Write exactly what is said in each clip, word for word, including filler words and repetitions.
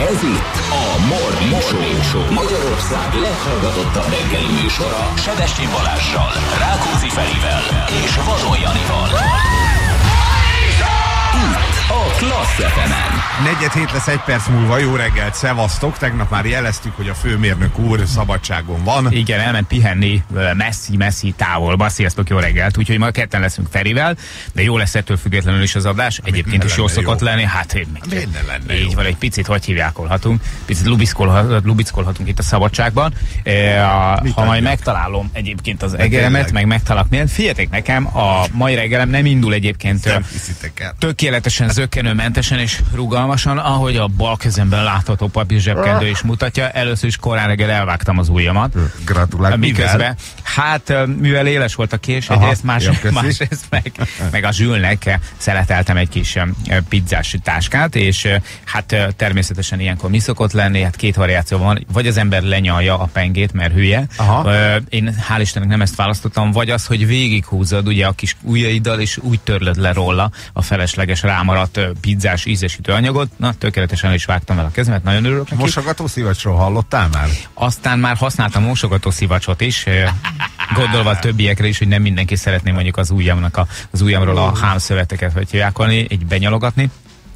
Ez itt a Morning Show, Magyarország leghallgatottabb reggeli műsora. Sebestyén Balázssal, Rákóczi Ferivel és Vadon Janival. Itt a Klassz ef emen. Negyed hét lesz egy perc múlva, jó reggelt, szevasztok. Tegnap már jeleztük, hogy a főmérnök úr szabadságon van. Igen, elment pihenni messzi-messzi távolba. Sziasztok, jó reggelt. Úgyhogy ma ketten leszünk Ferivel, de jó lesz ettől függetlenül is az adás. Egyébként is jó szokott lenni. Hát én még lenne így jó. van, egy picit hogy hívjákolhatunk. Picit lubickolhatunk, lubickolhatunk itt a szabadságban. E, a, ha majd megtalálom egyébként az egeremet, meg megtalálok milyen. Figyeljetek nekem, a mai reggelem nem indul egyébként Nem hiszitek el. tökéletesen zökkenőmentesen és rugalmasan, ahogy a bal kezemben látható papír zsebkendő is mutatja. Először is korán reggel elvágtam az ujjamat. Gratulálok. Miközben, hát mivel éles volt a kés, egyrészt, más, jó, másrészt meg, meg a Zsülnek szeleteltem egy kis pizzás táskát, és hát természetesen ilyenkor mi szokott lenni, hát két variáció van, vagy az ember lenyalja a pengét, mert hülye. Aha. Én hál' Istennek nem ezt választottam, vagy az, hogy végighúzod ugye a kis ujjaiddal, és úgy törlöd le róla a felesleges rámaradt pizzás ízesítő anyagot. Na, tökéletesen is vágtam el a kezemet, nagyon örülök neki. Mosogató szivacsról hallottál már? Aztán már használtam mosogató szivacsot is, gondolva a többiekre is, hogy nem mindenki szeretné mondjuk az ujjamnak a, az ujjamról a hámszöveteket vagy hívjákolni, így benyalogatni.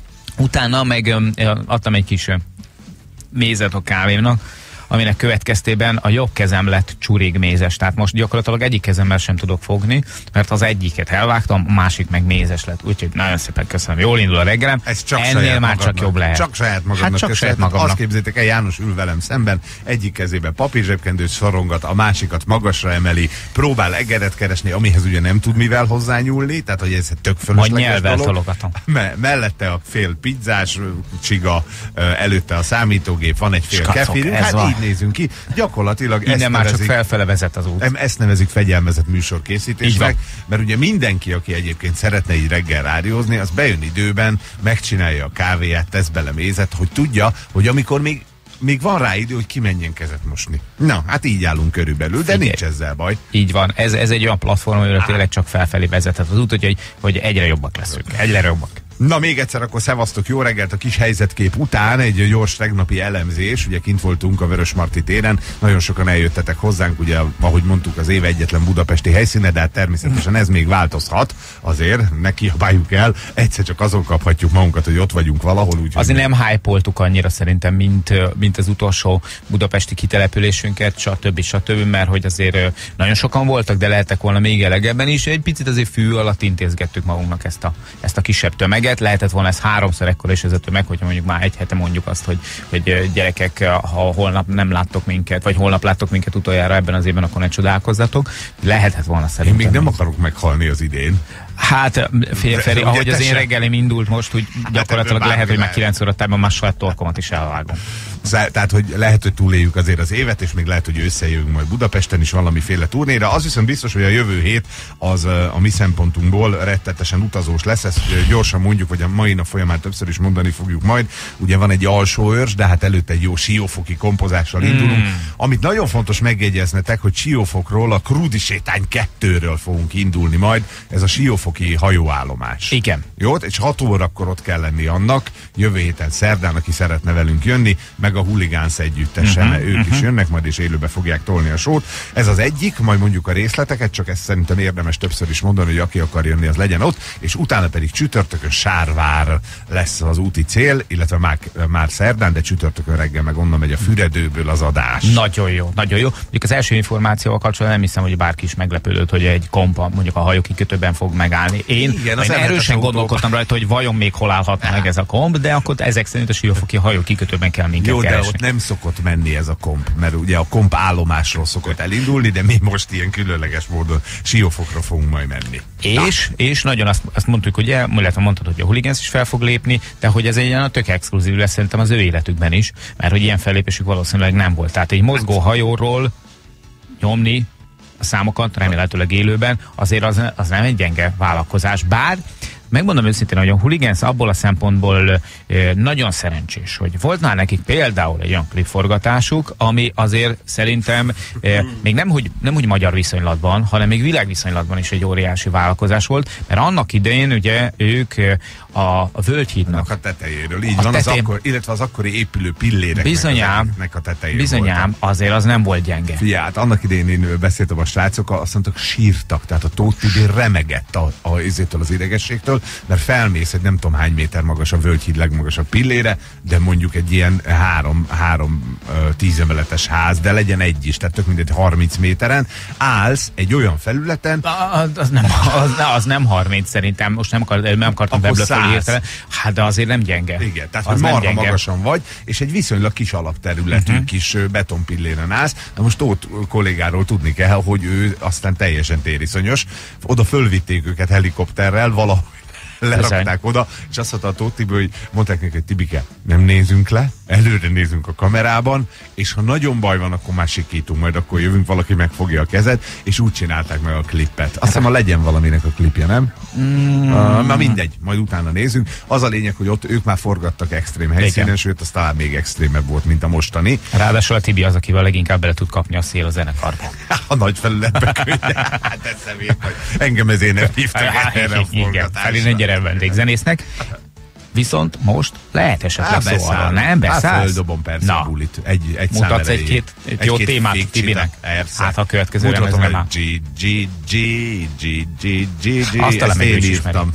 Utána meg ö, adtam egy kis ö, mézet a kávémnak, aminek következtében a jobb kezem lett csurigmézes. Tehát most gyakorlatilag egyik kezemmel sem tudok fogni, mert az egyiket elvágtam, a másik meg mézes lett. Úgyhogy nagyon szépen köszönöm. Jól indul a reggelem. Ez csak ennél saját már magadnak. csak jobb lehet. Csak saját magadnak. Hát csak köszönhet. saját magamnak. Azt képzétek el, János ül velem szemben, egyik kezébe papírzsebkendőt szorongat, a másikat magasra emeli, próbál egeret keresni, amihez ugye nem tud mivel hozzányúlni, tehát hogy ez tök fölösleges Majd nyelvvel dolog. tologatom. Me- mellette a fél pizzás csiga, előtte a számítógép, van egy fél Skacok, kefirünk, ez hát van. így nézünk ki. Gyakorlatilag Innen ezt már csak nevezik, felfele vezet az út. em, ezt nevezik fegyelmezett Így műsorkészítésnek, van. mert ugye mindenki, aki egyébként szeretne így reggel rádiózni, az bejön időben, megcsinálja a kávéját, tesz bele mézet, hogy tudja, hogy amikor még még van rá idő, hogy kimenjen kezet mosni. Na, hát így állunk körülbelül, de Figyelj. nincs ezzel baj. Így van, ez, ez egy olyan platform, amiről tényleg csak felfelé vezethet az út, hogy, hogy egyre jobbak leszünk, egyre jobbak. Na még egyszer akkor szevasztok, jó reggelt a kis helyzetkép után, egy gyors tegnapi elemzés, ugye kint voltunk a Vörösmarty téren, nagyon sokan eljöttetek hozzánk, ugye ahogy mondtuk az év egyetlen budapesti helyszíne, de hát természetesen ez még változhat, azért ne kiabáljuk el, egyszer csak azon kaphatjuk magunkat, hogy ott vagyunk valahol. Úgy, Azért nem hype-oltuk annyira szerintem, mint, mint az utolsó budapesti kitelepülésünket, stb. stb. Mert hogy azért nagyon sokan voltak, de lehettek volna még elegebben is, egy picit azért fű alatt intézgettük magunknak ezt a, ezt a kisebb tömeget. Lehetett volna ez háromszor ekkor és ez a tömeg, hogyha mondjuk már egy hete mondjuk azt, hogy, hogy gyerekek, ha holnap nem láttok minket, vagy holnap láttok minket utoljára ebben az évben, akkor ne csodálkozzatok. Lehetett volna szerintem. Én még nem akarok meghalni az idén. Hát, fél Feri, ugye ahogy te az én se. reggelim indult most, úgy gyakorlatilag ebből lehet, hogy már bármi kilenc óra tájban már saját torkomat is elvágom. Tehát, hogy lehet, hogy túléljük azért az évet, és még lehet, hogy összejövünk majd Budapesten is valamiféle turnéra. Az viszont biztos, hogy a jövő hét az a mi szempontunkból rettetesen utazós lesz. Ezt gyorsan mondjuk, hogy a mai nap folyamán többször is mondani fogjuk majd. Ugye van egy alsó őrs, de hát előtte egy jó siófoki kompozással mm. indulunk. Amit nagyon fontos megjegyeznetek, hogy Siófokról, a Krúdi sétány kettőről fogunk indulni majd. Ez a siófoki hajóállomás. Igen. Jó, és hat órakor ott kell lenni annak, jövő héten szerdán, aki szeretne velünk jönni, meg a Huligánsz együttesen, uh-huh, ők uh-huh. is jönnek, majd és élőbe fogják tolni a sót. Ez az egyik, majd mondjuk a részleteket, csak ezt szerintem érdemes többször is mondani, hogy aki akar jönni, az legyen ott, és utána pedig csütörtökön Sárvár lesz az úti cél, illetve már, már szerdán, de csütörtökön reggel meg onnan megy a Füredőből az adás. Nagyon jó, nagyon jó. Mondjuk az első információval kapcsolatban nem hiszem, hogy bárki is meglepődött, hogy egy kompa mondjuk a hajókikötőben fog megállni. Én, Igen, én erősen gondolkodtam rajta, hogy vajon még hol állhatna meg ez a komp, de akkor ezek szerint a siófoki hajókikötőben kell minket Jó, keresni. de ott nem szokott menni ez a komp, mert ugye a komp állomásról szokott elindulni, de mi most ilyen különleges módon Siófokra fogunk majd menni. És, és nagyon azt, azt mondtuk, ugye, illetve mondtad, hogy a Hooligans is fel fog lépni, de hogy ez egy olyan tök exkluzív lesz szerintem az ő életükben is, mert hogy ilyen fellépésük valószínűleg nem volt. Tehát egy mozgó hajóról nyomni a számokat, remélhetőleg élőben, azért az, az nem egy gyenge vállalkozás, bár megmondom őszintén, hogy a Hooligans abból a szempontból e, nagyon szerencsés, hogy volt már nekik például egy olyan klipforgatásuk, ami azért szerintem e, még nem hogy, nem hogy magyar viszonylatban, hanem még világviszonylatban is egy óriási vállalkozás volt, mert annak idején ugye ők a, a Völgyhídnak a tetejéről, így van, tetején, az akkor, illetve az akkori épülő pilléreknek bizonyám, a tetején bizonyám, voltam. azért az nem volt gyenge. Figyelj, hát annak idején én beszéltem a srácokkal, azt mondtak, sírtak, tehát a Tóth Tibi remegett a, a, izétől az idegességtől, mert felmész egy nem tudom hány méter magas a Völgyhíd legmagasabb pillére, de mondjuk egy ilyen három, három tízemeletes ház, de legyen egy is, tehát tök mindegy harminc méteren, állsz egy olyan felületen. Az, az, nem, az, az nem harminc szerintem, most nem, akar, nem akartam beblöfölni hirtelen. Hát de azért nem gyenge. Igen, tehát az marha gyenge. Magasan vagy, és egy viszonylag kis alapterületű uh-huh. kis betonpilléren állsz. Na most Tóth kollégáról tudni kell, hogy ő aztán teljesen tériszonyos. Oda fölvitték őket helikopterrel, valahogy lerakták oda, és azt mondta a Tóth Tibi, hogy mondták neki, hogy Tibike, nem nézünk le, előre nézünk a kamerában, és ha nagyon baj van, akkor már sikítunk, majd akkor jövünk, valaki megfogja a kezed, és úgy csinálták meg a klippet. Azt hiszem, a legyen valaminek a klipje, nem? Mm. Uh, na mindegy, majd utána nézünk. Az a lényeg, hogy ott ők már forgattak extrém helyszínen, sőt, az talán még extrémebb volt, mint a mostani. Ráadásul a Tibi az, akivel leginkább bele tud kapni a szél a zenekarba. A nagy felületbe könnyen. Hát eszem én, hogy engem ezért nem hívtak erre a forgatásra. Vendégzenésznek. Viszont most lehet esetleg Há, szó arra, nem? Beszállsz? Hát földobom persze Na. a bulit. Egy, egy mutatsz egy-két egy egy jó témát Tibinek? Hát a következő remezben már. G, G, G, G, G, G, G. Azt talán meg is ismerem.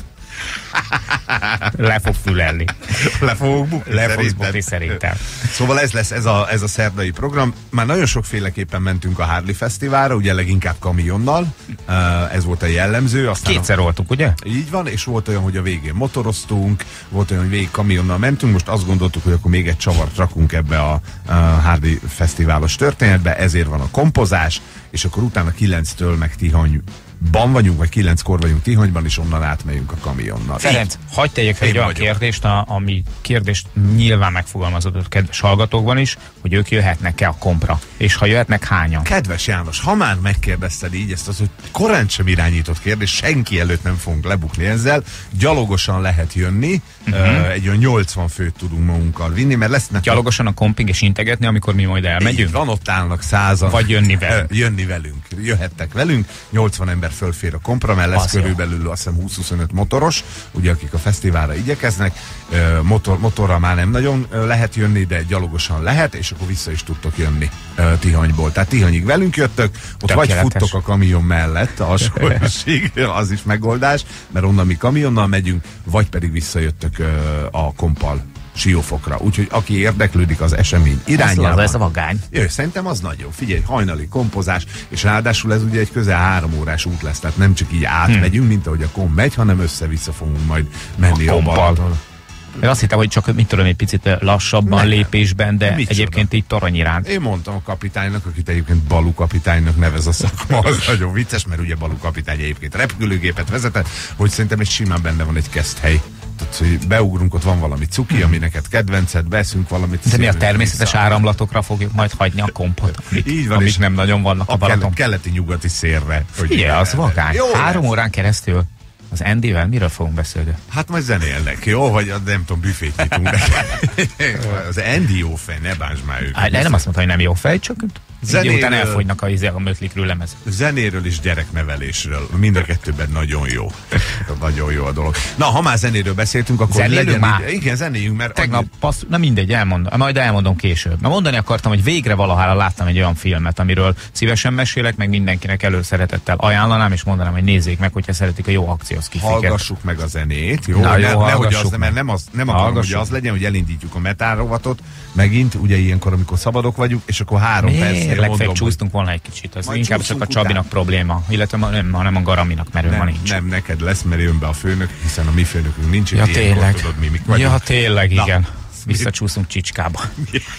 Le fog fülelni. Le fogok bukni, Le fogsz bukni szerintem. Szóval ez lesz ez a, ez a szerdai program. Már nagyon sokféleképpen mentünk a Harley Fesztiválra, ugye leginkább kamionnal. Ez volt a jellemző. Aztán Kétszer a... voltunk, ugye? Így van, és volt olyan, hogy a végén motoroztunk, volt olyan, hogy végig kamionnal mentünk. Most azt gondoltuk, hogy akkor még egy csavart rakunk ebbe a, a Harley Fesztiválos történetbe, ezért van a kompozás, és akkor utána kilenctől meg Tihany ban vagyunk, vagy kilenckor vagyunk Tihanyban, és onnan átmegyünk a kamionnal. Ferenc, hagyd tegyek fel egy olyan vagyok. kérdést, a, ami kérdést nyilván megfogalmazódott kedves hallgatókban is, hogy ők jöhetnek-e a kompra, és ha jöhetnek, hányan? Kedves János, ha már megkérdezted így ezt az, hogy korán sem irányított kérdés, senki előtt nem fogunk lebukni ezzel, gyalogosan lehet jönni, uh-huh. uh, egy olyan nyolcvan főt tudunk magunkkal vinni, mert lesznek... Gyalogosan a komping és integetni, amikor mi majd elmegyünk? Így van, ott állnak százan. Vagy jönni velünk. Jönni velünk. Jöhettek velünk, nyolcvan ember fölfér a kompra, mert lesz az körülbelül jó. Azt hiszem húsz-huszonöt motoros, ugye akik a fesztiválra igyekeznek, motor, motorral már nem nagyon lehet jönni, de gyalogosan lehet, és akkor vissza is tudtok jönni Tihanyból. Tehát Tihanyig velünk jöttök, ott vagy futtok a kamion mellett, a Askolásig, az is megoldás, mert onnan mi kamionnal megyünk, vagy pedig visszajöttök a kompal Siófokra. Úgyhogy aki érdeklődik az esemény irányában. Ez a vagány. Jöjj, szerintem az nagyon. Figyelj, hajnali kompozás, és ráadásul ez ugye egy közel három órás út lesz, tehát nem csak így átmegyünk, hmm. mint ahogy a kom megy, hanem össze-vissza fogunk majd menni a, a Balaton. Én azt hittem, hogy csak mit tudom, egy picit lassabban, nem. lépésben, de Mit egyébként így torony iránt. Én mondtam a kapitánynak, akit egyébként Balú kapitánynak nevez a szakma, az nagyon vicces, mert ugye Balú kapitány egyébként repülőgépet vezetett, hogy szerintem egy simán benne van egy keszthely. Tehát, hogy beugrunk, ott van valami cuki, hmm. ami neked kedvenced, beszünk valamit. De mi a természetes vissza. áramlatokra fogjuk majd hagyni a kompot, amik, így van, amik nem nagyon vannak a, a Balaton. Keleti-nyugati szélre. Igen, az vagány. Három lesz. órán keresztül. Az Andyvel miről fogunk beszélni? Hát majd zenélnek, jó? Vagy nem tudom, büfét nyitunk. Az Andy jó fej, ne bántsd már őket. Hát, nem azt mondta, hogy nem jó fej, csak zenéről, után elfogynak a, a mötlikről lemez. Zenéről és gyereknevelésről. Mind a kettőben nagyon jó. Nagyon jó a dolog. Na, ha már zenéről beszéltünk, akkor Zenélünk legyen már. Ide. Igen, zenéljünk, mert... Tegnap, annyi... passz... Na mindegy, elmondom. Majd elmondom később. Na mondani akartam, hogy végre valahára láttam egy olyan filmet, amiről szívesen mesélek, meg mindenkinek előszeretettel ajánlanám, és mondanám, hogy nézzék meg, hogyha szeretik a jó akciós kifiket. Hallgassuk meg a zenét, jó? Na, jó, ne, nehogy az, mert nem, az, nem akarom, hogy az legyen, hogy elindítjuk a metal rovatot, megint, ugye ilyenkor, amikor szabadok vagyunk, és akkor három percnél mondom, csúsztunk volna egy kicsit, az inkább csak a Csabinak után. Probléma, illetve nem, hanem a Garaminak, mert ő nem, ma nincs. Nem, neked lesz, mert jön be a főnök, hiszen a mi főnökünk nincs. Ja, tényleg. Tudod, mi, mik vagyunk. Ja, tényleg, igen. Visszacsúszunk Csicskába.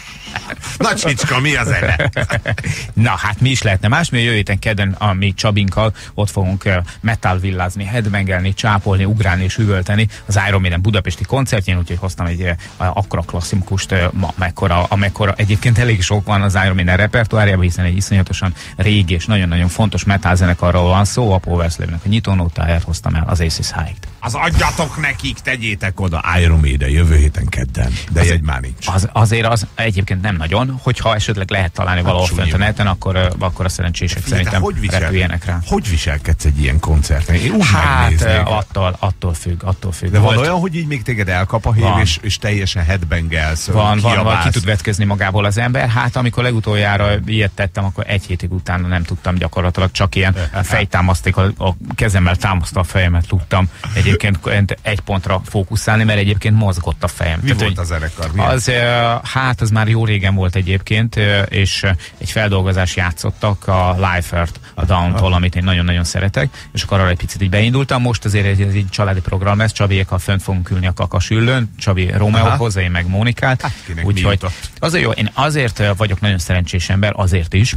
Na Csicska, mi a zene? Na hát mi is lehetne más, mi a jövő héten kedden a mi Csabinkkal ott fogunk uh, metal villázni, headbangelni, csápolni, ugrálni és üvölteni az Iron Maiden budapesti koncertjén, úgyhogy hoztam egy uh, akkora klasszikust, uh, amekkora, amekkora egyébként elég sok van az Iron Maiden repertoárjában, hiszen egy iszonyatosan régi és nagyon-nagyon fontos metal zenekarról van szó, a Power Slave-nek a nyitónótáját hoztam el, az Aces High-t. Az adjatok nekik, tegyétek oda Iron Maiden jövő héten kedden, de jegy már nincs. Az, azért az egyébként nem nagyon, hogyha esetleg lehet találni valahol fönt a neten, akkor, akkor a szerencsések Figyelj, szerintem hogy visel, repüljenek rá. Hogy viselkedsz egy ilyen koncerten? Én úgy hát attól, attól függ, attól függ. De van olyan, hogy így még téged elkap a hív, és, és teljesen headbangelsz, van, van, van, ki tud vetkezni magából az ember. Hát amikor legutoljára ilyet tettem, akkor egy hétig utána nem tudtam gyakorlatilag, csak ilyen fejtámaszték, a, a kezemmel támasztva a fejemet tudtam egyébként egy pontra fókuszálni, mert egyébként mozgott a fejem. Mi Tehát, volt a zenekar? Mi az, hát az már jó régen volt egyébként, és egy feldolgozás játszottak, a Life-ert, a Down-tól, amit én nagyon-nagyon szeretek, és akkor arra egy picit így beindultam. Most azért ez egy családi program lesz, Csabiékkal fönt fogunk ülni a Kakasüllőn, Csabi Rómeót hozzá, én meg Mónikát. Hát, úgyhogy azért jó, én azért vagyok nagyon szerencsés ember, azért is,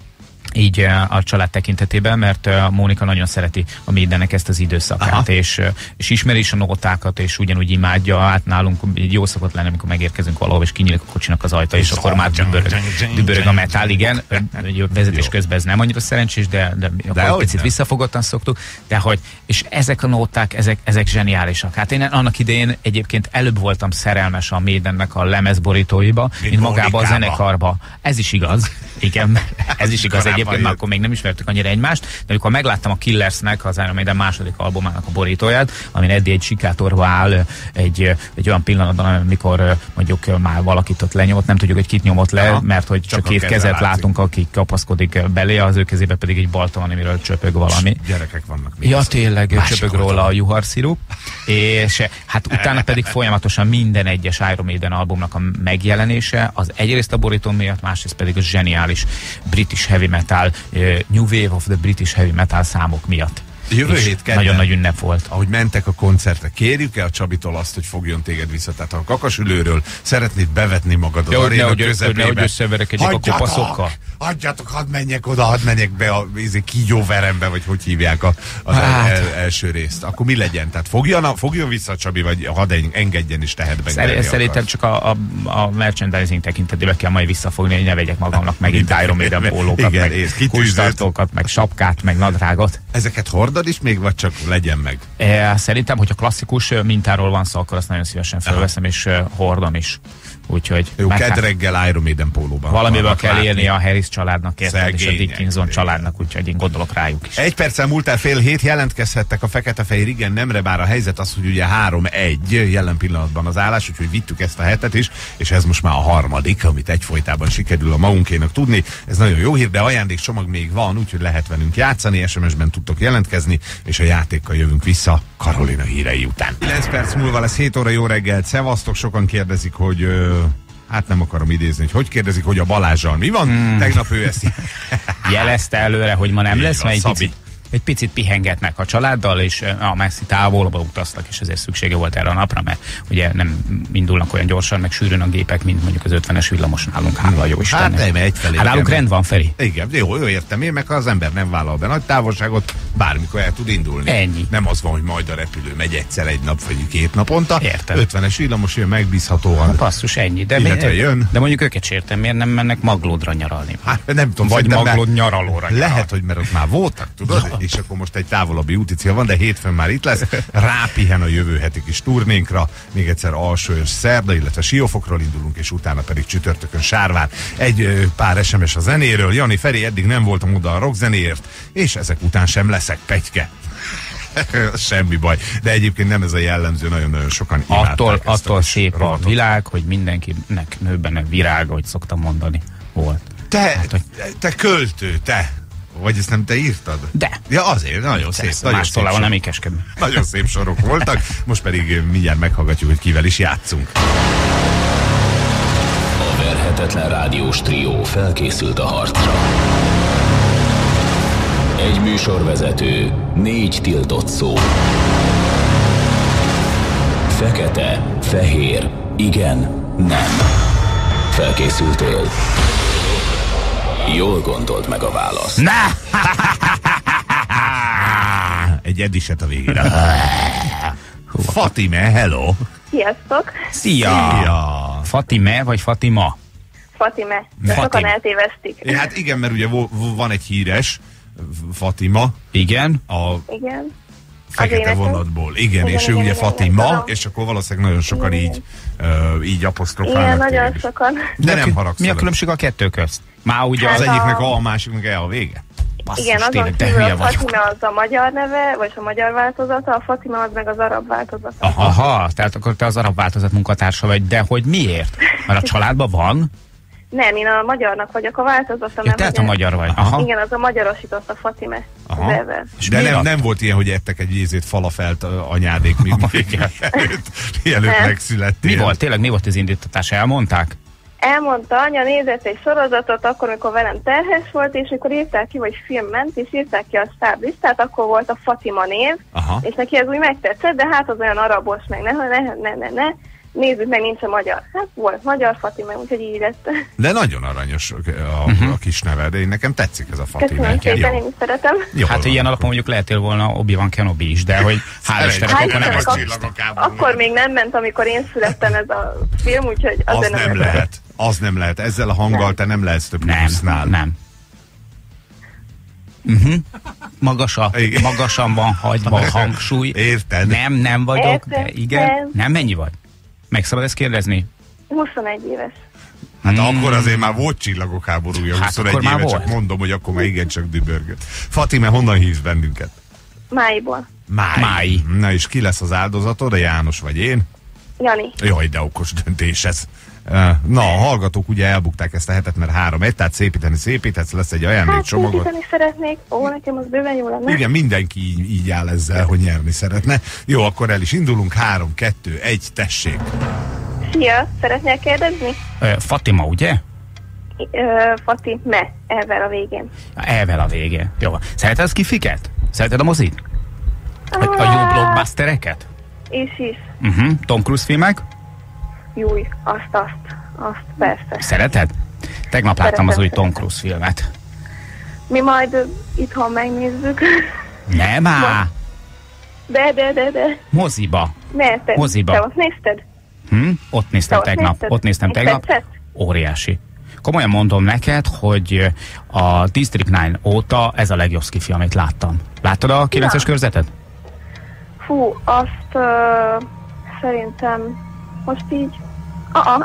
így a család tekintetében, mert Mónika nagyon szereti a Maidennek ezt az időszakát, és, és ismeri is a nótákat, és ugyanúgy imádja. Hát nálunk jó szokott lenni, amikor megérkezünk valahol, és kinyílik a kocsinak az ajta, és akkor már dübörög, dübörög a metál, igen. Vezetés közben ez nem annyira szerencsés, de, de, de akkor picit nem. Visszafogottan szoktuk. De hogy, és ezek a nóták, ezek, ezek zseniálisak. Hát én annak idején egyébként előbb voltam szerelmes a Maidennek a lemezborítóiba, mint, mint magába a zenekarba. Ez is igaz. Igen, ez is igaz egyébként, már akkor még nem ismertük annyira egymást, de amikor megláttam a Killersnek az Iron Maiden második albumának a borítóját, amin eddig egy sikátorba áll egy, egy olyan pillanatban, amikor mondjuk már valakit ott lenyomott, nem tudjuk, hogy kit nyomott le, aha, mert hogy csak, csak két kezet látszik. Látunk, akik kapaszkodik belé, az ő kezébe pedig egy balta van, amiről csöpög valami. Gyerekek vannak. Ja, tényleg, csöpög róla a juharszirup, és hát utána pedig folyamatosan minden egyes Iron Maiden albumnak a megjelenése, az egyrészt a borító miatt, másrészt pedig a zseniális British heavy metal, uh, New Wave of the British heavy metal számok miatt. Jövő hét kedden, nagyon nagy ünnep volt. Ahogy mentek a koncertre, kérjük-e a Csabitól azt, hogy fogjon téged vissza? Tehát ha a Kakasülőről szeretnéd bevetni magad az aréna közepébe. Nehogy összeverekedjek a kopaszokkal. Hagyjatok, hadd menjek oda, hadd menjek be a kígyóverembe, vagy hogy hívják a, az hát. el, el, első részt. Akkor mi legyen? Tehát fogjon, fogjon vissza a Csabi, vagy hadd engedjen is tehetben. Szer, szerintem csak a, a, a merchandising tekintetében kell majd visszafogni, hogy ne vegyek magamnak megint Iron Maiden pólókat, meg kulcstartókat, meg sapkát, meg nadrágot. Ezeket hordad is még, vagy csak legyen meg? E, szerintem, hogyha klasszikus mintáról van szó, akkor azt nagyon szívesen felveszem, és uh, hordom is. Úgyhogy jó, kedreggel Iron Maiden pólóban. Valamivel kell látni. Élni a Harris családnak, érted, és a Dickinson családnak, úgyhogy én gondolok rájuk is. Egy perccel múltál fél hét, jelentkezhettek a fekete-fehér igen nemre, bár a helyzet az, hogy ugye három egy jelen pillanatban az állás, úgyhogy vittük ezt a hetet is, és ez most már a harmadik, amit egyfolytában sikerül a magunkénak tudni. Ez nagyon jó hír, de ajándékcsomag még van, úgyhogy lehet velünk játszani, es em es-ben tudtok jelentkezni, és a játékkal jövünk vissza Karolina hírei után. kilenc perc múlva lesz hét óra, jó reggelt, szevasztok, sokan kérdezik, hogy hát nem akarom idézni, hogy hogy kérdezik, hogy a Balázsral mi van. Hmm. Tegnap ő ezt jelezte előre, hogy ma nem így lesz, mert egy picit, egy picit pihengetnek a családdal, és a messzi távolba utaztak, és ezért szüksége volt erre a napra, mert ugye nem indulnak olyan gyorsan, meg sűrűn a gépek, mint mondjuk az ötvenes villamos nálunk, hála jó Istennek. Hát nem, egyfelé. Hát nálunk rend van, Feri. Igen, jó, jó, értem én, meg az ember nem vállal be nagy távolságot, bármikor el tud indulni. Ennyi. Nem az van, hogy majd a repülő megy egyszer egy nap, vagy két naponta. Értem. ötvenes villamos jön megbízhatóan. Na, basszus, ennyi. De, mi, jön. De mondjuk őket sértem, miért nem mennek Maglódra nyaralni? Hát nem tudom, vagy Maglód nyaralóra. Lehet, hogy mert ott már voltak, tudod, ja. És akkor most egy távolabbi úti cél van, de hétfőn már itt lesz. Rápihen a jövő heti kis turnénkra. Még egyszer alsó és szerda, illetve Siófokról indulunk, és utána pedig csütörtökön Sárvár. Egy ö, pár es em es a zenéről. Jani, Feri, eddig nem voltam oda a rockzenéért, és ezek után sem leszek, Petyke. Semmi baj. De egyébként nem ez a jellemző, nagyon-nagyon sokan imádták. Attól, attól szép rovatot. A világ, hogy mindenkinek nőben virág, ahogy szoktam mondani, volt. Te, hát, hogy... te költő, te! Vagy ezt nem te írtad? De. Ja, azért, nagyon szép. Nagyon más tolában nem ékeskedünk. Nagyon szép sorok voltak. Most pedig mindjárt meghallgatjuk, hogy kivel is játszunk. A verhetetlen rádiós trió felkészült a harcra. Egy műsorvezető, négy tiltott szó. Fekete, fehér, igen, nem. Felkészültél? Jól gondold meg a választ. Na! Egy ediset a végére. Fatime, hello! Sziasztok! Szia! Szia! Fatime vagy Fatima? Fatime. De Fatim. sokan eltévesztik. É, hát igen, mert ugye vo- vo- van egy híres Fatima, Igen. a Igen. fekete énekes. vonatból. Igen, Igen, és ő igen, ugye igen, Fatima, igen, tudom. és akkor valószínűleg nagyon sokan Igen, így, uh, így apostrofálnak. Igen, nagyon téged is. sokan. De nem Mi a haragszol. különbség a kettő közt? Már ugye Hát Az az a- egyiknek A, a másiknak E a vége. basszus, Igen, azon tényleg, de kívül hülye a vagyok. Fatime az a magyar neve, vagy a magyar változata, a Fatima az meg az arab változata. Aha, Aha, tehát akkor te az arab változat munkatársa vagy, de hogy miért? Mert a családban van? Nem, én a magyarnak vagyok a változata. Ja, mert tehát ugye- a magyar vagy. Aha. Igen, az a magyarosított a Fatime. Aha. Az elvel. És De miért nem, ad- nem volt ilyen, hogy ettek egy ízét falafelt uh, anyádék, még Igen. mielőtt, mielőtt Nem. megszülettél. Mi volt? Tényleg mi volt az indítatás? Elmondták? Elmondta, anya nézett egy sorozatot, akkor, amikor velem terhes volt, és akkor írták ki, hogy film ment, és írták ki a sztáblistát, akkor volt a Fatima név, Aha. és neki ez úgy megtetszett, de hát az olyan arabos, meg ne, ne, ne, ne, ne, nézzük meg, nincs a magyar. Hát volt magyar Fatima, úgyhogy így lett. De nagyon aranyos a, a, Mhm. a kis neve, de én nekem tetszik ez a Fatima. Köszönöm szépen, én is szeretem. Jó, Hát ilyen alapon mondjuk lehetél volna Obi-Wan Kenobi is, de hogy hál' Istennek Hál' akkor nem Istennek az a- csillagok háborúja. Akkor még nem ment, amikor én születtem ez a film, úgyhogy Az azért nem lett. lehet. Az nem lehet. Ezzel a hanggal te nem lehetsz több Nem, húsznál. nem. Uh-huh. Magas a, Igen. magasan van hagyva a hangsúly. Érted? Nem, nem vagyok, Értem, de igen. nem. Nem, mennyi vagy? Meg szabad ezt kérdezni? huszonegy éves. Hát Mm. akkor azért már volt csillagok háborúja, Hát huszonegy akkor már éve, csak volt. mondom, hogy akkor már igencsak dübörgött. Fatime, honnan hívsz bennünket? Májból. Máj. Máj. Na és ki lesz az áldozatod? A János vagy én? Jani. Jaj, de okos döntés ez. Na, a hallgatók ugye elbukták ezt a hetet, mert három egy, tehát szépíteni szépíthetsz, lesz egy Hát ajándékcsomagot. szépíteni szeretnék. Ó, nekem az bőven jó lenne. Igen, mindenki így, így áll ezzel, hogy nyerni szeretne. Jó, akkor el is indulunk. Három, kettő, egy, tessék. Szia, szeretnél kérdezni? Ö, Fatima, ugye? Ö, Fatime, elvel a végén. Elvel a végén. Jó. Szereted az kifiket? Szereted a mozit? A, a jó blockbustereket? És is. Uh-huh. Tom Cruise filmek? Júj, azt, azt, azt, persze. Szereted? Tegnap láttam az Szeretem, új Tom szeretem. Cruise filmet. Mi majd ö, itthon megnézzük. Nem á! De, de, de, de. Moziba. Ne, te, Moziba. te ott nézted? Hm? Ott néztem Te ott tegnap. nézted? Ott néztem És tegnap. tetszett? Óriási. Komolyan mondom neked, hogy a District kilenc óta ez a legjobb skifi, amit láttam. Láttad a kilences Na. körzetet? Fú, azt ö, szerintem most így... Aha.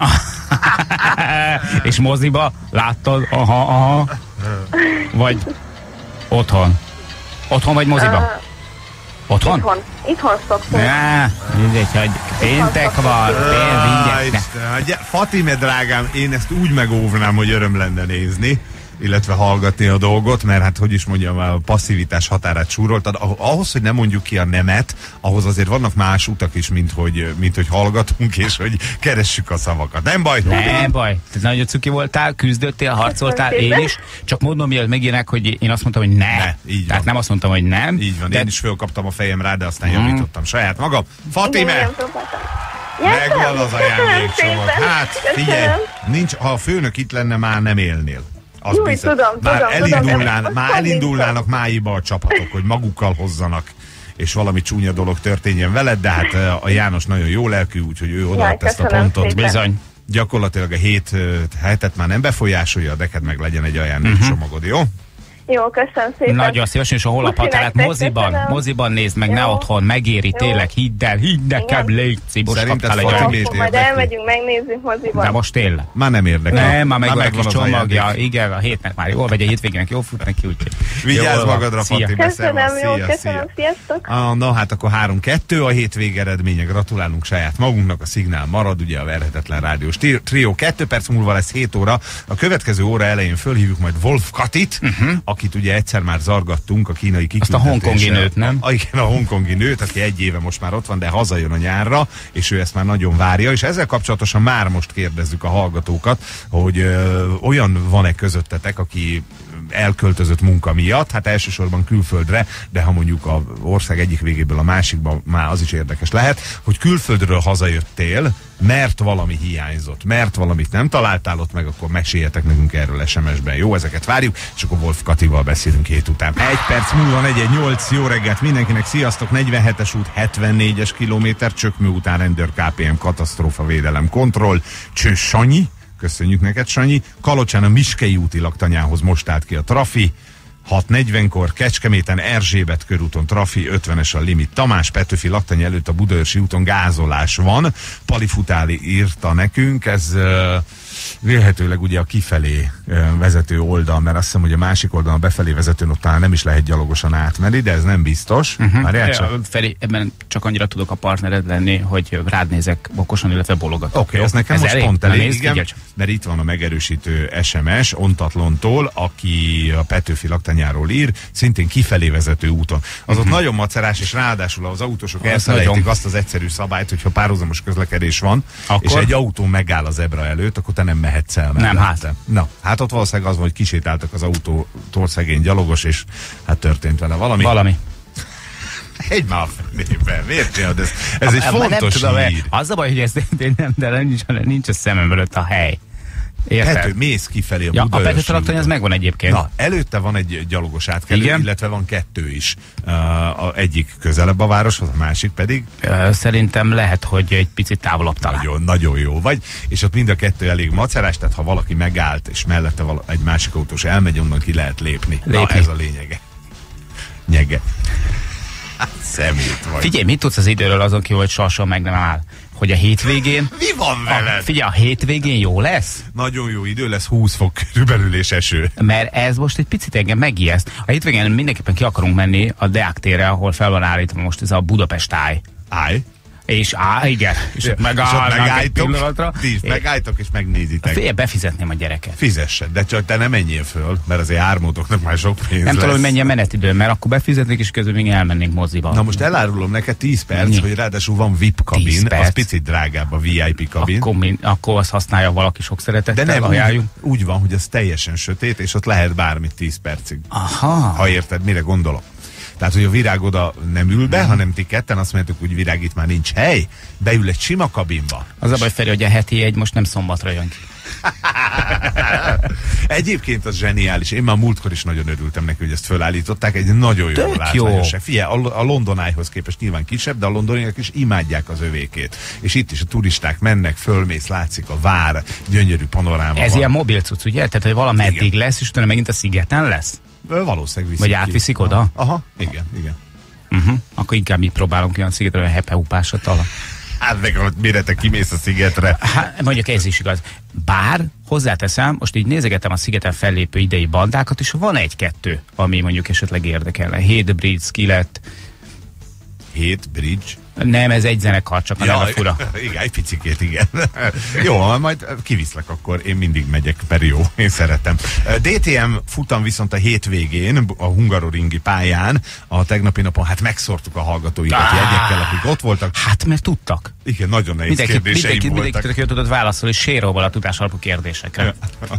És moziba láttad? Aha, aha. Vagy otthon? Otthon vagy moziba? Otthon? Itthon. Itthon szoktunk. Ne, mindegy, hogy péntek van, péntek, Á, mindjárt. Ne. Isten, hát gy- Fatime drágám, én ezt úgy megóvnám, hogy öröm lenne nézni, illetve hallgatni a dolgot, mert hát hogy is mondjam, a passzivitás határát súroltad. Ah- Ahhoz, hogy nem mondjuk ki a nemet, ahhoz azért vannak más utak is, mint hogy, mint hogy hallgatunk, és hogy keressük a szavakat. Nem baj? Nem baj, te nagyon cuki voltál, küzdöttél, harcoltál, én is. Csak mondom, mielőtt megérnek, hogy én azt mondtam, hogy ne. Ne, így Tehát van. nem azt mondtam, hogy nem. Így van, de én is fölkaptam a fejem rá, de aztán Mhm. javítottam saját magam. Igen, Fatime! igen, próbáltam. Megvan az Köszönöm ajándékcsomag. szépen. Hát, figyelj, Köszönöm. nincs, ha a főnök itt lenne, már nem élnél. Az Jó, biztos. tudom, már tudom, tudom, elindulnán, nem- már az elindulnának máiba a csapatok, hogy magukkal hozzanak, és valami csúnya dolog történjen veled, de hát eh, a János nagyon jó lelkű, úgyhogy ő odaadta ezt a köszönöm pontot. szépen. bizony. Gyakorlatilag a hét eh, hetet már nem befolyásolja, neked meg legyen egy ajándékcsomagod, jó? Jó, köszönöm szépen. Nagyon szívesen, és a holnap Puszi határát nektek, moziban, köszönöm. moziban nézd meg, ne Jó. otthon, megéri, Jó. tényleg, hidd el, hidd nekem, Igen. légy szíves, Szerinted kaptál egy Fatime- ajándékot. Akkor majd érdekli? elmegyünk, megnézzük moziban. De most tényleg. Már nem érdekel. Nem, már megvan a kis az csomagja, ajándék. igen, a hétnek már jól, vagy a hétvégének jól fut neki, úgyhogy. Vigyázz Jól van. magadra, Szia. Fatime, Köszönöm, szevasz, jó, szia, köszönöm, szia. sziasztok. Ah, na hát akkor három kettő a hétvég eredménye, gratulálunk saját magunknak, a szignál marad, ugye a verhetetlen rádiós tri- trió. Kettő perc múlva lesz hét óra, a következő óra elején fölhívjuk majd Wolf Katit, uh-huh. akit ugye egyszer már zargattunk a kínai kiküldetéssel. Azt a hongkongi nőt, nem? A, igen, a hongkongi nőt, aki egy éve most már ott van, de hazajön a nyárra, és ő ezt már nagyon várja, és ezzel kapcsolatosan már most kérdezzük a hallgatókat, hogy ö, olyan van-e közöttetek, aki elköltözött munka miatt, hát elsősorban külföldre, de ha mondjuk az ország egyik végéből a másikba, már az is érdekes lehet, hogy külföldről hazajöttél, mert valami hiányzott, mert valamit nem találtál ott meg, akkor meséljetek nekünk erről es em es-ben. Jó, ezeket várjuk, és akkor Wolf Katival beszélünk hét után. Egy perc múlva negyven nyolc, jó reggelt mindenkinek, sziasztok, negyvenhetes út, hetvennégyes kilométer, Csökmő után rendőr ká pé em katasztrófa védelem kontroll, Cső Sanyi, köszönjük neked Sanyi, Kalocsán a Miskei úti laktanyához most állt ki a trafi, hat negyvenkor, Kecskeméten Erzsébet körúton trafi, ötvenes a limit. Tamás Petőfi laktanya előtt a Budaörsi úton gázolás van. Pali Futáli írta nekünk, ez uh, vélhetőleg ugye a kifelé uh, vezető oldal, mert azt hiszem, hogy a másik oldalon, a befelé vezetőn ott talán nem is lehet gyalogosan átmenni, de ez nem biztos. Uh-huh. Már csak... Feri, ebben csak annyira tudok a partnered lenni, hogy rád nézek okosan, illetve bologatok. Oké, okay, ez nekem ez most elég, pont elég, néz, igen, figyelj. mert itt van a megerősítő es em es Ontatlontól, aki a Petőfi laktanyáról ír, szintén kifelé vezető úton. Az ott uh-huh. nagyon macerás, és ráadásul az autósok az elfelejtik nagyon... azt az egyszerű szabályt, hogyha párhuzamos közlekedés van, akkor... és egy autó megáll az zebra előtt, akkor te nem mehetsz el mellette. Nem, hát. Na, hát ott valószínűleg az van, hogy kisétáltak az autótól szegény gyalogos, és hát történt vele valami. Valami. Egy már fenébe. Miért csinálod ez? Ez a, egy fontos tudom, hír. Az a baj, hogy ez nem, de nincs, nincs a szemem előtt a hely. Érted? Pető, mész kifelé a ja, Budaörsi a Pető traktanya, ez megvan egyébként. Na, előtte van egy gyalogos átkelő, igen? Illetve van kettő is. Uh, a egyik közelebb a városhoz, a másik pedig? Uh, szerintem lehet, hogy egy picit távolabb talán. Nagyon, nagyon jó vagy. És ott mind a kettő elég macerás, tehát ha valaki megállt, és mellette vala, egy másik autós elmegy, onnan ki lehet lépni. lépni. Na, ez a lényege. Nyege. Hát, szemét vagy. Figyelj, mit tudsz az időről azon kívül, hogy sorson meg nem áll? Hogy a hétvégén... Mi van veled? A, figyelj, a hétvégén jó lesz? Nagyon jó idő lesz, húsz fok körülbelül és eső. Mert ez most egy picit engem megijeszt. A hétvégén mindenképpen ki akarunk menni a Deák térre, ahol fel van állítva most ez a Budapest áj. Áj? És á, igen. És ott megállnak egy pillanatra. Ti is megálltok és megnézitek. Fél befizetném a gyereket. Fizessed, de csak te nem menjél föl, mert azért ármódoknak már sok pénz Nem lesz. tudom, hogy mennyi a menetidő, mert akkor befizetnék, és közben még elmennénk moziba. Na most elárulom neked tíz perc, Nyi. hogy ráadásul van vé i pé kabin, az picit drágább a vé i pé kabin. Akkor, min, akkor azt használja valaki sok szeretettel, de nem, ajánljuk. Úgy, úgy van, hogy az teljesen sötét, és ott lehet bármit tíz percig. Aha. Ha érted, mire gondolok. Tehát, hogy a virág oda nem ül be, hmm. hanem ti ketten azt mondjátok, hogy virág, itt már nincs hely, beül egy sima kabinba. Az a baj, Feri, hogy a heti egy most nem szombatra jön ki. Egyébként az zseniális. Én már múltkor is nagyon örültem neki, hogy ezt fölállították. Egy nagyon jó látványosság. Figyelj, a, a Londonájhoz képest nyilván kisebb, de a londoniak is imádják az övékét. És itt is a turisták mennek, fölmész, látszik a vár, gyönyörű panoráma. Ez van. Ilyen mobil cucc, ugye? Tehát, hogy valameddig igen. lesz, és utána megint a szigeten lesz? Valószínűleg viszik. Vagy átviszik ki. oda? Aha, aha, igen, igen. Uh-huh. Akkor inkább mi próbálunk olyan szigetre, olyan hepeupásat alatt. Hát meg a mire te kimész a szigetre. Hát, mondjuk ez is igaz. Bár hozzáteszem, most így nézegetem a szigeten fellépő idei bandákat, és van egy-kettő, ami mondjuk esetleg érdekelne. Hate Bridge, Skillet. Hate Bridge? Nem, ez egy zenekar, csak a ja, neve fura. Igen, egy picikét, igen. Jó, majd kiviszlek akkor, én mindig megyek, mert jó, én szeretem. dé té em futam viszont a hétvégén, a hungaroringi pályán, a tegnapi napon, hát megszórtuk a hallgatóikat ah, jegyekkel, akik ott voltak. Hát, mert tudtak. Igen, nagyon nehéz mindenki, kérdéseim mindenki, voltak. Mindenki tudott válaszolni séróval a tudás alapú kérdésekre.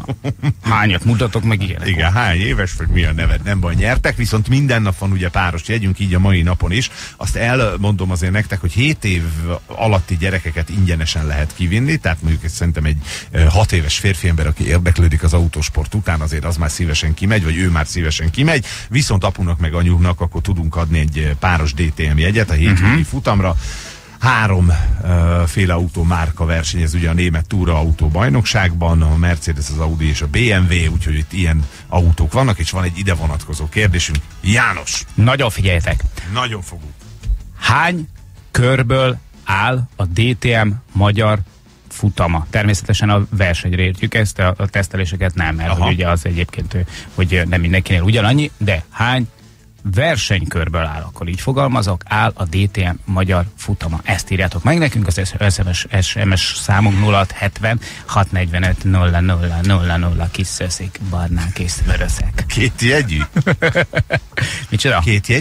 Hányat mutatok, meg ilyenek. Igen, hány éves, vagy mi a neved, nem baj, nyertek, viszont minden nap van ugye páros jegyünk, így a mai napon is. Azt elmondom azért nektek, hogy hét év alatti gyerekeket ingyenesen lehet kivinni, tehát mondjuk szerintem egy hat éves férfi ember, aki érdeklődik az autósport után, azért az már szívesen kimegy, vagy ő már szívesen kimegy, viszont apunak meg anyunak akkor tudunk adni egy páros dé té em jegyet a hétvégi uh-huh. futamra. Három uh, féle autó márka versenyez ugye a német túraautó bajnokságban, a Mercedes, az Audi és a bé em vé, úgyhogy itt ilyen autók vannak, és van egy ide vonatkozó kérdésünk. János! Nagyon figyeljetek! Nagyon fogunk. Hány körből áll a dé té em magyar futama? Természetesen a versenyre értjük ezt, a, a teszteléseket nem, mert hogy ugye az egyébként, hogy nem mindenkinél ugyanannyi, de hány versenykörből áll, akkor így fogalmazok, áll a dé té em magyar futama. Ezt írjátok meg nekünk, az es em es számunk nulla hetven hat negyvenöt nulla nulla nulla nulla kis szöszik, barnák és vöröszek. Két jegyű? Micsoda? Két jegyű?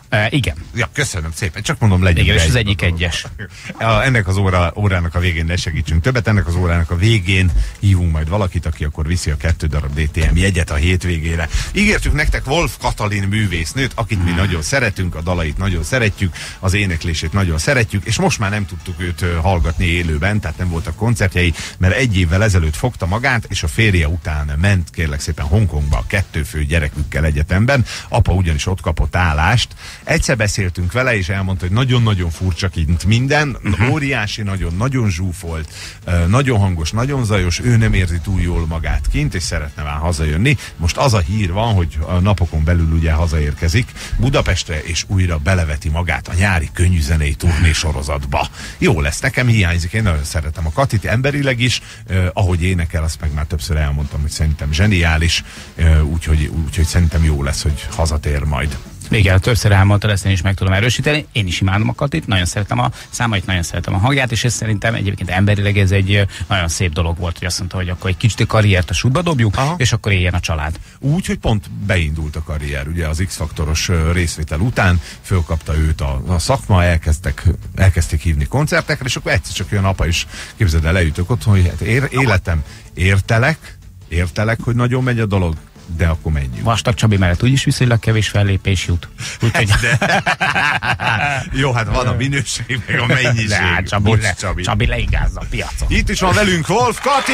E, igen. Ja, köszönöm szépen. Csak mondom, legyen. Igen, és az egyik egyes. Ennek az óra, órának a végén ne segítsünk többet, ennek az órának a végén hívunk majd valakit, aki akkor viszi a kettő darab dé té em jegyet a hétvégére. Ígértük nektek Wolf Katalin művésznőt, akit mi nagyon szeretünk, a dalait nagyon szeretjük, az éneklését nagyon szeretjük, és most már nem tudtuk őt hallgatni élőben, tehát nem voltak koncertjei, mert egy évvel ezelőtt fogta magát, és a férje után ment, kérlek szépen, Hongkongba a kettő fő gyerekükkel egyetemben. Apa ugyanis ott kapott állást. Egyszer beszéltünk vele, és elmondta, hogy nagyon-nagyon furcsa kint minden, uh-huh. óriási, nagyon-nagyon zsúfolt, nagyon hangos, nagyon zajos, ő nem érzi túl jól magát kint, és szeretne már hazajönni. Most az a hír van, hogy a napokon belül ugye hazaérkezik Budapestre, és újra beleveti magát a nyári könnyűzenei turné sorozatba. Jó lesz, nekem hiányzik, én nagyon szeretem a Katit, emberileg is, eh, ahogy énekel, azt meg már többször elmondtam, hogy szerintem zseniális, eh, úgyhogy, úgyhogy szerintem jó lesz, hogy hazatér majd. Igen, többször elmondta, ezt én is meg tudom erősíteni. Én is imádom a Katit, nagyon szeretem a számait, nagyon szeretem a hangját, és ez szerintem egyébként emberileg ez egy nagyon szép dolog volt, hogy azt mondta, hogy akkor egy kicsit a karriert a sútba dobjuk, aha. és akkor éljen a család. Úgy, hogy pont beindult a karrier, ugye az X-faktoros részvétel után, fölkapta őt a, a szakma, elkezdtek, elkezdték hívni koncertekre, és akkor egyszer csak olyan apa is, képzeld el, leütök otthon, hogy hát ér, életem, értelek, értelek, hogy nagyon megy a dolog, de akkor menjünk. Vastag Csabi mellett úgyis viszonylag kevés fellépés jut. Úgyhogy... Jó, hát van a minőség, meg a mennyiség. De hát Csabi, Bocs, le, Csabi. Csabi leigázza a piacot. Itt is van velünk Wolf Kati!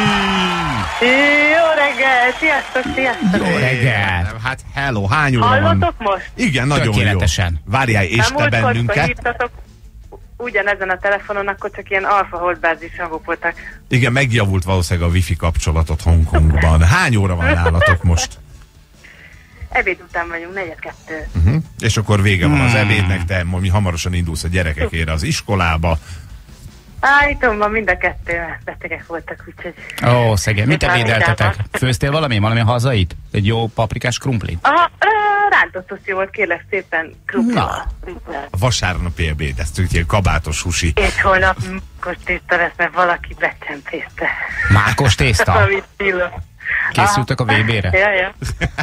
Jó reggel, sziasztok, sziasztok! Jó reggel! Hát hello, hány óra van? Hallotok most? Igen, nagyon tökéletesen. Jó. Várjál, és te bennünket? Hívtatok ugyanezen a telefonon, akkor csak ilyen alfa holdbázis hangok voltak. Igen, megjavult valószínűleg a wifi kapcsolatot Hongkongban. Hány óra van nálatok most? Ebéd után vagyunk, negyed kettő. Uh-huh. És akkor vége van az ebédnek, te mi hamarosan indulsz a gyerekekére az iskolába. Állítomban mind a kettő betegek voltak, úgyhogy... Ó, szegény, mit ebédeltetek? Főztél valami, valami hazait? Egy jó paprikás krumpli? Aha, rántott toszti volt, kérlek szépen, krumplival. A vasárnapi ebéd, ezt úgy kabátos husi. És holnap mákos tészta lesz, mert valaki becsempészte. Mákos tészta? Készültek a vé bé-re? Ja, ja.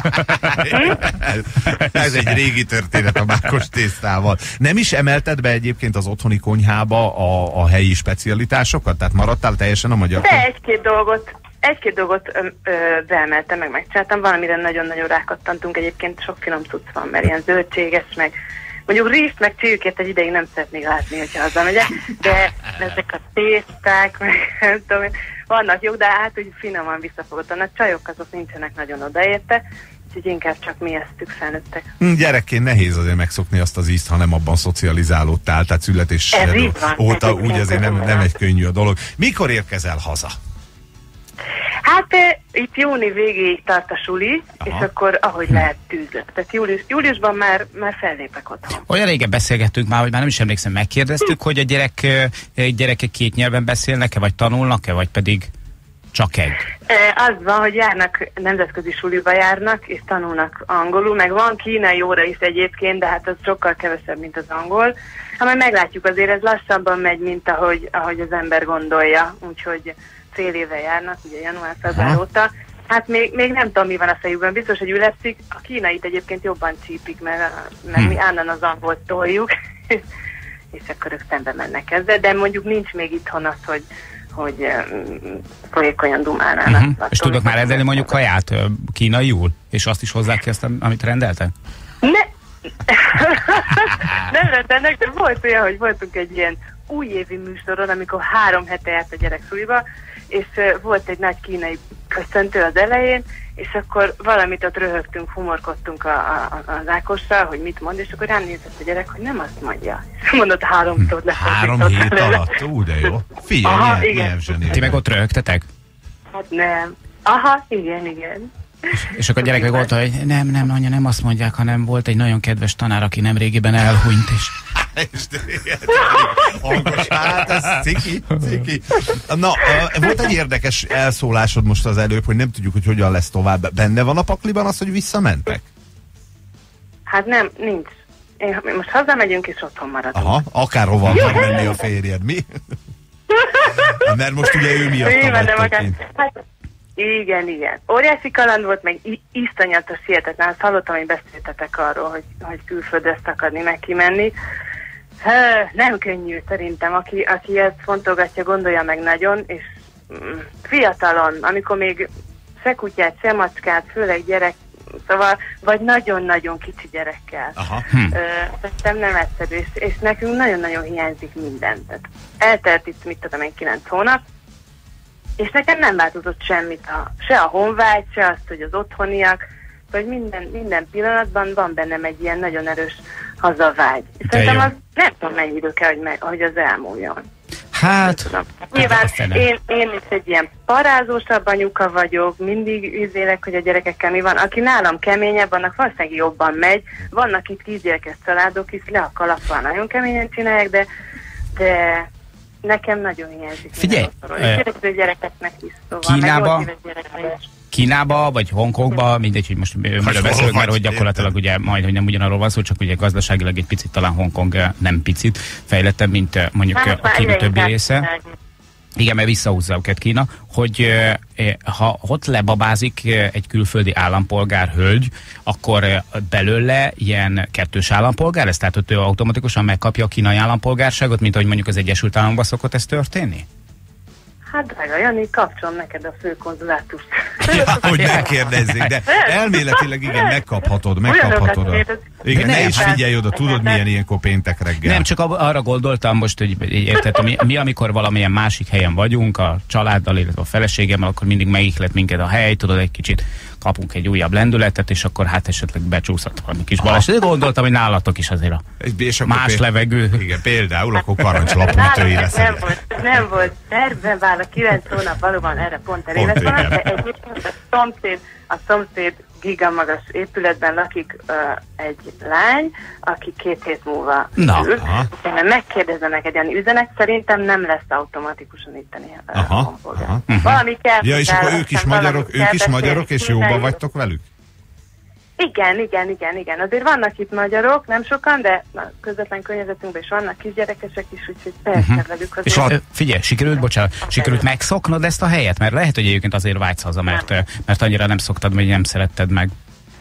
Ez egy régi történet a mákos tésztával. Nem is emelted be egyébként az otthoni konyhába a, a helyi specialitásokat? Tehát maradtál teljesen a magyar? De egy-két dolgot, egy-két dolgot ö, ö, beemeltem, meg megcsináltam. Valamire nagyon-nagyon rákattantunk, egyébként sok finom cucc van, mert ilyen zöldséges, meg mondjuk rizst, meg csirkét egy ideig nem szeretnék látni, hogyha hazamegyek, de ezek a tészták, meg nem tudom, vannak jók, de hát úgy finoman visszafogottan. A csajok azok nincsenek nagyon odaérte, úgyhogy inkább csak mi esztük felnőttek. Gyerekként nehéz azért megszokni azt az ízt, ha nem abban szocializálódtál, tehát születés óta úgy azért nem, nem egy könnyű a dolog. Mikor érkezel haza? Hát e, itt júni végéig tart a suli, aha. és akkor ahogy lehet tűzlök. Tehát július, júliusban már, már fellépek otthon. Olyan régen beszélgettünk már, hogy már nem is emlékszem, megkérdeztük, hogy a gyerek, gyerekek két nyelven beszélnek-e, vagy tanulnak-e, vagy pedig csak egy? E, az van, hogy járnak, nemzetközi suliba járnak, és tanulnak angolul, meg van kínai óra is egyébként, de hát az sokkal kevesebb, mint az angol. Ha majd meglátjuk, azért ez lassabban megy, mint ahogy, ahogy az ember gondolja, úgyhogy fél éve járnak, ugye január-február óta. Hát még, még nem tudom, mi van a fejükben. Biztos, hogy ülepszik. A kínait egyébként jobban csípik, mert, mert hmm. mi állandóan az angolt toljuk, és akkor ők szembe mennek ezzel. De mondjuk nincs még itthon az, hogy, hogy um, folyékonyan dumálnának. Uh-huh. És tudok már rendelni mondjuk kaját kínaiul? És azt is hozzák ki azt, amit rendeltek? Ne! Nem rendelnek, de volt olyan, hogy voltunk egy ilyen újévi műsoron, amikor három hete járt a gyerek suliba, és uh, volt egy nagy kínai köszöntő az elején, és akkor valamit ott röhögtünk, humorkodtunk a, a, az Ákossal, hogy mit mond, és akkor rám nézett a gyerek, hogy nem azt mondja. És mondott háromszor lesz. Három hét alatt? Ú, de jó. Figyelj, aha, milyen, milyen zseniális. Ti meg ott röhögtetek? Hát nem. Aha, igen, igen. És, és akkor a gyerek meg volt, hogy nem, nem, anya, nem azt mondják, hanem volt egy nagyon kedves tanár, aki nem régiben elhunyt, és... Hangos, hát ez ciki, ciki. Na, volt egy érdekes elszólásod most az előbb, hogy nem tudjuk, hogy hogyan lesz tovább. Benne van a pakliban az, hogy visszamentek? Hát nem, nincs. Én, most hazamegyünk és otthon maradunk. Aha, akárhova akar menni a férjed, mi? Mert most ugye ő miatt vagytok kint. Hát, Igen, igen. Óriási kaland volt, meg i- iszonyatos hihetetlen. Azt hallottam, hogy beszéltetek arról, hogy, hogy külföldre szakadni, meg kimenni. Hö, nem könnyű szerintem. Aki, aki ezt fontolgatja, gondolja meg nagyon, és mm, fiatalon, amikor még se kutyát, se macskát, főleg gyerek, szóval, vagy nagyon-nagyon kicsi gyerekkel. Aha. Hm. Szerintem nem egyszerű, és, és nekünk nagyon-nagyon hiányzik minden. Tehát eltelt itt, mit tudom én, kilenc hónap, és nekem nem változott semmit, a, se a honvágy, se azt, hogy az otthoniak, vagy minden, minden pillanatban van bennem egy ilyen nagyon erős hazavágy. És szerintem az nem tudom mennyi idő kell, hogy, me, hogy az elmúljon. Hát, Nyilván aztán én, én is egy ilyen parázósabb anyuka vagyok, mindig üzélek, hogy a gyerekekkel mi van. Aki nálam keményebb, annak valószínűleg jobban megy. Vannak itt kisgyerekes családok is, le a kalappal nagyon keményen csinálják, de, de nekem nagyon hiányzik. Figyelj, A gyerekeknek is, szóval. Kínába, Kínába, vagy Hongkongba, mindegy, hogy most miről beszélünk, mert hogy gyakorlatilag ugye majd, hogy nem ugyanarról van szó, csak ugye gazdaságilag egy picit talán Hongkong nem picit fejlettebb, mint mondjuk a Kína többi része. Igen, mert visszahúzza őket Kína, hogy ha ott lebabázik egy külföldi állampolgár hölgy, akkor belőle ilyen kettős állampolgár lesz? Tehát, hogy ő automatikusan megkapja a kínai állampolgárságot, mint ahogy mondjuk az Egyesült Államokban szokott ez történni? Hát drága Jani, kapcsolom neked a főkonzulátust. Ja, hogy megkérdezzék, de elméletileg igen, megkaphatod, megkaphatod. A... Igen, ne is figyelj oda, tudod milyen ilyenkor péntek reggel. Nem, csak arra gondoltam most, hogy érted, mi, mi amikor valamilyen másik helyen vagyunk, a családdal, illetve a feleségemmel, akkor mindig megihlet minket a hely, tudod, egy kicsit kapunk egy újabb lendületet, és akkor hát esetleg becsúszhat valami kis baleset. De gondoltam, hogy nálatok is azért a más péld... levegő. Igen, például akkor karancslapútői lesz. Nem volt, nem volt tervben vár a kilenc hónap, valóban erre pont elég lesz volna, de egyébként a szomszéd, a szomszéd gigamagas épületben lakik uh, egy lány, aki két hét múlva Na, ül. Én megkérdezem neked, ilyen üzenet, szerintem nem lesz automatikusan itteni uh, aha, aha. Valami kell. Ja, és akkor ők is magyarok, ők is magyarok, és jóba vagytok velük? Igen, igen, igen, igen. Azért vannak itt magyarok, nem sokan, de a közvetlen környezetünkben is vannak kisgyerekesek is, úgyhogy persze uh-huh. velük azért. És a, figyelj, sikerült, bocsánat, sikerült megszoknod ezt a helyet? Mert lehet, hogy egyébként azért vágysz haza, mert, mert annyira nem szoktad, vagy nem szeretted meg.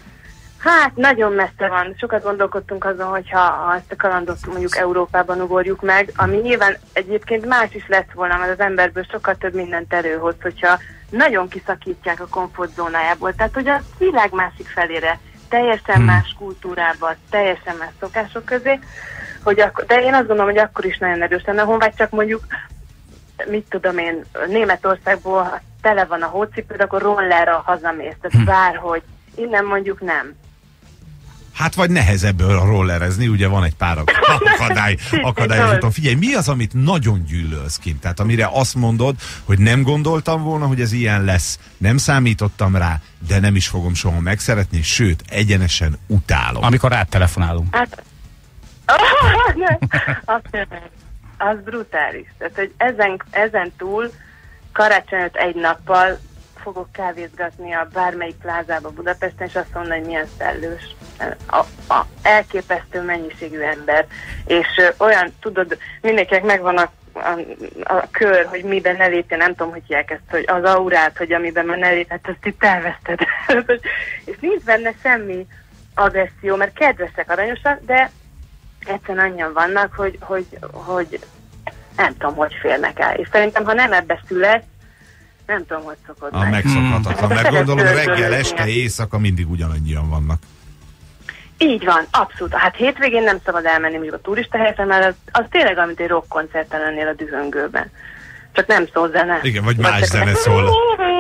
Hát, nagyon messze van. Sokat gondolkodtunk azon, hogyha ha ezt a kalandot mondjuk Európában ugorjuk meg, ami nyilván egyébként más is lett volna, mert az emberből sokkal több mindent előhoz, hogyha nagyon kiszakítják a komfortzónájából. Tehát, hogy a világ másik felére, teljesen hmm. más kultúrába, teljesen más szokások közé, hogy akkor, de én azt gondolom, hogy akkor is nagyon erős lenne a honvágy, csak mondjuk, mit tudom én, Németországból tele van a hócipőd, akkor rollerra hazamész, tehát hmm. bárhogy, innen mondjuk nem. Hát vagy nehezebb rollerezni, ugye van egy pár akadály, akadály úton. Figyelj, mi az, amit nagyon gyűlölsz kint? Tehát amire azt mondod, hogy nem gondoltam volna, hogy ez ilyen lesz, nem számítottam rá, de nem is fogom soha megszeretni, sőt, egyenesen utálom. Amikor ráttelefonálunk. Hát, oh, ne, az, az brutális. Tehát, hogy ezen, ezen túl karácsony előtt egy nappal fogok kávézgatni a bármelyik plázába Budapesten, és azt mondani, hogy milyen szellős. A, a elképesztő mennyiségű ember. És ö, olyan, tudod, mindenkinek megvan a, a, a kör, hogy miben ne lépjen, nem tudom, hogy hívják ezt, hogy az aurát, hogy amiben már ne lép, hát azt itt elveszted. És nincs benne semmi agresszió, mert kedvesek, aranyosak, de egyszerűen annyian vannak, hogy, hogy, hogy nem tudom, hogy félnek el. És szerintem, ha nem ebbe szület, nem tudom, hogy szokod meg. Megszokhatatlan, mert gondolom reggel, este, éjszaka mindig ugyanannyian vannak. Így van, abszolút. Hát hétvégén nem szabad elmenni mondjuk a turista helyre, mert az, az tényleg olyan, mint egy rockkoncerten lennél a Dühöngőben. Csak nem szól zene. Igen, vagy más zene szól.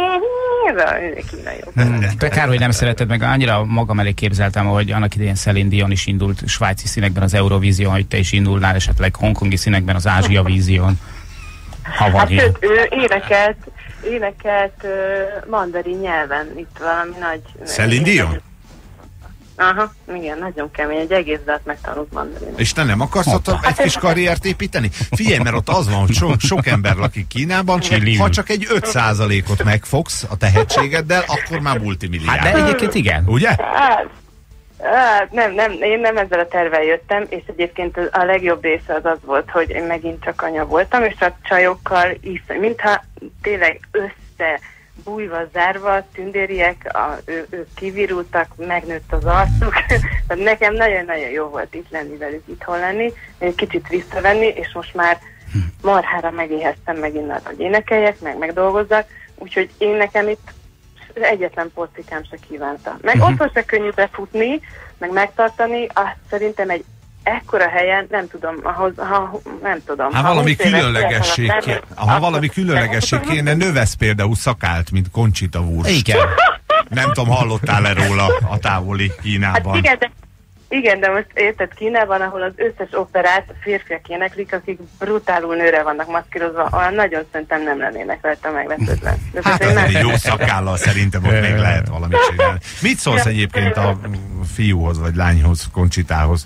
De kár, hogy nem szereted meg. Annyira magam elé képzeltem, hogy annak idején Celine Dion is indult svájci színekben az Eurovízión, hogy te is indulnál esetleg hongkongi színekben az Ázsia vízión. Hát sőt, ő énekelt, énekelt uh, mandarin nyelven itt valami nagy... Celine Dion? Aha, igen, nagyon kemény, egy egész dalt megtanult mandarin. És te nem akarsz ott egy kis karriert építeni? Figyelj, mert ott az van, hogy so, sok ember lakik Kínában, ha csak egy öt százalékot megfogsz a tehetségeddel, akkor már multimilliárd. Hát de egyébként igen. Ugye? Hát, hát nem, nem, én nem ezzel a tervvel jöttem, és egyébként a legjobb része az az volt, hogy én megint csak anya voltam, és a csajokkal is, mintha tényleg össze bújva, zárva, tündériek, a, ő, ők kivirultak, megnőtt az arcuk. Tehát nekem nagyon-nagyon jó volt itt lenni velük, itthon lenni, egy kicsit visszavenni, és most már marhára megéheztem megint arra, hogy énekeljek, meg megdolgozzak, úgyhogy én nekem itt egyetlen porcikám se kívánta. Meg uh-huh. otthon se könnyű befutni, meg megtartani, azt szerintem egy ekkora helyen, nem tudom, ahhoz, ha, nem tudom. Hát valami különlegesség, kéne, ha valami különlegesség kéne, növesz például szakált, mint Conchita Wurst. Igen. Nem tudom, hallottál-e róla a távoli Kínában? Hát igen, de, igen, de most érted, Kínában, ahol az összes operát férfiak éneklik, akik brutálul nőre vannak maszkírozva, olyan nagyon szerintem nem lennének rajta megvetődlen. Hát az egy jó szakállal szerintem ott még lehet valamit csinálni. Mit szólsz egyébként a fiúhoz, vagy lányhoz, Conchitához?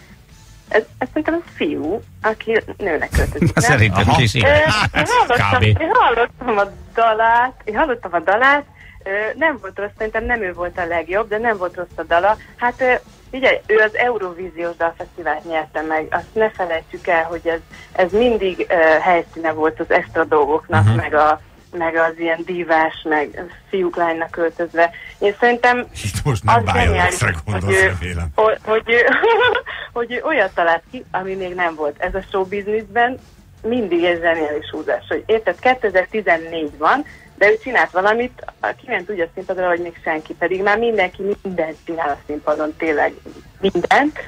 Ez, ez szerintem a fiú, aki nőnek költözik. Szerintem is, igen. Én hallottam, én hallottam a dalát, én hallottam a dalát, nem volt rossz, szerintem nem ő volt a legjobb, de nem volt rossz a dala. Hát ugye, ő az Eurovíziós Dalfesztivált nyerte meg, azt ne felejtsük el, hogy ez, ez mindig uh, helyszíne volt az extra dolgoknak, uh-huh. meg, a, meg az ilyen divás, meg fiúk lánynak költözve. Én szerintem itt most nem Bájolexre gondolsz, remélem. Hogy, hogy, hogy, hogy ő olyat talált ki, ami még nem volt. Ez a showbizniszben mindig egy zseniális húzás, hogy érted, kétezer-tizennégy van, de ő csinált valamit, ki nem tudja a színpadra, hogy még senki, pedig már mindenki mindent csinál a színpadon, tényleg mindent,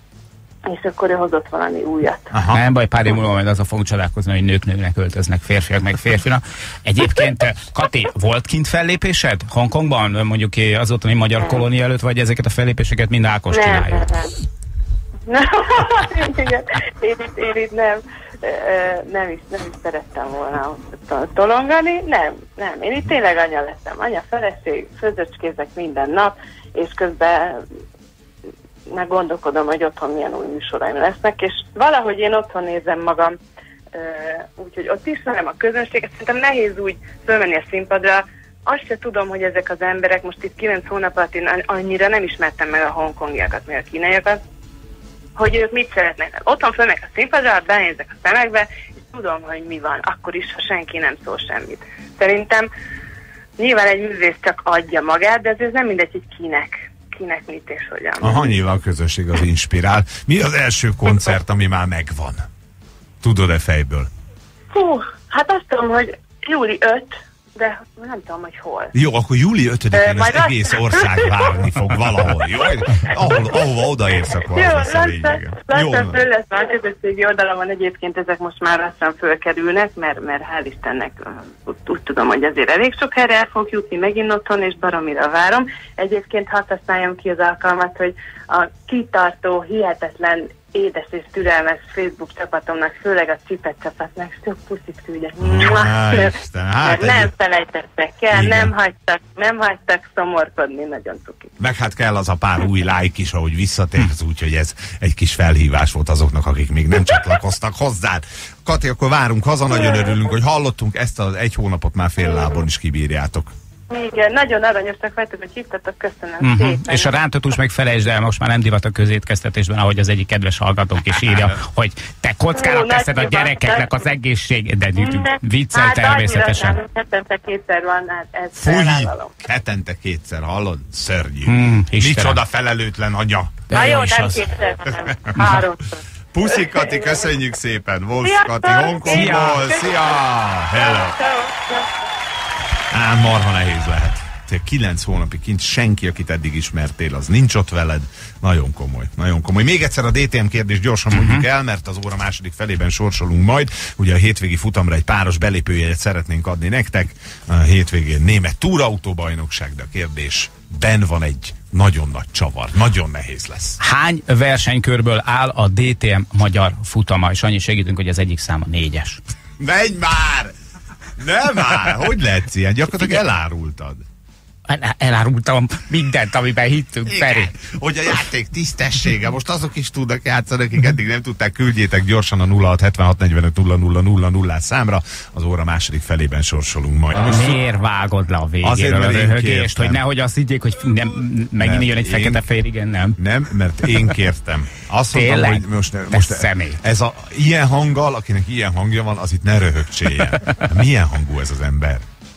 és akkor ő hozott valami újat. Aha. Nem baj, pár év múlva majd azon fogunk csodálkozni, hogy nők nőnek öltöznek, férfiak meg férfinak. Egyébként, Kati, volt kint fellépésed Hongkongban, mondjuk az ottani magyar kolónia előtt, vagy ezeket a fellépéseket mind Ákos nem, csinálja? Nem, nem. Igen, én itt, én itt nem, nem, is, nem is szerettem volna tolongani, nem, nem. Én itt tényleg anya lettem, anya, feleség, főzöcskézek minden nap, és közben meg gondolkodom, hogy otthon milyen új műsoraim lesznek, és valahogy én otthon nézem magam, úgyhogy ott ismerem a közönséget, szerintem nehéz úgy fölmenni a színpadra, azt se tudom, hogy ezek az emberek, most itt kilenc hónap alatt én annyira nem ismertem meg a hongkongiakat, meg a kínaiakat, hogy ők mit szeretnek. Otthon fölmegyek a színpadra, benézek a szemekbe, és tudom, hogy mi van, akkor is, ha senki nem szól semmit. Szerintem nyilván egy művész csak adja magát, de ez nem mindegy, hogy kinek, kinek mit és hogyan. Aha, nyilván a közönség az inspirál. Mi az első koncert, ami már megvan? Tudod-e fejből? Hú, hát azt tudom, hogy júli ötödike, de nem tudom, hogy hol. Jó, akkor júli ötödikén az azt... egész ország várni fog valahol, jó? Ahol, ahova odaérsz, akkor jó, az lesz a lényeg. Lassan föl lesz, már a közösségi oldalamon egyébként ezek most már lassan fölkerülnek, mert, mert hál' Istennek úgy, úgy tudom, hogy azért elég sok helyre el fog jutni megint otthon, és baromira várom. Egyébként hadd használjam ki az alkalmat, hogy a kitartó, hihetetlen, édes és türelmes Facebook csapatomnak, főleg a Csipet csapatnak sok puszit küldek. Hát nem felejtettek el, nem hagytak, nem hagytak szomorkodni, nagyon cuki. Meg hát kell az a pár új like is, ahogy visszatérsz, úgyhogy ez egy kis felhívás volt azoknak, akik még nem csatlakoztak hozzád. Kati, akkor várunk haza, nagyon örülünk, hogy hallottunk, ezt az egy hónapot már fél lábon is kibírjátok. Igen, nagyon aranyosak vagytok, hogy hívtatok, köszönöm uh-huh. szépen. És a rántatós meg felejtsd el, most már nem divat a közétkeztetésben, ahogy az egyik kedves hallgatónk is írja, hogy te kockára teszed a gyerekeknek az egészség, de viccel hát, természetesen. Hát hetente kétszer van, hát ez Fúj, hetente kétszer, hallod? Szörnyű. Hmm, Micsoda felelőtlen anya. Na jó, nem kétszer, hanem háromszor. Puszi, Kati, köszönjük szépen. Wolf Kati Hongkongból. Szia! Hello! Ám marha nehéz lehet. Te kilenc hónapig kint senki, akit eddig ismertél, az nincs ott veled. Nagyon komoly, nagyon komoly. Még egyszer a dé té em kérdést gyorsan mondjuk uh-huh. el, mert az óra második felében sorsolunk majd. Ugye a hétvégi futamra egy páros belépőjegyet szeretnénk adni nektek. A hétvégén német túrautóbajnokság, de a kérdésben van egy nagyon nagy csavar. Nagyon nehéz lesz. Hány versenykörből áll a dé té em magyar futama? És annyi segítünk, hogy az egyik száma négyes. Menj már! Nem már! Hogy lehetsz ilyen? Gyakorlatilag elárultad. Elárultam mindent, amiben hittünk, Feri. Hogy a játék tisztessége. Most azok is tudnak játszani, akik eddig nem tudták, küldjétek gyorsan a nulla hat hetvenhat negyvenöt nulla nulla nulla nulla számra. Az óra második felében sorsolunk majd. Miért vágod le a végéről a röhögést, hogy nehogy azt higgyék, hogy nem, megint jön egy én, fekete-fehér, igen, nem? Nem, mert én kértem. Azt mondtam, hogy most, most ez a ilyen hanggal, akinek ilyen hangja van, az itt ne röhögcséljen. Milyen hangú ez az ember?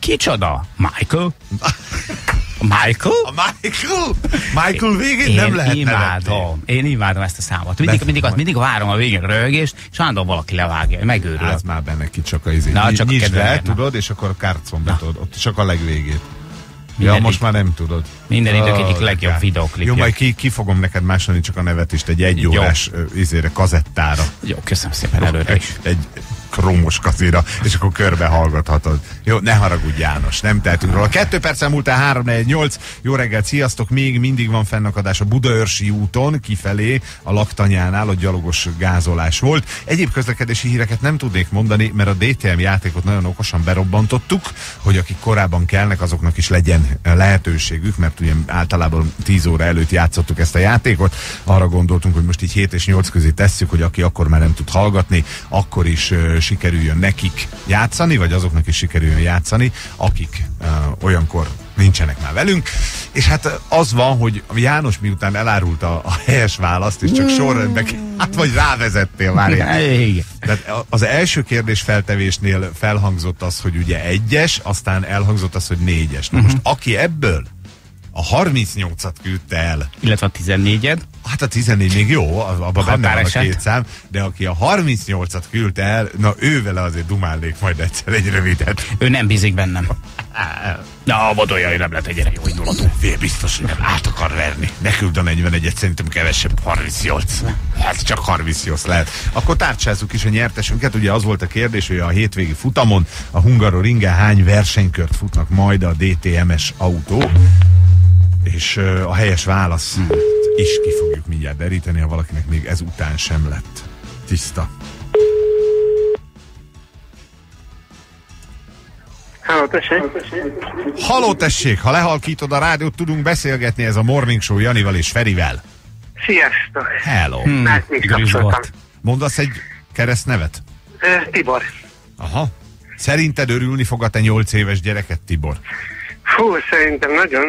Kicsoda? Michael? Michael? A Michael? Michael végén én nem lehet imádom. Én imádom ezt a számot. Mindig, mindig, mindig, mindig várom a végén röhögést, és állandóan valaki levágja, megőrül. Ez már benne ki csak a izé. Na, csak Nyisd a le, tudod, és akkor a kárcon betod. Ott csak a legvégét. Ja, Minden most így. már nem tudod. Minden idők Ó, egyik de legjobb kár. videóklipje. Jó, majd ki, ki fogom neked másolni csak a nevet is egy egyórás izére, kazettára. Jó, köszönöm szépen előre is. Egy, egy krómos kazéra, és akkor körbe hallgathatod. Jó, ne haragudj János, nem tehetünk róla. Kettő perccel múltál három negyvennyolc. Jó reggelt, sziasztok! Még mindig van fennakadás a Budaörsi úton, kifelé, a Laktanyánál, a gyalogos gázolás volt. Egyéb közlekedési híreket nem tudnék mondani, mert a dé té em játékot nagyon okosan berobbantottuk, hogy akik korábban kelnek, azoknak is legyen lehetőségük, mert ugye általában tíz óra előtt játszottuk ezt a játékot. Arra gondoltunk, hogy most így hét és nyolc közé tesszük, hogy aki akkor már nem tud hallgatni, akkor is sikerüljön nekik játszani, vagy azoknak is sikerüljön játszani, akik uh, olyankor nincsenek már velünk. És hát az van, hogy János miután elárulta a helyes választ, és csak sorrendbe, hát vagy rávezettél, várjál. Tehát az első kérdés feltevésnél felhangzott az, hogy ugye egyes, aztán elhangzott az, hogy négyes. Na most aki ebből a harmincnyolcat küldte el, Illetve a tizennégyed. hát a tizennégy még jó, abban benne van a Határeset. két szám, de aki a harmincnyolcat küldte el, na ő vele azért dumálnék majd egyszer egy rövidet. Ő nem bízik bennem. Na, a Bodolyai nem lett egy gyere jó indulatú. Fél biztos, hogy nem át akar verni. Ne küld a negyvenegyet, szerintem kevesebb, harmincnyolc. Hát csak harmincnyolc lehet. Akkor tárcsázzuk is a nyertesünket. Ugye az volt a kérdés, hogy a hétvégi futamon a Hungaroringen hány versenykört futnak majd a dé té em-es autó. És uh, a helyes válasz hmm. is ki fogjuk mindjárt deríteni, ha valakinek még ezután sem lett tiszta. Halló, tessék. Halló, tessék! Ha lehalkítod a rádiót, tudunk beszélgetni, ez a Morning Show Janival és Ferivel. Sziasztok. Hello! Hmm. Már is Grüß kapcsoltam. Gott. Mondasz egy keresztnevet? Ö, Tibor. Aha. Szerinted örülni fog a te nyolc éves gyereket, Tibor? Fú, szerintem nagyon.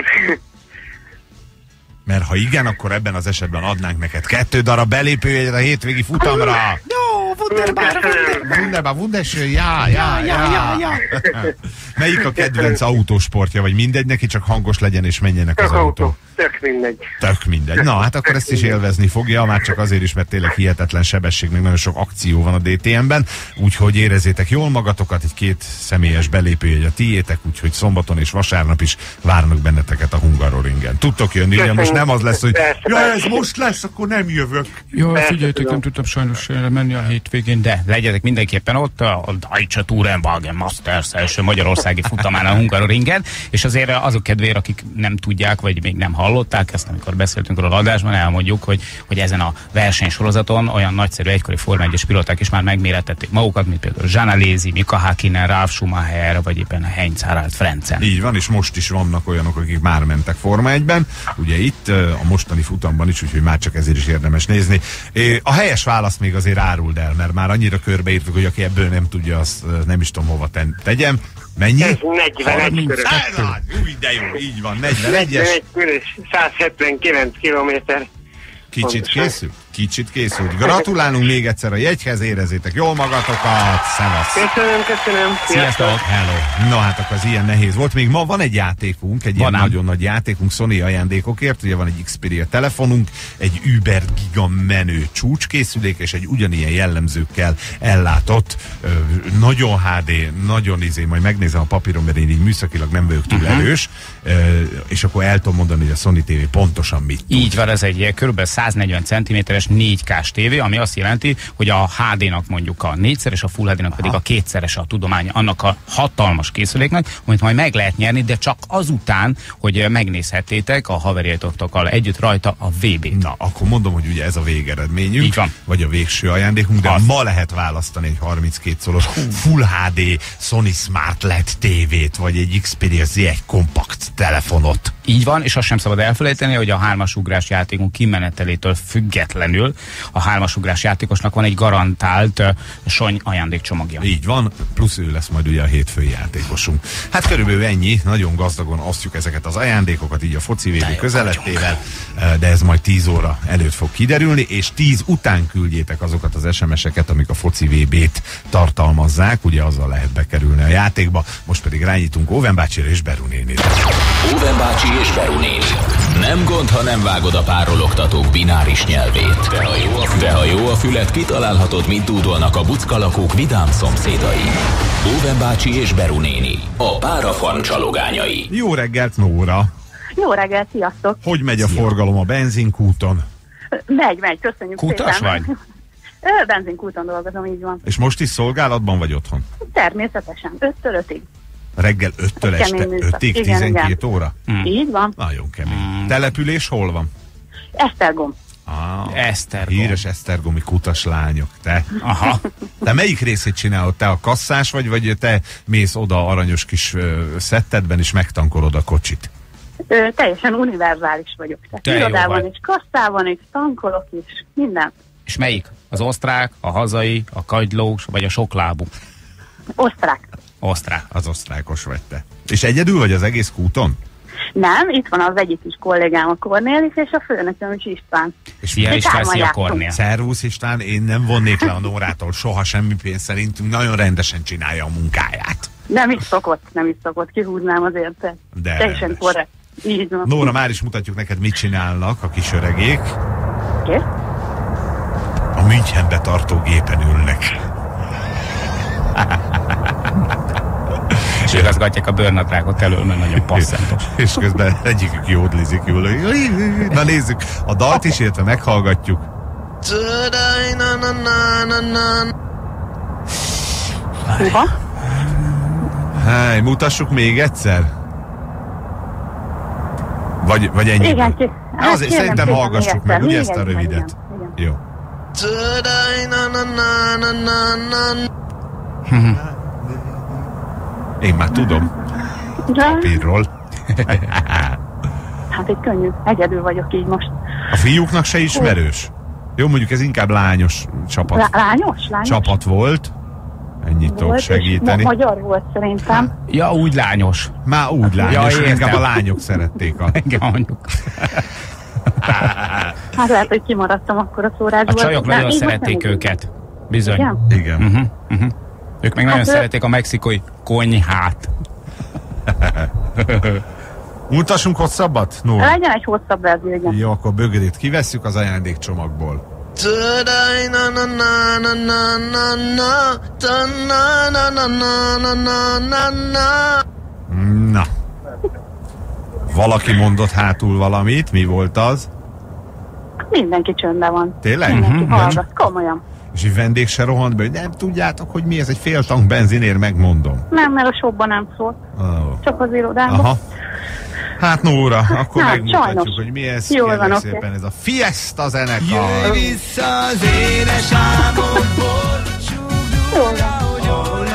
Mert ha igen, akkor ebben az esetben adnánk neked kettő darab belépőjegyet a hétvégi futamra. Jó, wunderbar, wunderbar. Wunderbar, wunderschön, já, já, já, já, já. Melyik a kedvenc autósportja, vagy mindegy neki, csak hangos legyen és menjenek az Tök autó? autó. Tök mindegy. Tök mindegy. Na, hát akkor ezt is élvezni fogja, már csak azért is, mert tényleg hihetetlen sebesség, meg nagyon sok akció van a dé té em-ben, úgyhogy érezzétek jól magatokat, egy két személyes belépőjegy a tiétek, úgyhogy szombaton és vasárnap is várnak benneteket a Hungaroringen. Tudtok jönni, ugye most nem az lesz, hogy ja, ez most lesz, akkor nem jövök. Jó, Persze, figyeljetek, tudom. nem tudtam sajnos menni a hétvégén, de legyetek mindenképpen ott a Deutsche Tourenwagen Masters első magyarországi futamán a Hungaroringen, és azért azok kedvére, akik nem tudják, vagy még nem hallották ezt, amikor beszéltünk róla adásban, elmondjuk, hogy, hogy ezen a versenysorozaton olyan nagyszerű egykori Forma egyes pilóták is már megmérettették magukat, mint például Jean Alesi, Mika Häkkinen, Ralf Schumacher, vagy éppen a Heinz Harald Frentzen. Így van, és most is vannak olyanok, akik már mentek Forma egyben, ugye itt a mostani futamban is, úgyhogy már csak ezért is érdemes nézni. A helyes választ még azért áruld el, mert már annyira körbeírtuk, hogy aki ebből nem tudja, azt nem is tudom hova ten- tegyem. Mennyi? Ez negyvenegy körös. Ez az, új, de jó, így van, negyvenegyes. negyvenegy körös, száz hetvenkilenc kilométer. Kicsit Pontosan. készült? Kicsit készült. Gratulálunk még egyszer a jegyhez, érezzétek jól magatokat. Szevasz! Köszönöm, köszönöm. Sziasztok! Hello! Na hát akkor az ilyen nehéz volt. Még ma van egy játékunk, egy Van ilyen ám. nagyon nagy játékunk Sony ajándékokért. Ugye van egy Xperia telefonunk, egy Uber Giga menő csúcskészülék, és egy ugyanilyen jellemzőkkel ellátott, ö, nagyon há dé, nagyon izé, majd megnézem a papíron, mert én így műszakilag nem vagyok túl uh-huh. erős, ö, és akkor el tudom mondani, hogy a Sony té vé pontosan mit tud. Így van, ez egy kb. száznegyven centiméteres négy kás tévé, ami azt jelenti, hogy a há dé-nak mondjuk a négyszeres, a Full há dé-nak pedig a kétszeres a tudománya annak a hatalmas készüléknek, amit majd meg lehet nyerni, de csak azután, hogy megnézhettétek a haverjaitokkal együtt rajta a vé bét. Na, akkor mondom, hogy ugye ez a végeredményünk, Így van. vagy a végső ajándékunk, de Az. ma lehet választani egy harminckét szolos Full há dé Sony Smart el é dé tévét, vagy egy Xperia zé egy kompakt telefonot. Így van, és azt sem szabad elfelejteni, hogy a hármasugrás játékunk kimenetelétől függetlenül a hármasugrás játékosnak van egy garantált uh, sony ajándékcsomagja. Így van, plusz ő lesz majd ugye a hétfői játékosunk. Hát körülbelül ennyi, nagyon gazdagon osztjuk ezeket az ajándékokat, így a foci vé bé közelettével, de ez majd tíz óra előtt fog kiderülni, és tíz után küldjétek azokat az es em es-eket, amik a foci vé bét tartalmazzák, ugye azzal lehet bekerülni a játékba. Most pedig rányitunk Óven bácsira és Beru nénire. Óven bácsi és Beru néni. Nem gond, ha nem vágod a párologtatók bináris nyelvét. De ha jó a, de ha jó a fület, kitalálhatod, mint dúdolnak a buckalakók vidám szomszédai. Óven bácsi és Beru néni. A párafarm csalogányai. Jó reggelt, Nóra! Jó reggelt, sziasztok! Hogy megy a forgalom a benzinkúton? Megy, megy, köszönjük Kutas szépen. vagy? Ö, benzinkúton dolgozom, így van. És most is szolgálatban vagy otthon? Természetesen, öttől ötig. Reggel öttől este Kemény műszak. ötig, Igen, tizenkét igen. óra? Mm. Így van. Nagyon kemény. Település hol van? Esztergom. Ah, Esztergom. híres esztergomi kutas lányok, te. Aha. Te melyik részét csinálod? Te a kasszás vagy, vagy te mész oda aranyos kis ö, szettedben és megtankolod a kocsit? Ö, teljesen univerzális vagyok. Te Tehát jó irodában vagy. is, kasszában is, tankolok is, minden. És melyik? Az osztrák, a hazai, a kagylós, vagy a soklábú? Osztrák. Osztrák. Az osztrákos vagy te. És egyedül vagy az egész kúton? Nem, itt van az egyik kis kollégám, a Kornélis, és a főnököm is István. És Szia Mi István, hárman szia jártunk. Kornél. Szervusz István, én nem vonnék le a Nórától soha semmi pénzt, szerintünk nagyon rendesen csinálja a munkáját. Nem is szokott, nem is szokott, kihúznám azért. De Teljesen rendes. korrekt. Így van. Nóra, már is mutatjuk neked, mit csinálnak a kis öregék. Kész? A Münchenbe tartó gépen ülnek. És igazgatják a bőrnadrágot elől, mert nagyon passzentos. És közben egyikük jódlizik jól. Na nézzük, a dalt is, illetve meghallgatjuk. Húha? Háj, mutassuk még egyszer? Vagy, vagy ennyi? Igen, ki. Hát Azért kérem szerintem szépen, hallgassuk még meg, ugye egyszer. ezt a Még egyszer, rövidet? igen, igen. Jó. Én már tudom. De, Papírról. hát itt könnyű. Egyedül vagyok így most. A fiúknak se ismerős. Jó, mondjuk ez inkább lányos csapat, Lá- lányos? Lányos? csapat volt. Ennyit tudok Volt, és segíteni. ma- magyar volt szerintem. Ja, úgy lányos. Már úgy lányos, Ja, ja, értem. inkább a lányok szerették a... Igen, mondjuk. Hát lehet, hogy kimaradtam akkor a A szórásból. csajok De nagyon így most szerették nem őket. Bizony. Igen? Igen. Uh-huh, uh-huh. Ők meg nagyon Hát ő- szerették a mexikói konyhát. Mutassunk hosszabbat? No. Legyen egy hosszabb verzió, igen. Jó, akkor bögrét kivesszük az ajándékcsomagból. Na. Valaki mondott hátul valamit, mi volt az? Mindenki csöndben van. Tényleg? Mindenki Mhm. hallgat, komolyan. És egy vendég se rohant be, hogy nem tudjátok, hogy mi ez, egy fél tank benzinér, megmondom. Nem, mert a shopban nem szólt. Oh. Csak az irodában. Aha. Hát Nóra, akkor Hát, megmutatjuk, sajnos. hogy mi ez. Jól Kérlek van, oké. szépen, ez a Fiesta zenekar. Jöjj vissza az édes álmodból, Jól van.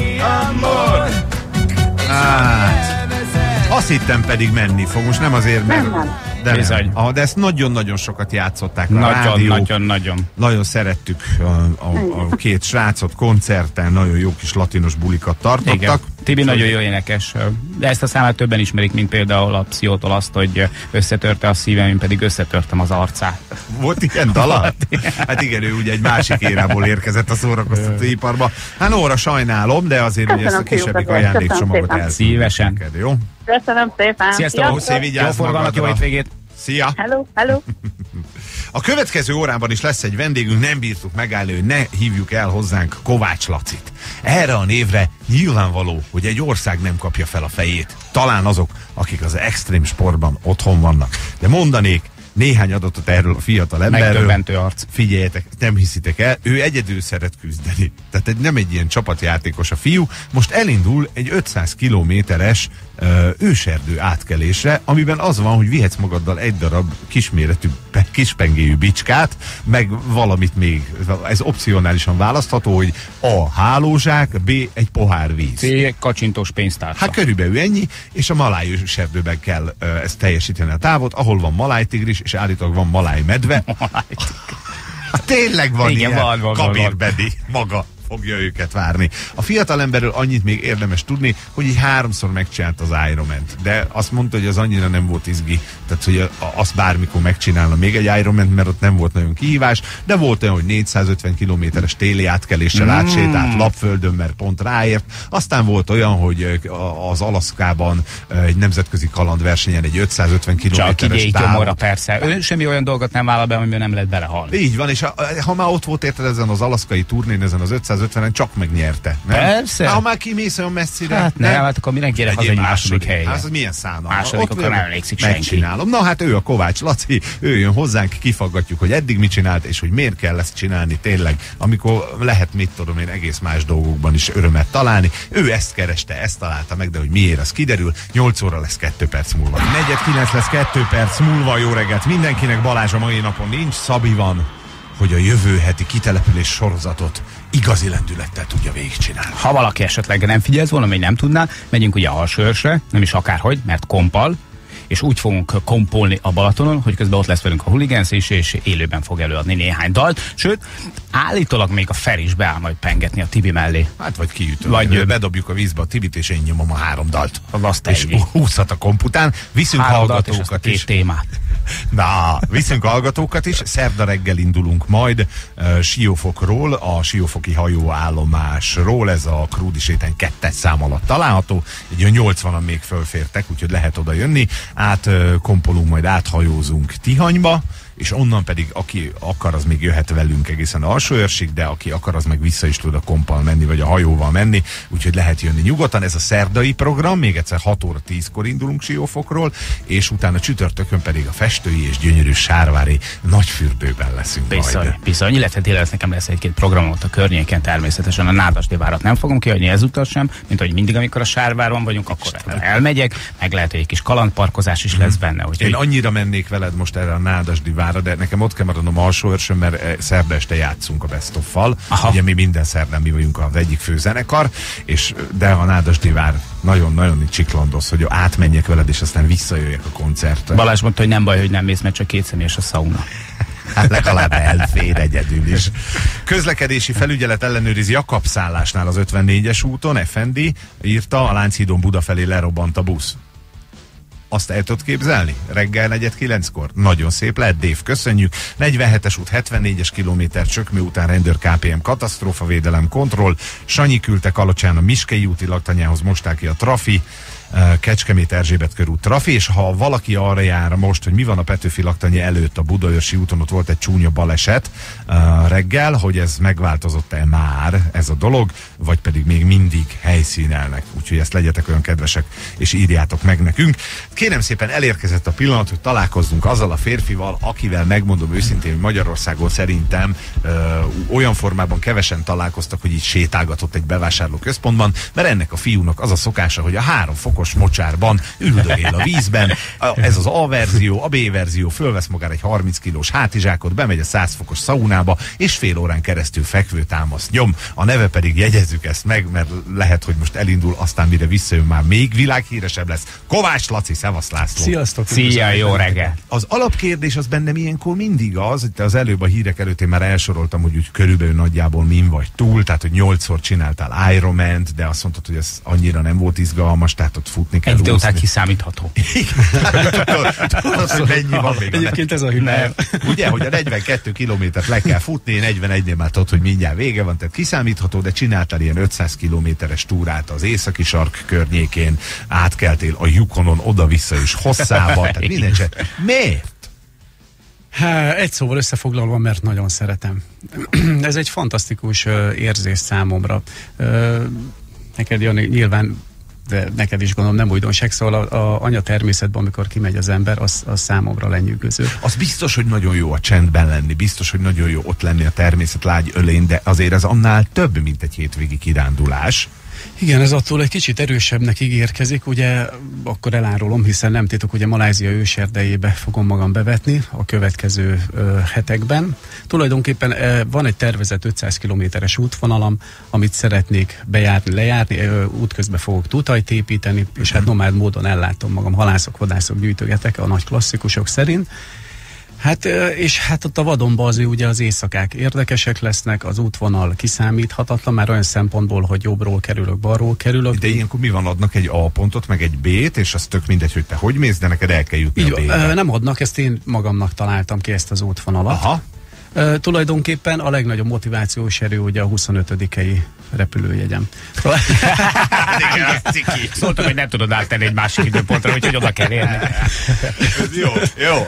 Hát, azt hittem pedig menni fog, most nem azért, mert... Nem, nem. De, Bizony. nem. Ah, de ezt nagyon-nagyon sokat játszották a Nagyon, rádió. nagyon, nagyon. Nagyon szerettük a, a, a két srácot koncerten, nagyon jó kis latinos bulikat tartottak. Igen. Tibi nagyon jó énekes, de ezt a számát többen ismerik, mint például a Psziótól azt, hogy összetörte a szívem, én pedig összetörtem az arcát. Volt ilyen dala? Hát igen, ő ugye egy másik érából érkezett a szórakoztatóiparba. Hát Nóra, sajnálom, de azért ugye ezt a Köszönöm kisebbik szépen, ajándékcsomagot köszönöm el. Szívesen. Neked, jó? Köszönöm szépen. Sziasztok, Sziasztok. Szép, vigyázz Jó forgalmat, jó magadra. hétvégét! Szia! Hello, hello. A következő órában is lesz egy vendégünk, nem bírtuk megállni, hogy ne hívjuk el hozzánk Kovács Lacit. Erre a névre nyilvánvaló, hogy egy ország nem kapja fel a fejét. Talán azok, akik az extrém sportban otthon vannak. De mondanék néhány adatot erről a fiatal emberről. Megdöbbentő arc. Figyeljetek, nem hiszitek el, ő egyedül szeret küzdeni. Tehát egy, nem egy ilyen csapatjátékos a fiú. Most elindul egy ötszáz kilométeres ö, őserdő átkelésre, amiben az van, hogy vihetsz magaddal egy darab kisméretű, kispengéjű bicskát, meg valamit még, ez opcionálisan választható, hogy A. hálózsák, B. egy pohár víz. C. kacsintós pénztárca. Hát körülbelül ennyi, és a maláj őserdőben kell ö, ezt teljesíteni a távot, ahol van malájtigris, és állítólag van malájmedve. Hát tényleg van. Igen, ilyen, van, van, Kabir van. Bedi maga fogja őket várni. A fiatalemberről annyit még érdemes tudni, hogy így háromszor megcsinált az Ironman-t, de azt mondta, hogy az annyira nem volt izgi, tehát hogy azt bármikor megcsinálna még egy Ironman-t, mert ott nem volt nagyon kihívás, de volt olyan, hogy négyszázötven kilométeres téli átkeléssel mm. átsétált Lapföldön, mert pont ráért. Aztán volt olyan, hogy az Alaszkában egy nemzetközi kalandversenyen egy ötszázötven kilométeres távot. Gyomorra, persze. Ő semmi olyan dolgot nem vállal be, amiben nem lehet belehalni. Így van, és ha, ha már ott volt érted ezen az alaszkai turnén, ezen az ötszázötvenen, csak megnyerte. Nem? Persze. Ha már kimész olyan messzire. Hát nem, nem hát akkor mindenkinek az egy második hely. Hát az milyen szánalma. Második, akkor nem emlékszik senki. Megcsinálom. Na hát ő a Kovács Laci, ő jön hozzánk, kifaggatjuk, hogy eddig mit csinált, és hogy miért kell ezt csinálni tényleg, amikor lehet, mit tudom én, egész más dolgokban is örömet találni. Ő ezt kereste, ezt találta meg, de hogy miért, az kiderül. nyolc óra lesz kettő perc múlva. negyed kilenc lesz kettő perc múlva. Jó reggelt mindenkinek. Balázs a mai napon nincs, Szabi van, hogy a jövő heti kitelepülés sorozatot igazi lendülettel tudja végigcsinálni. Ha valaki esetleg nem figyelsz volna, még nem tudná, megyünk ugye a Alsóörsre, nem is akárhogy, mert kompal, és úgy fogunk kompolni a Balatonon, hogy közben ott lesz velünk a Hooligans is, és élőben fog előadni néhány dalt. Sőt, állítólag még a Feri is beáll majd pengetni a Tibi mellé. Hát vagy kiütöm. Vagy bedobjuk a vízbe a Tibit, és én nyomom a három dalt. Azt és húzhat a kompután. Viszünk három hallgatókat is. Témát. Na, viszünk hallgatókat is. Szerda reggel indulunk majd uh, Siófokról, a siófoki hajóállomásról. Ez a Krúdi sétány kettes szám alatt található. Egy olyan nyolcvanan még fölfértek, úgyhogy lehet oda jönni. Át uh, kompolunk, majd áthajózunk Tihanyba, és onnan pedig aki akar, az még jöhet velünk egészen Alsóörsig, de aki akar, az meg vissza is tud a kompal menni, vagy a hajóval menni, úgyhogy lehet jönni nyugodtan. Ez a szerdai program, még egyszer hat óra tízkor indulunk Siófokról, és utána csütörtökön pedig a festői és gyönyörű sárvári Nagyfürdőben leszünk bizony, majd. Bizony, illetve délelőtt nekem lesz egy-két programot a környéken, természetesen a Nádasdi várat nem fogom kiadni ezúttal sem, mint hogy mindig, amikor a Sárváron vagyunk, akkor elmegyek, meg lehet, hogy egy kis kalandparkozás is lesz benne. Úgyhogy... Én annyira mennék veled most erre a Nádasdi várra, de nekem ott kell maradnom Alsóörsön, mert szerda este játszunk a Best of-val. Ugye mi minden szerdán mi vagyunk az egyik főzenekar, és de a Nádasdi vár nagyon-nagyon csiklandoz, hogy átmenjek veled, és aztán visszajöjjek a koncertre. Balázs mondta, hogy nem baj, hogy nem mész, mert csak két személyes a szauna. Hát legalább elfér egyedül is. Közlekedési felügyelet ellenőrizi Jakab-szállásnál az ötvennégyes úton, ef en dé írta, a Lánchídon Buda felé lerobbant a busz. Azt el tudod képzelni? Reggel negyed kilenckor? Nagyon szép lett, Dév, köszönjük. negyvenhetes út, hetvennégyes kilométer csökmő után rendőr ká pé em katasztrófavédelem kontroll. Sanyi küldte Kalocsán a Miskei úti laktanyához, mosták ki a trafi. Kecskemét Erzsébet körút trafi, és ha valaki arra jár most, hogy mi van a Petőfi laktanya előtt a Budaörsi úton, ott volt egy csúnya baleset uh, reggel, hogy ez megváltozott-e már ez a dolog, vagy pedig még mindig helyszínelnek. Úgyhogy ezt legyetek olyan kedvesek, és írjátok meg nekünk. Kérem szépen, elérkezett a pillanat, hogy találkozzunk azzal a férfival, akivel megmondom őszintén, hogy Magyarországon szerintem uh, olyan formában kevesen találkoztak, hogy így sétálgatott egy bevásárlóközpontban, mert ennek a fiúnak az a szokása, hogy a három fokos mocsárban üldögél a vízben. Ez az A verzió, a B verzió, fölvesz magára egy harminc kilós hátizsákot, bemegy a száz fokos szaunába, és fél órán keresztül fekvőtámaszt nyom. A neve pedig, jegyezzük ezt meg, mert lehet, hogy most elindul, aztán mire visszajön, már még világhíresebb lesz. Kovács Laci, szevasz László. Sziasztok. Szia, jó reggel. Az alapkérdés az bennem ilyenkor mindig az, hogy te az előbb a hírek előtt én már elsoroltam, hogy úgy körülbelül nagyjából min vagy túl, tehát hogy nyolcszor csináltál Ironman-t, de azt mondtad, hogy ez annyira nem volt izgalmas, tehát ott futni kell. Egy idő után kiszámítható. Egyébként ez a hülyem. Ugye, hogy a negyvenkettő kilométert le kell futni, negyvenegynél már tudod, hogy mindjárt vége van, tehát kiszámítható, de csináltál ilyen ötszáz kilométeres túrát az északi sark környékén, átkeltél a Yukonon oda-vissza is hosszába, tehát minden se. Miért? Há, egy szóval összefoglalva, mert nagyon szeretem. Ez egy fantasztikus uh, érzés számomra. Uh, neked, Jani, nyilván, de neked is gondolom nem újdonság, szóval a, a anya természetben, amikor kimegy az ember, az, az számomra lenyűgöző. Az biztos, hogy nagyon jó a csendben lenni, biztos, hogy nagyon jó ott lenni a természet lágy ölén, de azért ez annál több, mint egy hétvégi kirándulás. Igen, ez attól egy kicsit erősebbnek ígérkezik, ugye akkor elárulom, hiszen nem titok, ugye Malázia őserdejébe fogom magam bevetni a következő ö, hetekben. Tulajdonképpen ö, van egy tervezett ötszáz kilométeres útvonalam, amit szeretnék bejárni, lejárni, ö, útközben fogok tutajt építeni, és hát nomád módon ellátom magam, halászok, vadászok, gyűjtögetek a nagy klasszikusok szerint. Hát, és hát ott a vadonban azért ugye az éjszakák érdekesek lesznek, az útvonal kiszámíthatatlan, már olyan szempontból, hogy jobbról kerülök, balról kerülök. De ilyenkor mi van, adnak egy A pontot, meg egy B-t, és az tök mindegy, hogy te hogy mész, de neked el kell jutni Így, a B-be. Nem adnak, ezt én magamnak találtam ki, ezt az útvonalat. Aha. Uh, tulajdonképpen a legnagyobb motivációs erő ugye a huszonötödikei repülőjegyem. Szóltam, hogy nem tudod áttenni egy másik időpontra, úgyhogy oda kell érni. Jó, jó.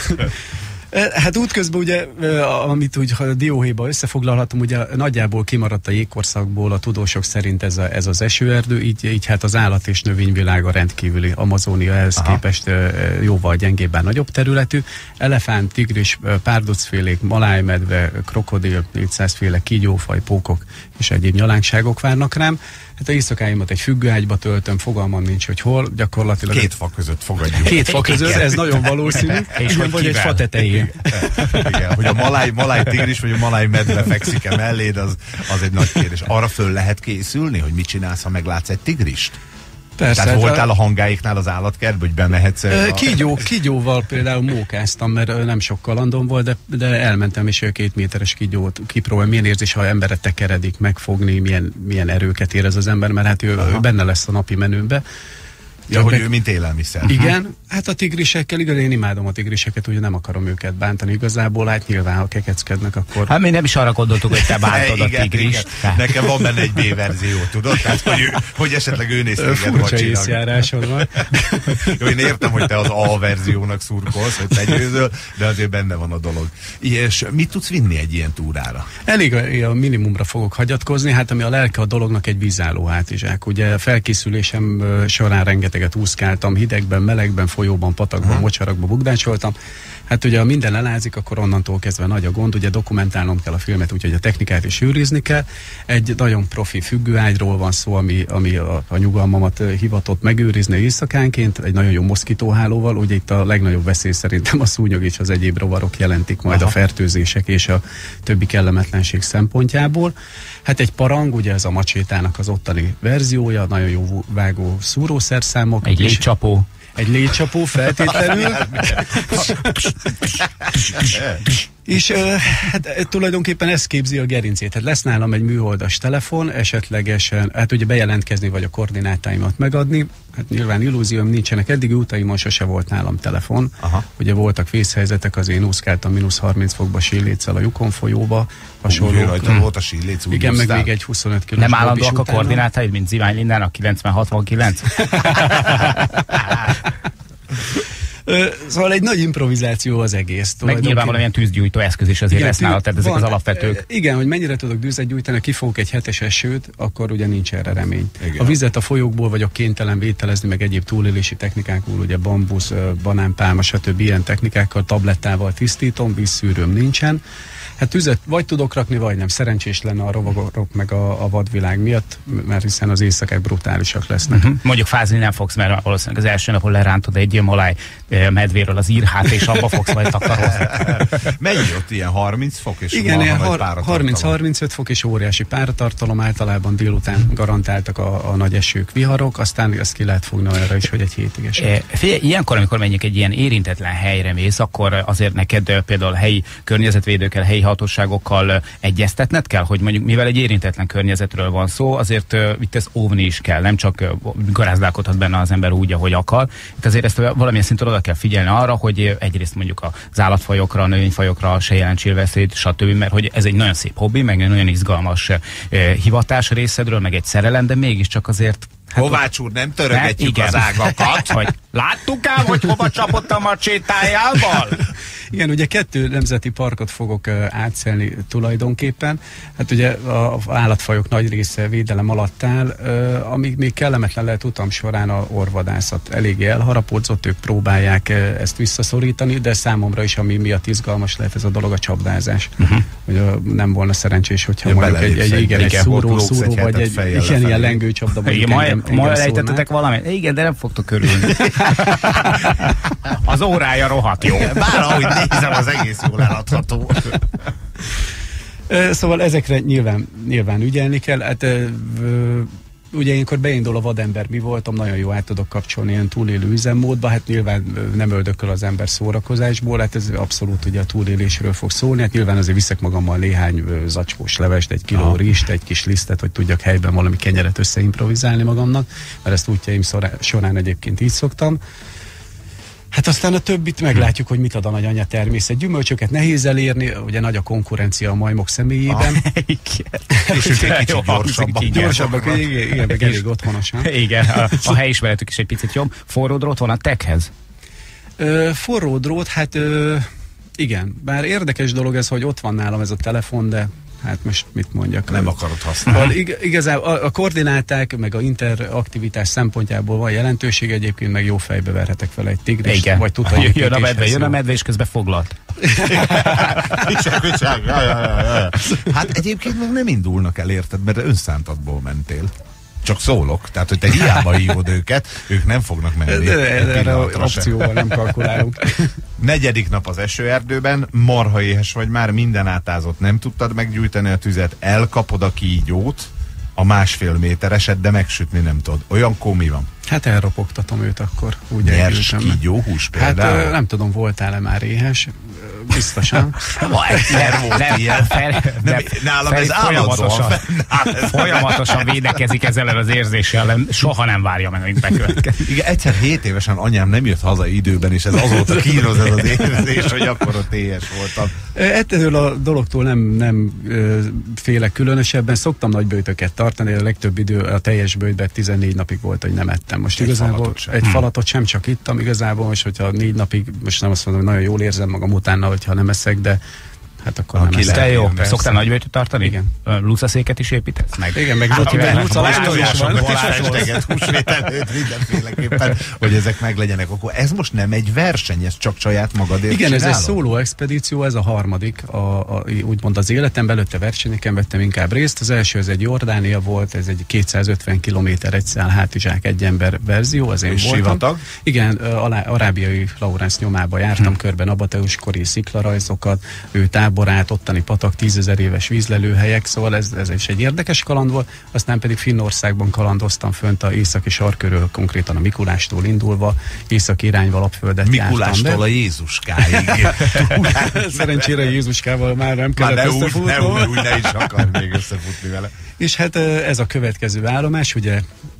Hát útközben ugye, amit úgy dióhéjba összefoglalhatom, ugye nagyjából kimaradt a jégkorszakból a tudósok szerint ez, a, ez az esőerdő, így, így hát az állat és növényvilága rendkívüli, Amazónia ehhez Aha. képest jóval gyengébben nagyobb területű. Elefánt, tigris, párducfélék, malájmedve, krokodil, négyszáz féle kígyófaj, pókok és egyéb nyalánkságok várnak rám. Hát a éjszakáimat egy függőágyba töltöm, fogalmam nincs, hogy hol, gyakorlatilag... Két fa között fogadjuk. Két fa között, ez nagyon valószínű. És igen, vagy egy fa tetején. Igen, hogy a maláj, maláj tigris vagy a maláj medve fekszik-e melléd, az, az egy nagy kérdés. Arra föl lehet készülni, hogy mit csinálsz, ha meglátsz egy tigrist? Persze. Tehát voltál a hangáiknál az állatkertbe, hogy bemehetsz? A... Kígyó, kígyóval például mókáztam, mert nem sok kalandom volt, de, de elmentem és két méteres kígyót kipróbálni. Milyen érzés, ha emberet tekeredik, megfogni, milyen, milyen erőket érez az ember, mert hát ő, ő benne lesz a napi menőbe. Ja, hogy ő mint élelmiszer. Igen, hát a tigrisekkel, igen, én imádom a tigriseket, ugye nem akarom őket bántani igazából, hát nyilván, ha kekeckednek, akkor... Hát mi nem is arra gondoltuk, hogy te bántod a tigrist. Nekem van benne egy B-verzió, tudod? Tehát, hogy, ő, hogy esetleg ő néz téged furcsa észjárásod van. Jó, én értem, hogy te az A verziónak szurkolsz, hogy legyőzöl, de azért benne van a dolog. És mit tudsz vinni egy ilyen túrára? Elég a minimumra fogok hagyatkozni, hát ami a lelke a dolognak egy vízálló hátizsák. Ugye felkészülésem során rengeteget úszkáltam, hidegben, melegben, folyóban, patakban, Aha. mocsarakban bugdácsoltam. Hát ugye, ha minden elázik, akkor onnantól kezdve nagy a gond, ugye dokumentálnom kell a filmet, úgyhogy a technikát is őrizni kell. Egy nagyon profi függőágyról van szó, ami, ami a, a nyugalmamat hivatott megőrizni éjszakánként, egy nagyon jó moszkitóhálóval, ugye itt a legnagyobb veszély szerintem a szúnyog és az egyéb rovarok jelentik majd Aha. a fertőzések és a többi kellemetlenség szempontjából. Hát egy parang, ugye ez a macsétának az ottani verziója, nagyon jó vágó szúrószerszámok. Egy légycsapó. Egy légycsapó feltétlenül. És uh, hát tulajdonképpen ez képzi a gerincét. Hát lesz nálam egy műholdas telefon, esetlegesen, hát ugye bejelentkezni vagy a koordinátáimat megadni. Hát nyilván illúzióm nincsenek, eddigi utaimon sose volt nálam telefon. Aha. Ugye voltak vészhelyzetek, az én úszkáltam mínusz harminc fokba Síléccel a Yukon folyóba. Hasonló. Úgy rajta volt a Sílec, úgy igen, úsztál. meg még egy huszonöt kilós. Nem állandóak a koordinátáid, mint Zivány Lindának kilencven hatvankilenc? Szóval egy nagy improvizáció az egész. Meg nyilván valamilyen tűzgyújtó eszköz is azért lesz nála, tehát ezek van, az alapvetők. Igen, hogy mennyire tudok dűzet gyújtani, kifogok egy hetes esőt, akkor ugye nincs erre remény. Igen. A vizet a folyókból vagyok kénytelen vételezni, meg egyéb túlélési technikákból, ugye bambusz, banánpálma, stb. Ilyen technikákkal, tablettával tisztítom, vízszűrőm nincsen. Hát tüzet vagy tudok rakni, vagy nem. Szerencsés lenne a rovarok meg a, a vadvilág miatt, mert hiszen az éjszakák brutálisak lesznek. Uh-huh. Mondjuk fázni nem fogsz, mert valószínűleg az első napon lerántod egy maláj medvéről az írhát, és abba fogsz majd takarozni. Mennyi ott ilyen harminc fok? És igen, ilyen harminc-harmincöt fok és óriási páratartalom, általában délután garantáltak a, a nagy esők, viharok, aztán ezt ki lehet fogni arra is, hogy egy hétig eső. Figyelj, ilyenkor, amikor menjünk egy ilyen érintetlen helyre mész, akkor azért neked például helyi környezetvédőkkel, helyi hatóságokkal egyeztetned kell, hogy mondjuk mivel egy érintetlen környezetről van szó, azért uh, itt ez óvni is kell, nem csak uh, garázdálkodhat benne az ember úgy, ahogy akar. Itt azért ezt valamilyen szinten oda kell figyelni arra, hogy egyrészt mondjuk az állatfajokra, a növényfajokra se jelentsél veszélyt, stb., mert hogy ez egy nagyon szép hobbi, meg egy nagyon izgalmas uh, hivatás részedről, meg egy szerelem, de mégiscsak azért Kovács úr, nem törögetjük igen. az ágakat. Hogy láttuk ám, hogy hova csapott a macsétájával? Igen, ugye kettő nemzeti parkot fogok uh, átszelni tulajdonképpen. Hát ugye a állatfajok nagy része védelem alatt áll, uh, amíg még kellemetlen lehet utam során a orvadászat eléggé elharapódzott, ők próbálják uh, ezt visszaszorítani, de számomra is, ami miatt izgalmas lehet ez a dolog, a csapdázás. Uh-huh. Hogy uh, nem volna szerencsés, hogyha ja, mondjuk egy, egy, igen, egy szúró, szúró, egy vagy egy ilyen, ilyen lengőcsapda. Igen, majd, majd elejtettetek valamit. Igen, de nem fogtok körülni. Az órája rohadt jó. Bár ahogy nézem, az egész jól eladható. Szóval ezekre nyilván, nyilván ügyelni kell. Hát, ö, ö, ugye ilyenkor beindul a vadember, mi voltam, nagyon jó át tudok kapcsolni ilyen túlélő üzemmódba, hát nyilván nem öldököl az ember szórakozásból, hát ez abszolút ugye a túlélésről fog szólni, hát nyilván azért viszek magammal néhány zacskós levest, egy kiló rist, egy kis lisztet, hogy tudjak helyben valami kenyeret összeimprovizálni magamnak, mert ezt útjaim során egyébként így szoktam. Hát aztán a többit meglátjuk, hogy mit ad a nagy anya természet. Gyümölcsöket nehéz elérni, ugye nagy a konkurencia a majmok személyében. Ah, és ők egy kicsit gyorsabbak. Gyorsabbak, igen, igen, meg elég otthonosan. Igen, a, a helyismeretük is egy picit jobb. Forró drót van a techhez? Ö, forró drót, hát ö, igen. Bár érdekes dolog ez, hogy ott van nálam ez a telefon, de hát most mit mondjak. Nem akarod használni. Ig- igazából a, a koordináták, meg a interaktivitás szempontjából van jelentőség, egyébként meg jó fejbe verhetek fel egy tigris, igen. Vagy tudta, hogy jön a medve, jön a medve, és közben foglalt. Vicsák, vicsák. Ja, ja, ja, ja. Hát egyébként meg nem indulnak el, érted, mert önszántatból mentél. Csak szólok, tehát hogy te hiába hívod őket, ők nem fognak menni. De erre opcióval nem kalkulálunk. Negyedik nap az esőerdőben, marha éhes vagy már, minden átázott, nem tudtad meggyújtani a tüzet, elkapod a kígyót, a másfél métereset, de megsütni nem tudod. Olyankor mi van? Hát elropogtatom őt akkor. Úgy nyers kígyóhús például? Hát nem tudom, voltál-e már éhes? Biztosan. Ma egyszer volt nem, ilyen. Fel, nem, nálam ez folyamatosan, folyamatosan védekezik ezzel az érzéssel, soha nem várja meg, hogy bekövetkezik. Igen, egyszer hét évesen anyám nem jött haza időben, és ez azóta kínoz ez az érzés, hogy akkor ott éhes voltam. Ettől a dologtól nem, nem félek különösebben. Szoktam nagy böjtöket tartani, a legtöbb idő a teljes böjtben tizennégy napig volt, hogy nem ettem. Most egy igazából falatot sem. egy hmm. falatot sem csak ittam, igazából most, hogyha négy napig, most nem azt mondom, hogy nagyon jól érzem magam utána, hogyha nem eszek, de hát akkor Aki nem eszek. Jó, szoktál nagyböjtöt tartani? Igen. Lucaszéket is építesz meg? Igen, meg lucalányos is van. Húsvét előtt mindenféleképpen, hogy ezek meg legyenek. Akkor ez most nem egy verseny, ez csak saját magadért igen, csinálod? Ez egy szóló expedíció, ez a harmadik, a, a, úgymond az életemben, előtte versenyeken vettem inkább részt. Az első, ez egy Jordánia volt, ez egy kétszázötven kilométer egy szál hátizsák egy ember verzió, az én és voltam. Sivatag? Igen, alá, arábiai Laurence nyomába jártam hmm. körben Nabateus kori sziklarajzokat, ő táborát, ottani patak, tízezer éves vízlelőhelyek, szóval ez, ez is egy érdekes kaland volt. Aztán pedig Finnországban kalandoztam fönt a északi sarkörül, konkrétan a Mikulástól indulva, északi irányba Lapföldet Mikulástól a Jézuskáig. Szerencsére Jézuskával már nem kellett már ne összefutnom. Úgy, ne, úgy, ne is akar még összefutni vele. És hát ez a következő állomás, ugye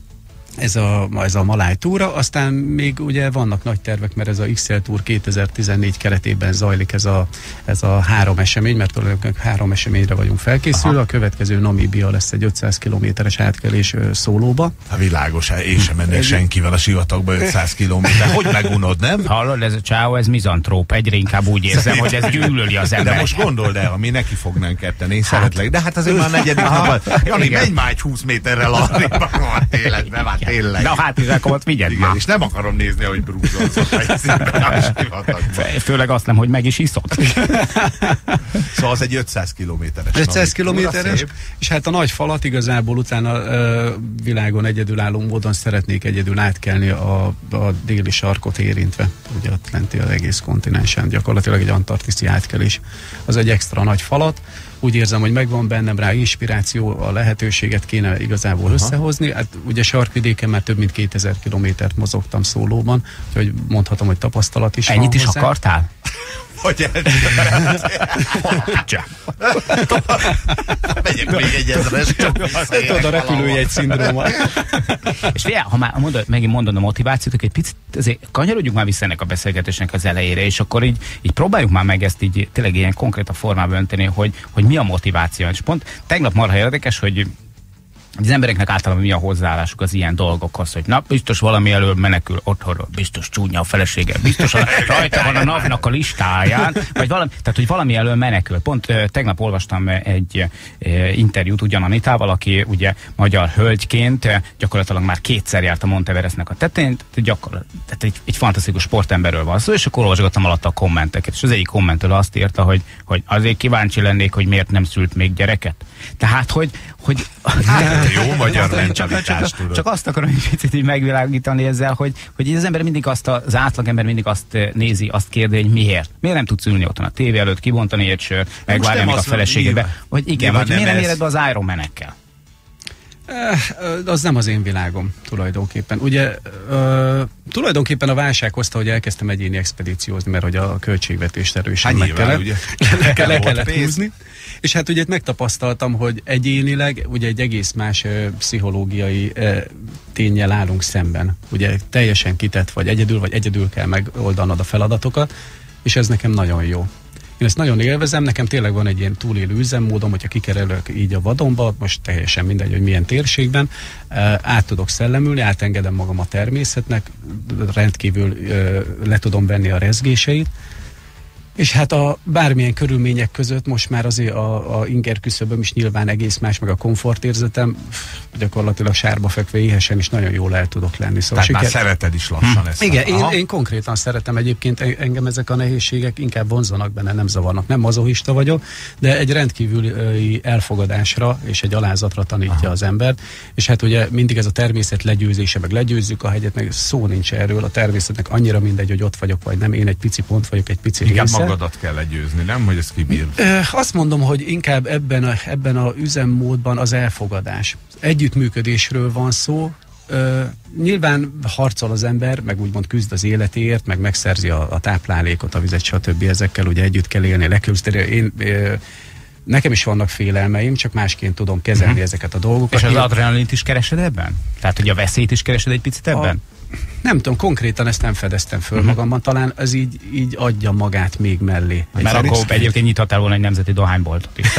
ez a, ez a Maláj túra, aztán még ugye vannak nagy tervek, mert ez a iksz el Tour kétezer-tizennégy keretében zajlik ez a, ez a három esemény, mert tulajdonképpen három eseményre vagyunk felkészülve. Aha. A következő Namíbia lesz egy ötszáz kilométeres átkelés szólóba. Hát világos, hát én sem mennék senkivel a sivatagba ötszáz kilométer. Hogy megunod, nem? Hallod, ez a csáó, ez mizantróp. Egyre inkább úgy érzem, hogy ez gyűlöli az ember. De most gondold el, ha mi neki fognánk ketten, én hát. szeretlek. De hát azért már negyedik napban. Jani, menj már egy húsz méterrel arrébb a életbe, már tényleg. Na hát, izrakomat vigyed igen, már. És nem akarom nézni, hogy brúzolsz a fejszínben. Főleg azt nem, hogy meg is iszod. Szóval az egy ötszáz kilométeres. ötszáz kilométeres, és hát a nagy falat igazából utána uh, világon egyedülálló módon szeretnék egyedül átkelni a, a déli sarkot érintve. Ugye ott lenti az egész kontinensen, gyakorlatilag egy antarktiszi átkelés. Az egy extra nagy falat. Úgy érzem, hogy megvan bennem rá inspiráció, a lehetőséget kéne igazából aha. összehozni. Hát ugye sarkvidéken már több mint kétezer kilométert mozogtam szólóban, úgyhogy mondhatom, hogy tapasztalat is ennyit van is hozzá. Akartál? Hogy megyek még egy ezres, csak tudod, a repülőjegy szindróma. És figyelj, ha már mondod, megint mondod a motivációt, egy picit azért kanyarodjuk már vissza ennek a beszélgetésnek az elejére, és akkor így, így próbáljuk már meg ezt így tényleg ilyen konkrét a formában önteni, hogy, hogy mi a motiváció. És pont tegnap marha érdekes, hogy az embereknek általában mi a hozzáállásuk az ilyen dolgokhoz, hogy na, biztos valami elől menekül otthonról, biztos csúnya a felesége, biztos a, rajta van a napnak a listáján, vagy valami, tehát, hogy valami elől menekül. Pont uh, tegnap olvastam egy uh, interjút ugyan Anitával, aki ugye magyar hölgyként uh, gyakorlatilag már kétszer járt a Monteverestnek a tetején, gyakorlatilag tehát egy, egy fantasztikus sportemberről van szó, és akkor olvasgattam alatta a kommenteket, és az egyik kommentől azt írta, hogy, hogy azért kíváncsi lennék, hogy miért nem szült még gyereket. Tehát, hogy, hogy hát, jó magyar csak, csak, csak azt akarom egy picit így megvilágítani ezzel, hogy, hogy az ember mindig azt, az átlagember mindig azt nézi, azt kérdezi, hogy miért. Miért nem tudsz ülni otthon a tévé előtt, kibontani egy sört, megvárni, amíg a feleségedbe. Vagy igen, hogy miért nem éred be az Iron Man-ekkel? Az nem az én világom tulajdonképpen. Ugye uh, tulajdonképpen a válság hozta, hogy elkezdtem egyéni expedíciózni, mert hogy a költségvetést erősen hát meg nyilván, kellett, ugye? le, le, le kellett húzni. És hát ugye megtapasztaltam, hogy egyénileg ugye egy egész más uh, pszichológiai uh, ténnyel állunk szemben. Ugye teljesen kitett vagy egyedül, vagy egyedül kell megoldanod a feladatokat, és ez nekem nagyon jó. Én ezt nagyon élvezem, nekem tényleg van egy ilyen túlélő üzemmódom, hogyha kikerülök így a vadonba, most teljesen mindegy, hogy milyen térségben, át tudok szellemülni, átengedem magam a természetnek, rendkívül le tudom venni a rezgéseit, és hát a bármilyen körülmények között most már azért a, a inger küszöböm is nyilván egész más, meg a komfortérzetem, gyakorlatilag sárba fekve éhesen is nagyon jól el tudok lenni. Szóval tehát siker... már szereted is lassan hm. ezt. Igen, én, én konkrétan szeretem egyébként, engem ezek a nehézségek inkább vonzanak benne, nem zavarnak. Nem mazochista vagyok, de egy rendkívüli elfogadásra és egy alázatra tanítja aha. az embert. És hát ugye mindig ez a természet legyőzése, meg legyőzzük a hegyet, meg szó nincs erről, a természetnek annyira mindegy, hogy ott vagyok, vagy nem. Én egy pici pont vagyok, egy pici igen, része. Magadat kell legyőzni, nem? Hogy ez kibír. Azt mondom, hogy inkább ebben a, ebben a üzemmódban az elfogadás. Együttműködésről van szó. Uh, nyilván harcol az ember, meg úgymond küzd az életéért, meg megszerzi a, a táplálékot, a vizet, stb. Ezekkel ugye együtt kell élni, leküzdeni. Én uh, Nekem is vannak félelmeim, csak másként tudom kezelni uh-huh. ezeket a dolgokat. És az adrenalint is keresed ebben? Tehát, hogy a veszélyt is keresed egy picit ebben? A, nem tudom, konkrétan ezt nem fedeztem föl uh-huh. magamban, talán ez így, így adja magát még mellé. Mert akkor egyébként nyithatál volna egy nemzeti dohányboltot is.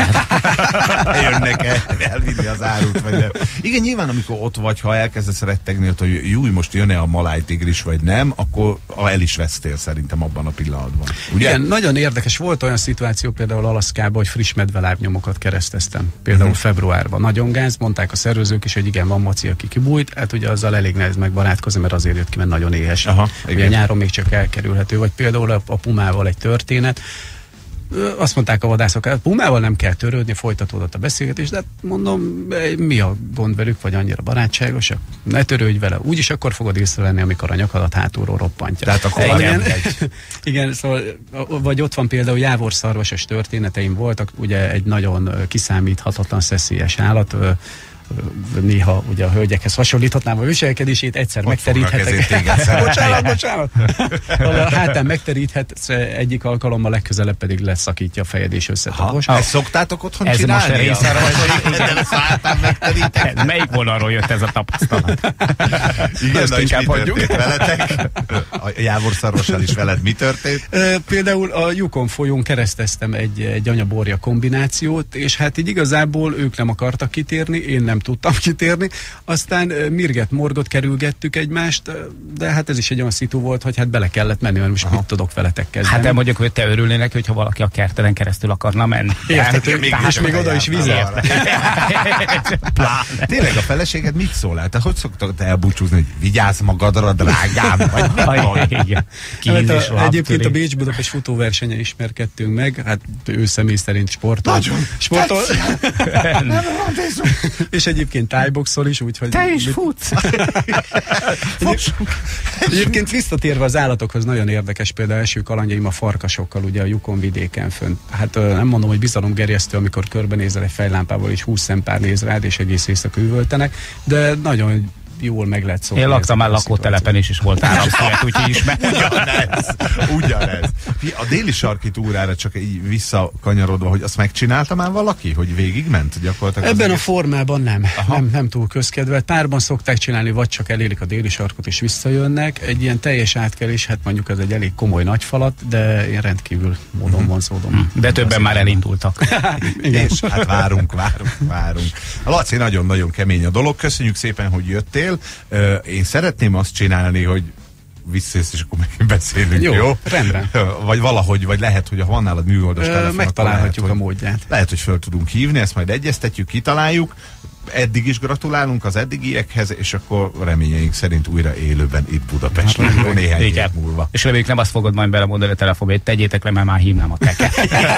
Jönnek el, elvinni az árut. Vagy nem. Igen, nyilván amikor ott vagy, ha elkezdesz rettegni, hogy júj, most jön-e a malájtigris, vagy nem, akkor el is vesztél szerintem abban a pillanatban. Ugye? Igen, nagyon érdekes. Volt olyan szituáció például Alaszkában, hogy friss medvelábnyomokat kereszteztem. Például uh-huh. februárban. Nagyon gáz, mondták a szervezők is, hogy igen, van maci, aki kibújt, hát ugye azzal elég nehéz megbarátkozni, mert azért jött ki, mert nagyon éhes. Aha, ugye nyáron még csak elkerülhető, vagy például a, a pumával egy történet. Azt mondták a vadászok, a pumával nem kell törődni, folytatódott a beszélgetés, de hát mondom, mi a gond velük, vagy annyira barátságosak? Ne törődj vele, úgyis akkor fogod észrevenni, amikor a nyakadat hátulról roppantja. Tehát akkor igen, igen, szóval, vagy ott van például jávorszarvasos történeteim voltak, ugye egy nagyon kiszámíthatatlan szeszélyes állat, néha ugye a hölgyekhez hasonlíthatnám a viselkedését, egyszer ott megteríthetek. bocsánat, bocsánat. A hátán megteríthet, egyik alkalommal legközelebb pedig leszakítja a fejed és összetapos. Ezt szoktátok otthon ez csinálni? Ez most a melyik vonalról jött ez a tapasztalat? Igen, na és mi történt veletek? A jávorszarvassal is veled mi történt? Például a Yukon folyón kereszteztem egy, egy anyaborja kombinációt, és hát így igazából ők nem akartak kitérni, én nem tudtam kitérni, aztán mirget morgot kerülgettük egymást, de hát ez is egy olyan szitu volt, hogy hát bele kellett menni, mert most aha. mit tudok veletek kezdeni. Hát de mondjuk, hogy te örülnél neki, hogyha valaki a kertelen keresztül akarna menni. Érted, még, és még oda is vizet. Tényleg a feleséged mit szól el? Te hogy szoktad elbúcsúzni, hogy vigyázz magadra, drágám? Vagy hát a, egyébként a Bécs-Budapest futóversenyen ismerkedtünk meg, hát ő személy szerint sportol. Nagyon. Sportol. És egyébként tájboxol is, úgyhogy... Te is futsz! Egyébként visszatérve az állatokhoz nagyon érdekes, például első kalandjaim a farkasokkal, ugye a Yukon vidéken fönt. Hát nem mondom, hogy bizalomgerjesztő, amikor körbenézel egy fejlámpával, és húsz szempár néz rád, és egész éjszaka üvöltenek, de nagyon jól meg lehet szokni. Én laktam már ezeket a lakótelepen is, és volt áramszünet, úgyhogy ismerem. Ugyanez, ugyanez. A déli sarki túrára csak így visszakanyarodva, hogy azt megcsinálta már valaki, hogy végigment gyakorlatilag? Ebben a egész... formában nem. nem. Nem túl közkedvelt. Párban szokták csinálni, vagy csak elérik a déli sarkot és visszajönnek. Egy ilyen teljes átkelés, hát mondjuk ez egy elég komoly nagy falat, de én rendkívül módon Mhm. vonzódom. De többen már elindultak. Igen. És hát várunk, várunk, várunk. A Laci, nagyon-nagyon kemény a dolog. Köszönjük szépen, hogy jöttél. Ö, Én szeretném azt csinálni, hogy visszajössz, és akkor megint beszélünk, jó? Jó, rendben. Vagy valahogy, vagy lehet, hogy ha van nálad műholdas Ö, telefon, megtalálhatjuk lehet, a módját. Hogy, lehet, hogy föl tudunk hívni, ezt majd egyeztetjük, kitaláljuk. Eddig is gratulálunk az eddigiekhez, és akkor reményeink szerint újra élőben itt Budapesten. Hát, néhány év Igen. múlva. És reméljük nem azt fogod majd belemondani a telefonba, hogy tegyétek le, mert már hívnám a teket.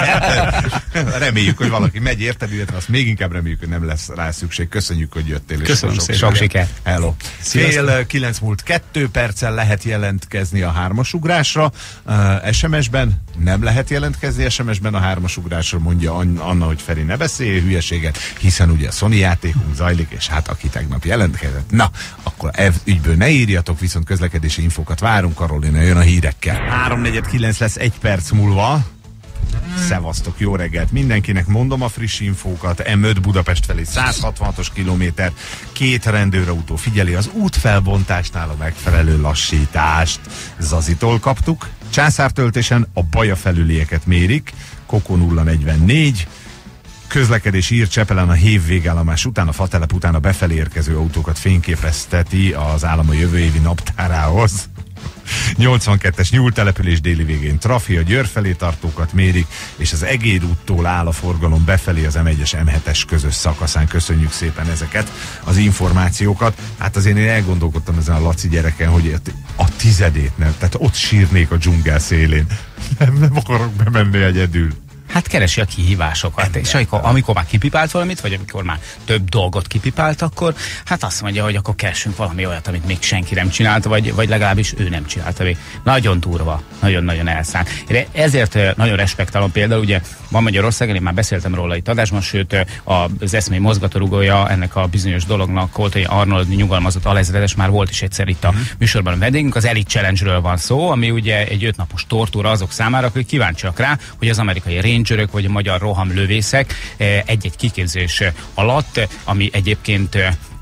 Reméljük, hogy valaki megy érted, illetve azt még inkább reméljük, hogy nem lesz rá szükség. Köszönjük, hogy jöttél. Köszönöm sok, szépen. Sok sikert. Hello. Sziasztok. Fél kilenc múlt kettő perccel lehet jelentkezni a hármasugrásra. Uh, es em es-ben nem lehet jelentkezni es em es-ben a hármasugrásra, mondja Anna, hogy Feri ne beszélj hülyeséget, hiszen ugye a Sony játékunk zajlik, és hát aki tegnap jelentkezett. Na, akkor ev ügyből ne írjatok, viszont közlekedési infókat várunk, Karolina jön a hírekkel. három negyven kilenc lesz egy perc múlva. Szevasztok, jó reggelt mindenkinek, mondom a friss infókat. em öt Budapest felé száz hatvanhatos kilométer, két rendőrautó figyeli az útfelbontásnál a megfelelő lassítást. Zazitól kaptuk. Császártöltésen a Baja felülieket mérik, Koko nulla negyvennégy. Közlekedés ír Csepelen a Hév végállomás után, a Fatelep után a befelé érkező autókat fényképezteti az állam a jövő évi naptárához. nyolcvankettes nyúltelepülés déli végén trafi, a Győr felé tartókat mérik, és az Egér úttól áll a forgalom befelé az em egyes em hetes közös szakaszán. Köszönjük szépen ezeket az információkat. Hát azért én elgondolkodtam ezen a Laci gyereken, hogy a tizedét nem, tehát ott sírnék a dzsungel szélén. Nem, nem akarok bemenni egyedül. Hát keresi a kihívásokat, és amikor, amikor már kipipált valamit, vagy amikor már több dolgot kipipált, akkor hát azt mondja, hogy akkor keressünk valami olyat, amit még senki nem csinálta, vagy, vagy legalábbis ő nem csinálta még. Nagyon durva, nagyon-nagyon elszáll. Én ezért nagyon respektálom például, ugye van Magyarországon, én már beszéltem róla itt adásban, sőt az eszmei mozgatórugója ennek a bizonyos dolognak, Koltai Arnold nyugalmazott alezredes, már volt is egyszer itt a műsorban a vendégünk, az Elite Challenge-ről van szó, ami ugye egy ötnapos tortúra azok számára, akik kíváncsiak rá, hogy az amerikai rangerök vagy a magyar rohamlövészek egy-egy kiképzés alatt, ami egyébként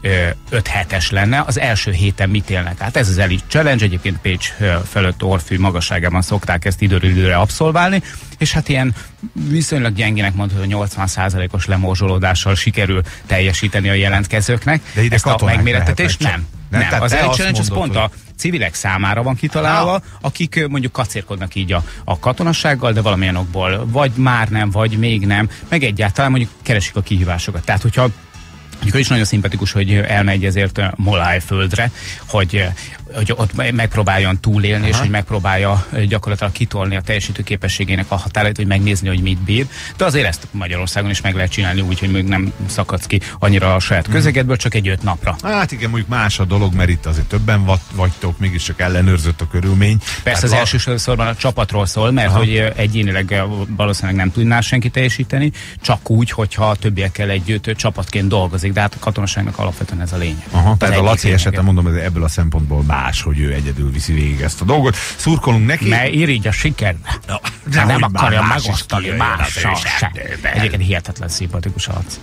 öt hetes lenne, az első héten mit élnek át. Ez az Elite Challenge, egyébként Pécs fölött orrfű magasságában szokták ezt időről időre abszolválni, és hát ilyen viszonylag gyengének mondható, hogy nyolcvan százalékos lemorzsolódással sikerül teljesíteni a jelentkezőknek. De ide ezt a megmérettetést lehetnek, nem. Nem, nem. Az Elite Challenge az pont hogy... a civilek számára van kitalálva, ah. akik mondjuk kacérkodnak így a, a katonassággal, de valamilyen okból vagy már nem, vagy még nem, meg egyáltalán mondjuk keresik a kihívásokat. Tehát, hogyha Mondjuk is nagyon szimpatikus, hogy elmegy ezért Molájföldre, hogy, hogy ott megpróbáljon túlélni, aha, és hogy megpróbálja gyakorlatilag kitolni a teljesítő képességének a határait, hogy megnézni, hogy mit bír. De azért ezt Magyarországon is meg lehet csinálni úgy, hogy még nem szakadsz ki annyira a saját közegedből, csak egy öt napra. Hát igen, mondjuk más a dolog, mert itt azért többen vagytok, mégiscsak ellenőrzött a körülmény. Persze hát az la... elsősorban a csapatról szól, mert aha, hogy egyénileg valószínűleg nem tudná senki teljesíteni, csak úgy, hogyha többiekkel együtt csapatként dolgozik. De hát a katonaságnak alapvetően ez a lényeg. Aha, tehát a Laci esete, mondom, ez ebből a szempontból más, hogy ő egyedül viszi végig ezt a dolgot. Szurkolunk neki. Ne irigy a sikerbe. No, nem, nem akarja megosztani mással se. Egyébként hihetetlen szimpatikus arc.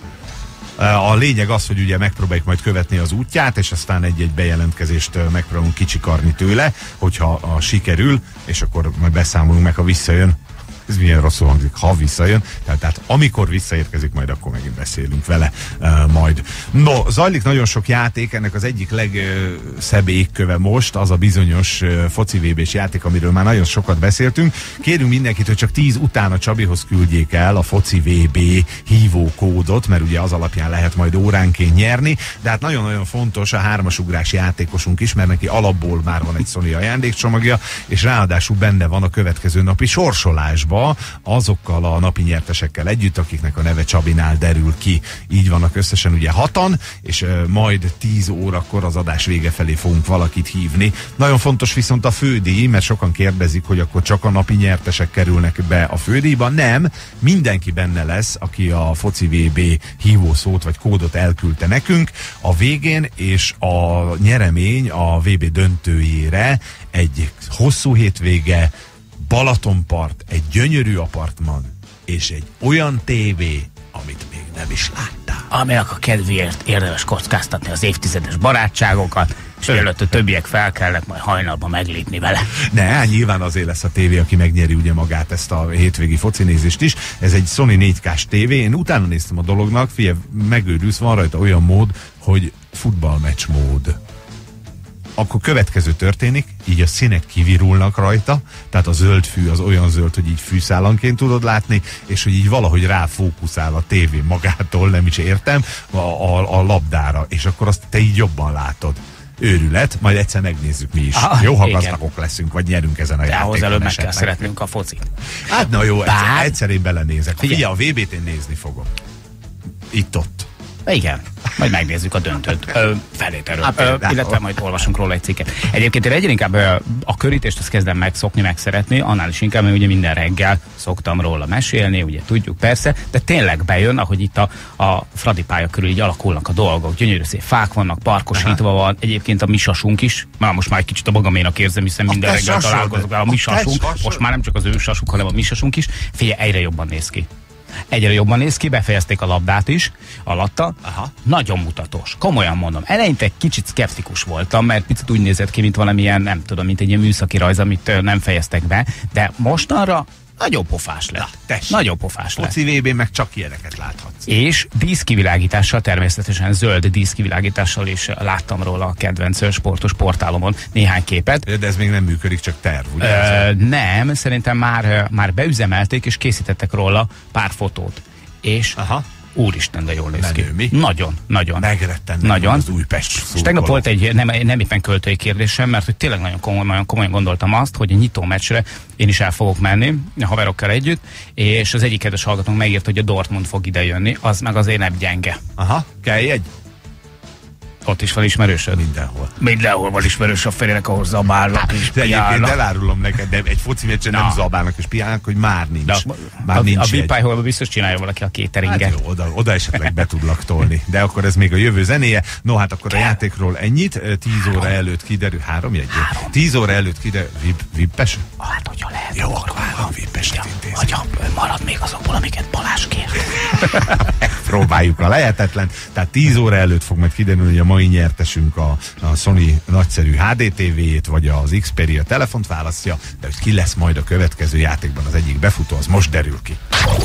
A lényeg az, hogy ugye megpróbáljuk majd követni az útját, és aztán egy-egy bejelentkezést megpróbálunk kicsikarni tőle, hogyha a sikerül, és akkor majd beszámolunk meg, ha visszajön. Ez milyen rosszul hangzik, ha visszajön. Tehát, tehát amikor visszaérkezik, majd akkor megint beszélünk vele uh, majd. No, zajlik nagyon sok játék, ennek az egyik legszebb égköve most, az a bizonyos uh, foci vé bés játék, amiről már nagyon sokat beszéltünk. Kérünk mindenkit, hogy csak tíz után a Csabihoz küldjék el a foci vé bé hívókódot, mert ugye az alapján lehet majd óránként nyerni, de hát nagyon-nagyon fontos a hármasugrás játékosunk is, mert neki alapból már van egy Sony ajándékcsomagja, és ráadásul benne van a következő napi sorsolásban adásba azokkal a napi nyertesekkel együtt, akiknek a neve Csabinál derül ki. Így vannak összesen ugye hatan, és uh, majd tíz órakor az adás vége felé fogunk valakit hívni. Nagyon fontos viszont a fődíj, mert sokan kérdezik, hogy akkor csak a napi nyertesek kerülnek be a fődíjba. Nem, mindenki benne lesz, aki a foci vé bé hívószót vagy kódot elküldte nekünk a végén, és a nyeremény a vé bé döntőjére egy hosszú hétvége, Balatonpart, egy gyönyörű apartman és egy olyan tévé, amit még nem is láttál. Aminek a kedvéért érdemes kockáztatni az évtizedes barátságokat, és mielőtt a többiek felkelnek, majd hajnalban meglépni vele. Ne, nyilván azért lesz a tévé, aki megnyeri ugye magát ezt a hétvégi focinézést is. Ez egy Sony négy ká-s tévé. Én utána néztem a dolognak, figyelj, megőrülsz, van rajta olyan mód, hogy futballmeccs mód. Akkor következő történik, így a színek kivirulnak rajta, tehát a zöld fű az olyan zöld, hogy így fűszálanként tudod látni, és hogy így valahogy ráfókuszál a tévé magától, nem is értem, a, a, a labdára, és akkor azt te így jobban látod. Őrület, majd egyszer megnézzük mi is. Ah, jó, ha igen. gazdagok leszünk, vagy nyerünk ezen a de játékon. ahhoz előbb meg kell szeretnünk a focit. Hát na jó, Bár... egyszer, egyszer én belenézek. Figyelj, a vé bét én nézni fogom. Itt-ott. Igen, majd megnézzük a döntőt ö, felételről, ö, illetve majd olvasunk róla egy cikket. Egyébként én egyre inkább ö, a körítést azt kezdem megszokni, megszeretni, annál is inkább, mert ugye minden reggel szoktam róla mesélni, ugye tudjuk persze, de tényleg bejön, ahogy itt a, a Fradi pálya körül így alakulnak a dolgok. Gyönyörű szép fák vannak, parkosítva Aha. van, egyébként a mi sasunk is, már most már egy kicsit a magaménak érzem, hiszen minden reggel találkozok a mi sasunk, most már nem csak az ő sasunk, hanem a mi sasunk is, figyelj, egyre jobban néz ki. Egyre jobban néz ki, befejezték a labdát is alatta. Aha. Nagyon mutatós. Komolyan mondom. Eleinte egy kicsit szkeptikus voltam, mert picit úgy nézett ki, mint valamilyen, nem tudom, mint egy ilyen műszaki rajz, amit nem fejeztek be, de mostanra nagyon pofás lett. Na, nagyon pofás lett. Foci vé bén meg csak ilyeneket láthatsz. És díszkivilágítással, természetesen zöld díszkivilágítással is láttam róla a kedvenc sportos portálomon néhány képet. De ez még nem működik, csak terv, ugye? Ö, nem, szerintem már, már beüzemelték, és készítettek róla pár fotót. És Aha. úristen, de jól néz ki. Mi? Nagyon, nagyon. Megrettennek nagyon. Az Újpest. És tegnap volt egy nem, nem éppen költői kérdésem, mert hogy tényleg nagyon komolyan, komolyan gondoltam azt, hogy a nyitó meccsre én is el fogok menni, a haverokkal együtt, és az egyik kedves hallgatónk megírt, hogy a Dortmund fog ide jönni, az meg azért nem gyenge. Aha, kell egy? Ott is van ismerősöd? Mindenhol. Mindenhol van ismerős a Ferének, ahol zabálnak és de egyébként elárulom neked, de egy foci meccsen nem zabálnak és piálnak, hogy már nincs. De már a, nincs a vé pályához biztos csinálja valaki a cateringet. Hát jó, oda, oda esetleg be tudlak tolni. De akkor ez még a jövő zenéje. No, hát akkor Kell. a játékról ennyit. Tíz óra előtt kiderül. Három jegy? Tíz óra előtt kiderül. Vip, vippes? Hát, hogyha lehet. Jó, akkor három vippeset intézünk. Vagy marad még azokból, amiket Balázs kér. Próbáljuk a lehetetlen. Tehát tíz óra előtt fog majd kiderülni, hogy a mai nyertesünk a, a Sony nagyszerű há dé té vé-jét, vagy az Xperia telefont választja, de hogy ki lesz majd a következő játékban az egyik befutó, az most derül ki.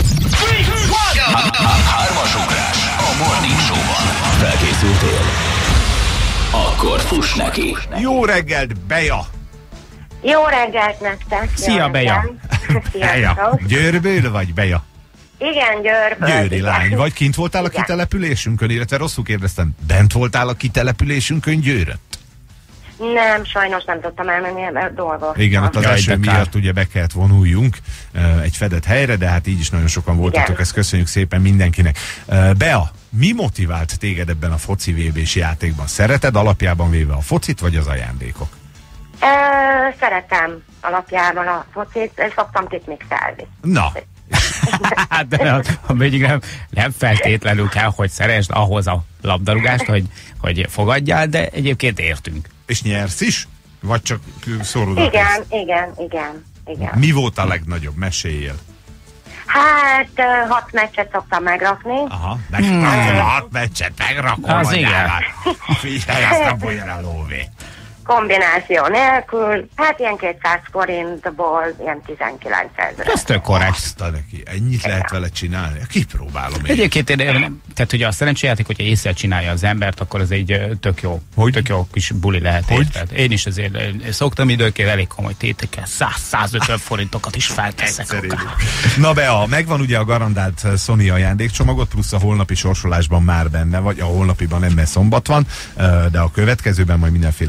Hármas ugrás a Morning Show-ban. Felkészültél? Akkor fuss neki. Jó reggelt, Beja! Jó reggelt nektek! Szia, Beja! Sziasztok! Győrből vagy, Beja? Igen, Győrből. Győri igen. lány vagy, kint voltál igen. a kitelepülésünkön, illetve rosszul kérdeztem, bent voltál a kitelepülésünkön Győrött? Nem, sajnos nem tudtam elmenni, mert dolgok. Igen, ott az első miatt ugye be kellett vonuljunk uh, egy fedett helyre, de hát így is nagyon sokan voltatok, igen. ezt köszönjük szépen mindenkinek. Uh, Bea, mi motivált téged ebben a foci vé bés játékban? Szereted alapjában véve a focit, vagy az ajándékok? Uh, szeretem alapjában a focit, szoktam kitmixelni. Na, de még nem, nem feltétlenül kell, hogy szeresd ahhoz a labdarúgást, hogy, hogy fogadjál, de egyébként értünk. És nyersz is? Vagy csak szorod a Igen, pénzt? igen, igen, igen. Mi volt a legnagyobb? Meséljél. Hát hat meccset szoktam megrakni. Aha, nekem hmm. hat meccset megrakom. Az igen. Figyelj, azt nem bújjon a lóvé. Kombináció nélkül, hát ilyen kétszáz forintból, ilyen tizenkilencezer. Ez tök korrekt. Azt neki, ennyit lehet vele csinálni? Kipróbálom én. Egyébként, tehát ugye a szerencsejáték, hogyha észre csinálja az embert, akkor ez egy tök jó, hogy? tök jó kis buli lehet. Érted? Én is azért szoktam időként elég komoly tétekkel, száz-százötven forintokat is felteszek. Na Bea, megvan ugye a garantált Sony ajándékcsomagot, plusz a holnapi sorsolásban már benne, vagy a holnapiban nem, mert szombat van, de a következőben majd mindenféleképpen benne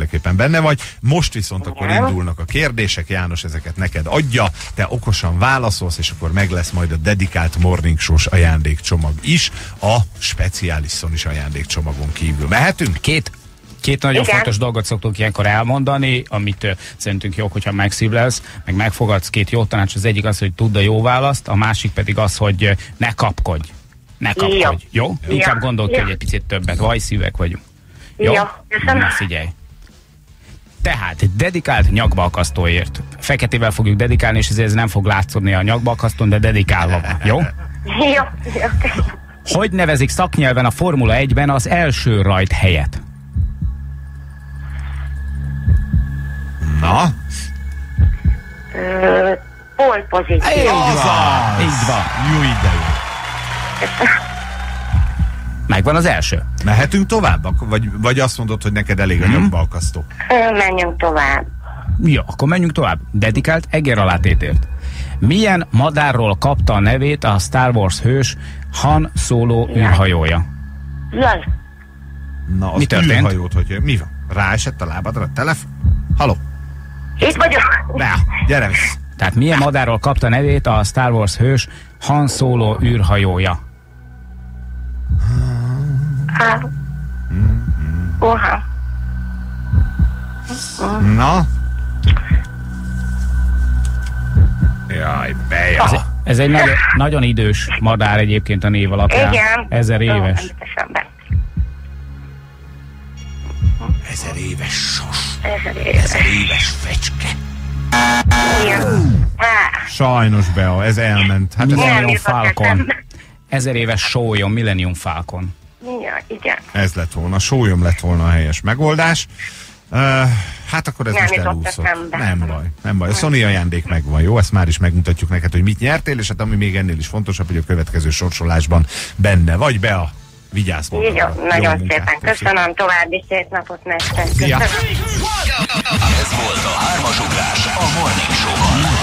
benne vagy. Most viszont akkor indulnak a kérdések, János ezeket neked adja, te okosan válaszolsz, és akkor meg lesz majd a dedikált Morning Show-s ajándékcsomag is, a speciális Sonys ajándékcsomagon kívül. Mehetünk? Két Két nagyon Igen. fontos dolgot szoktunk ilyenkor elmondani, amit uh, szerintünk jó, hogyha megszívlelsz, meg megfogadsz. Két jó tanács, az egyik az, hogy tudd a jó választ, a másik pedig az, hogy uh, ne kapkodj. Ne kapkodj, jó? jó? Ja. Inkább gondolkodj Ja. egy picit többet, vajszívek vagyunk. Jó? Ja, köszönöm. Na, figyelj. Tehát dedikált nyakbalkasztóért. Feketével fogjuk dedikálni, és ezért ez nem fog látszódni a nyakbalkasztón, de dedikálva van, jó? Jó, jó. Hogy nevezik szaknyelven a Formula egyben az első rajt helyet? Na? Ö, Pole pozíció. Így van, így van. Jó idejű. Megvan az első. Mehetünk tovább? Ak- Vagy, vagy azt mondod, hogy neked elég a Hmm. nyakbalkasztó? Ö, Menjünk tovább. Jó, akkor menjünk tovább. Dedikált egeralátétért. Milyen madárról kapta a nevét a Star Wars hős Han Solo űrhajója? Jaj, Na, az Mi történt? űrhajót, hogy mi van? Ráesett a lábadra a telefon? Haló? itt vagyok. Ne, gyere vissza. Tehát milyen madárról kapta a nevét a Star Wars hős Han Solo űrhajója? Á. Oha. Na? Jaj, beja. Ez, ez egy nagyon, nagyon idős madár egyébként a név alapján. Igen. Ezer éves. Ó, emlékezem. Ezer éves sos. Ezer éves. Ezer éves fecske. Igen. Á, Sajnos, Bea, ez elment. Hát ez Nem Millennium jutott Falcon. eszembe. Ezer éves sólyom, Millennium Falcon. Ja, igen. Ez lett volna, sólyom lett volna a helyes megoldás. Uh, hát akkor ez Nem most jutott elúszott. eszembe. Nem baj, nem baj. A Sony ajándék megvan, jó? Ezt már is megmutatjuk neked, hogy mit nyertél, és hát ami még ennél is fontosabb, hogy a következő sorsolásban benne vagy, Bea. Vigyázz Így magadra. jó, nagyon Jó munkát, szépen köszi. köszönöm, további szép napot nektek. Szia. Köszönöm. Ez volt a hármas ugrás a Morning Show-ban.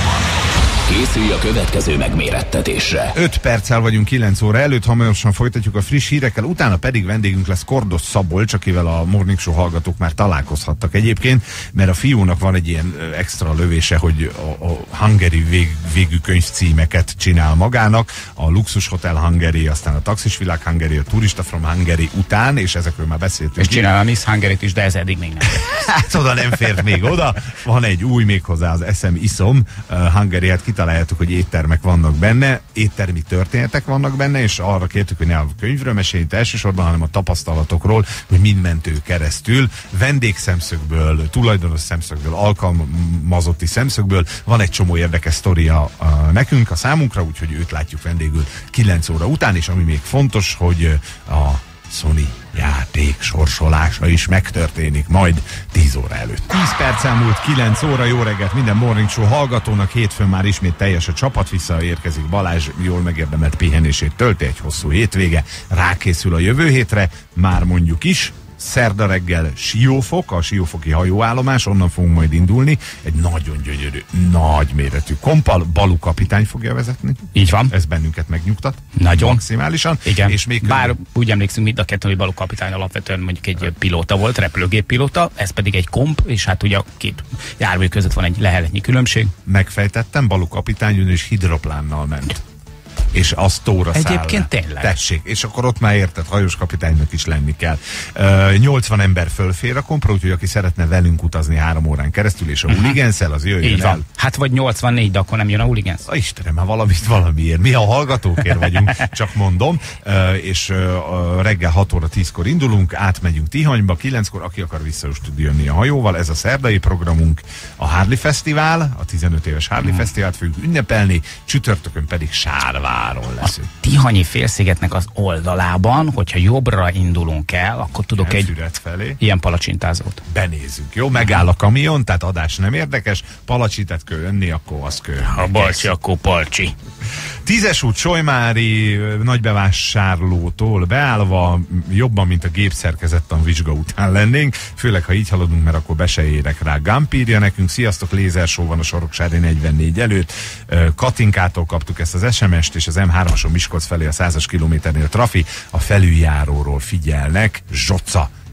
Készülj a következő megmérettetésre. öt perccel vagyunk kilenc óra előtt, hamarosan folytatjuk a friss hírekkel, utána pedig vendégünk lesz Kordos Szabolcs, akivel a Morning Show hallgatók már találkozhattak egyébként, mert a fiúnak van egy ilyen ö, extra lövése, hogy a, a Hungary vég, végű könyvcímeket csinál magának, a Luxus Hotel Hungary, aztán a Taxis Világ Hungary, a Turista from Hungary után, és ezekről már beszéltünk. És csinál a Miss Hungary-t is, de ez eddig még nem. Hát oda nem fért még oda. Van egy új méghozzá, az Eszem Iszom uh, Hungary, hát kitaláljátok, hogy éttermek vannak benne, éttermi történetek vannak benne, és arra kértük, hogy ne a könyvről meséljünk elsősorban, hanem a tapasztalatokról, hogy mind ment ő keresztül. Vendégszemszögből, tulajdonos szemszögből, alkalmazotti szemszögből van egy csomó érdekes sztoria uh, nekünk, a számunkra, úgyhogy őt látjuk vendégül kilenc óra után, és ami még fontos, hogy uh, a Sony játék sorsolása is megtörténik majd tíz óra előtt. tíz perc elmúlt kilenc óra, jó reggelt minden Morning Show hallgatónak, hétfőn már ismét teljes a csapat, visszaérkezik Balázs, jól megérdemelt pihenését tölti, egy hosszú hétvége, rákészül a jövő hétre, már mondjuk is, szerda reggel Siófok, a siófoki hajóállomás, onnan fogunk majd indulni, egy nagyon gyönyörű, nagy méretű kompal, Balú kapitány fogja vezetni. Így van. Ez bennünket megnyugtat. Nagyon. Maximálisan. Igen. És még Bár úgy emlékszünk mind a kettő, hogy Balú kapitány alapvetően mondjuk egy pilóta volt, repülőgép pilóta, ez pedig egy komp, és hát ugye a két jármű között van egy leheletnyi különbség. megfejtettem, Balú kapitány ön is hidroplánnal ment. És az tóra száll. Egyébként tényleg. Tessék, és akkor ott már érted, hajós kapitánynak is lenni kell. Uh, nyolcvan ember fölfér a kompra, úgyhogy aki szeretne velünk utazni három órán keresztül, és a uh-huh. huligenszel, az jöjjön Így el. van. Hát vagy nyolcvannégy, de akkor nem jön a huligens. A Istenem, már valamit valamiért. Mi a hallgatókért vagyunk, csak mondom. Uh, és uh, reggel hat óra tízkor indulunk, átmegyünk Tihanyba, kilenckor, aki akar vissza is tud jönni a hajóval. Ez a szerdai programunk, a Harley Fesztivál, a tizenöt éves Harley uh-huh. Fesztivált fogjuk ünnepelni, csütörtökön pedig Sárváron leszünk. Tihanyi félszigetnek az oldalában, hogyha jobbra indulunk el, akkor tudok egy Füred felé. ilyen palacsintázót. Benézünk, jó? Megáll a kamion, tehát adás nem érdekes, palacsitet kell önni, akkor az kell. Ha balcsi, akkor palcsi. Tízes út Solymári nagybevásárlótól beállva jobban, mint a gépszerkezettan vizsga után lennénk, főleg ha így haladunk, mert akkor be se érek rá. Gampírja nekünk, sziasztok, lézershow van a Soroksári negyvennégy előtt. Katinkától kaptuk ezt az es em est, és az em hármason Miskolc felé a százas kilométernél trafi, a felüljáróról figyelnek. Zsoca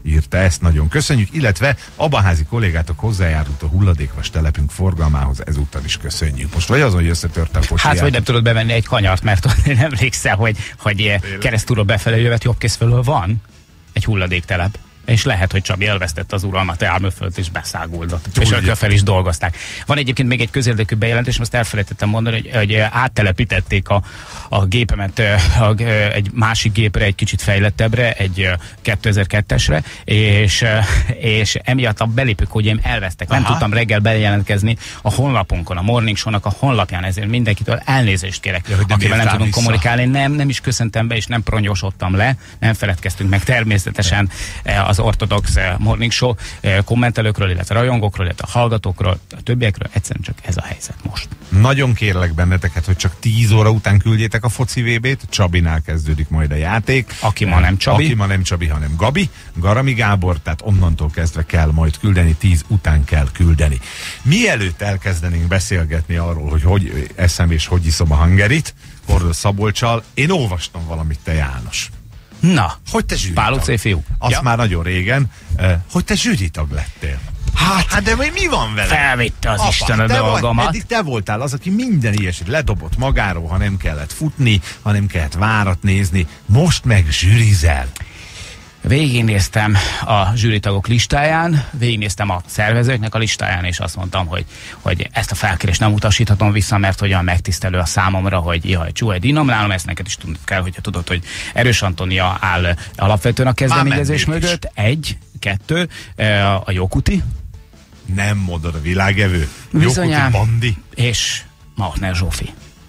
írta ezt, nagyon köszönjük, illetve Abaházi kollégátok hozzájárult a hulladékvas telepünk forgalmához, ezúttal is köszönjük. Most vagy azon, hogy összetörte a kocsiját? Hát, vagy nem tudod bevenni egy kanyart, mert nem emlékszel, hogy, hogy keresztúról befelé jövet jobb kész fölől van egy hulladéktelep. És lehet, hogy Csabi elvesztette az uralmat elmöfölt és beszáguldott. És akkor fel is dolgozták. Van egyébként még egy közérdekű bejelentés, azt elfelejtettem mondani, hogy, hogy áttelepítették a, a gépemet a, egy másik gépre, egy kicsit fejlettebbre, egy kétezer-kettesre, és, és emiatt a belépőkódjaim elvesztek. Nem Aha. tudtam reggel bejelentkezni a honlapunkon, a Morning Show-nak a honlapján, ezért mindenkitől elnézést kérek, ja, akivel nem tudunk vissza. kommunikálni. Nem, nem is köszöntem be, és nem pronyosodtam le, nem feledkeztünk meg természetesen az az ortodox Morning Show kommentelőkről, illetve rajongókról, illetve hallgatókról, a többiekről, egyszerűen csak ez a helyzet most. Nagyon kérlek benneteket, hogy csak tíz óra után küldjétek a foci vé bét, Csabinál kezdődik majd a játék. Aki ma nem Csabi. Aki ma nem Csabi, hanem Gabi, Garami Gábor, tehát onnantól kezdve kell majd küldeni, tíz után kell küldeni. Mielőtt elkezdenénk beszélgetni arról, hogy hogy eszem és hogy iszom a hangerit, Kordol Szabolccsal, én olvastam valamit, te János. Na, hogy te zsűritag? Pálocé fiú. Azt ja. már nagyon régen, eh, hogy te zsűritag lettél. Hát, hát de mi van vele? Felvitte az Apa, Isten a dolgomat. Eddig te voltál az, aki minden ilyesit ledobott magáról, ha nem kellett futni, ha nem kellett várat nézni. Most meg zsűrizel. Végignéztem a zsűritagok listáján, végignéztem a szervezőknek a listáján, és azt mondtam, hogy, hogy ezt a felkérést nem utasíthatom vissza, mert olyan megtisztelő a számomra, hogy jaj, Csuhely dinamnálom, ezt neked is tudni kell, hogyha tudod, hogy Erős Antónia áll alapvetően a kezdeményezés mögött. Egy, kettő, a Jókuti. Nem mondod, a világevő. Bizonyám. Jókuti Bandi. És Mautner Zsófi.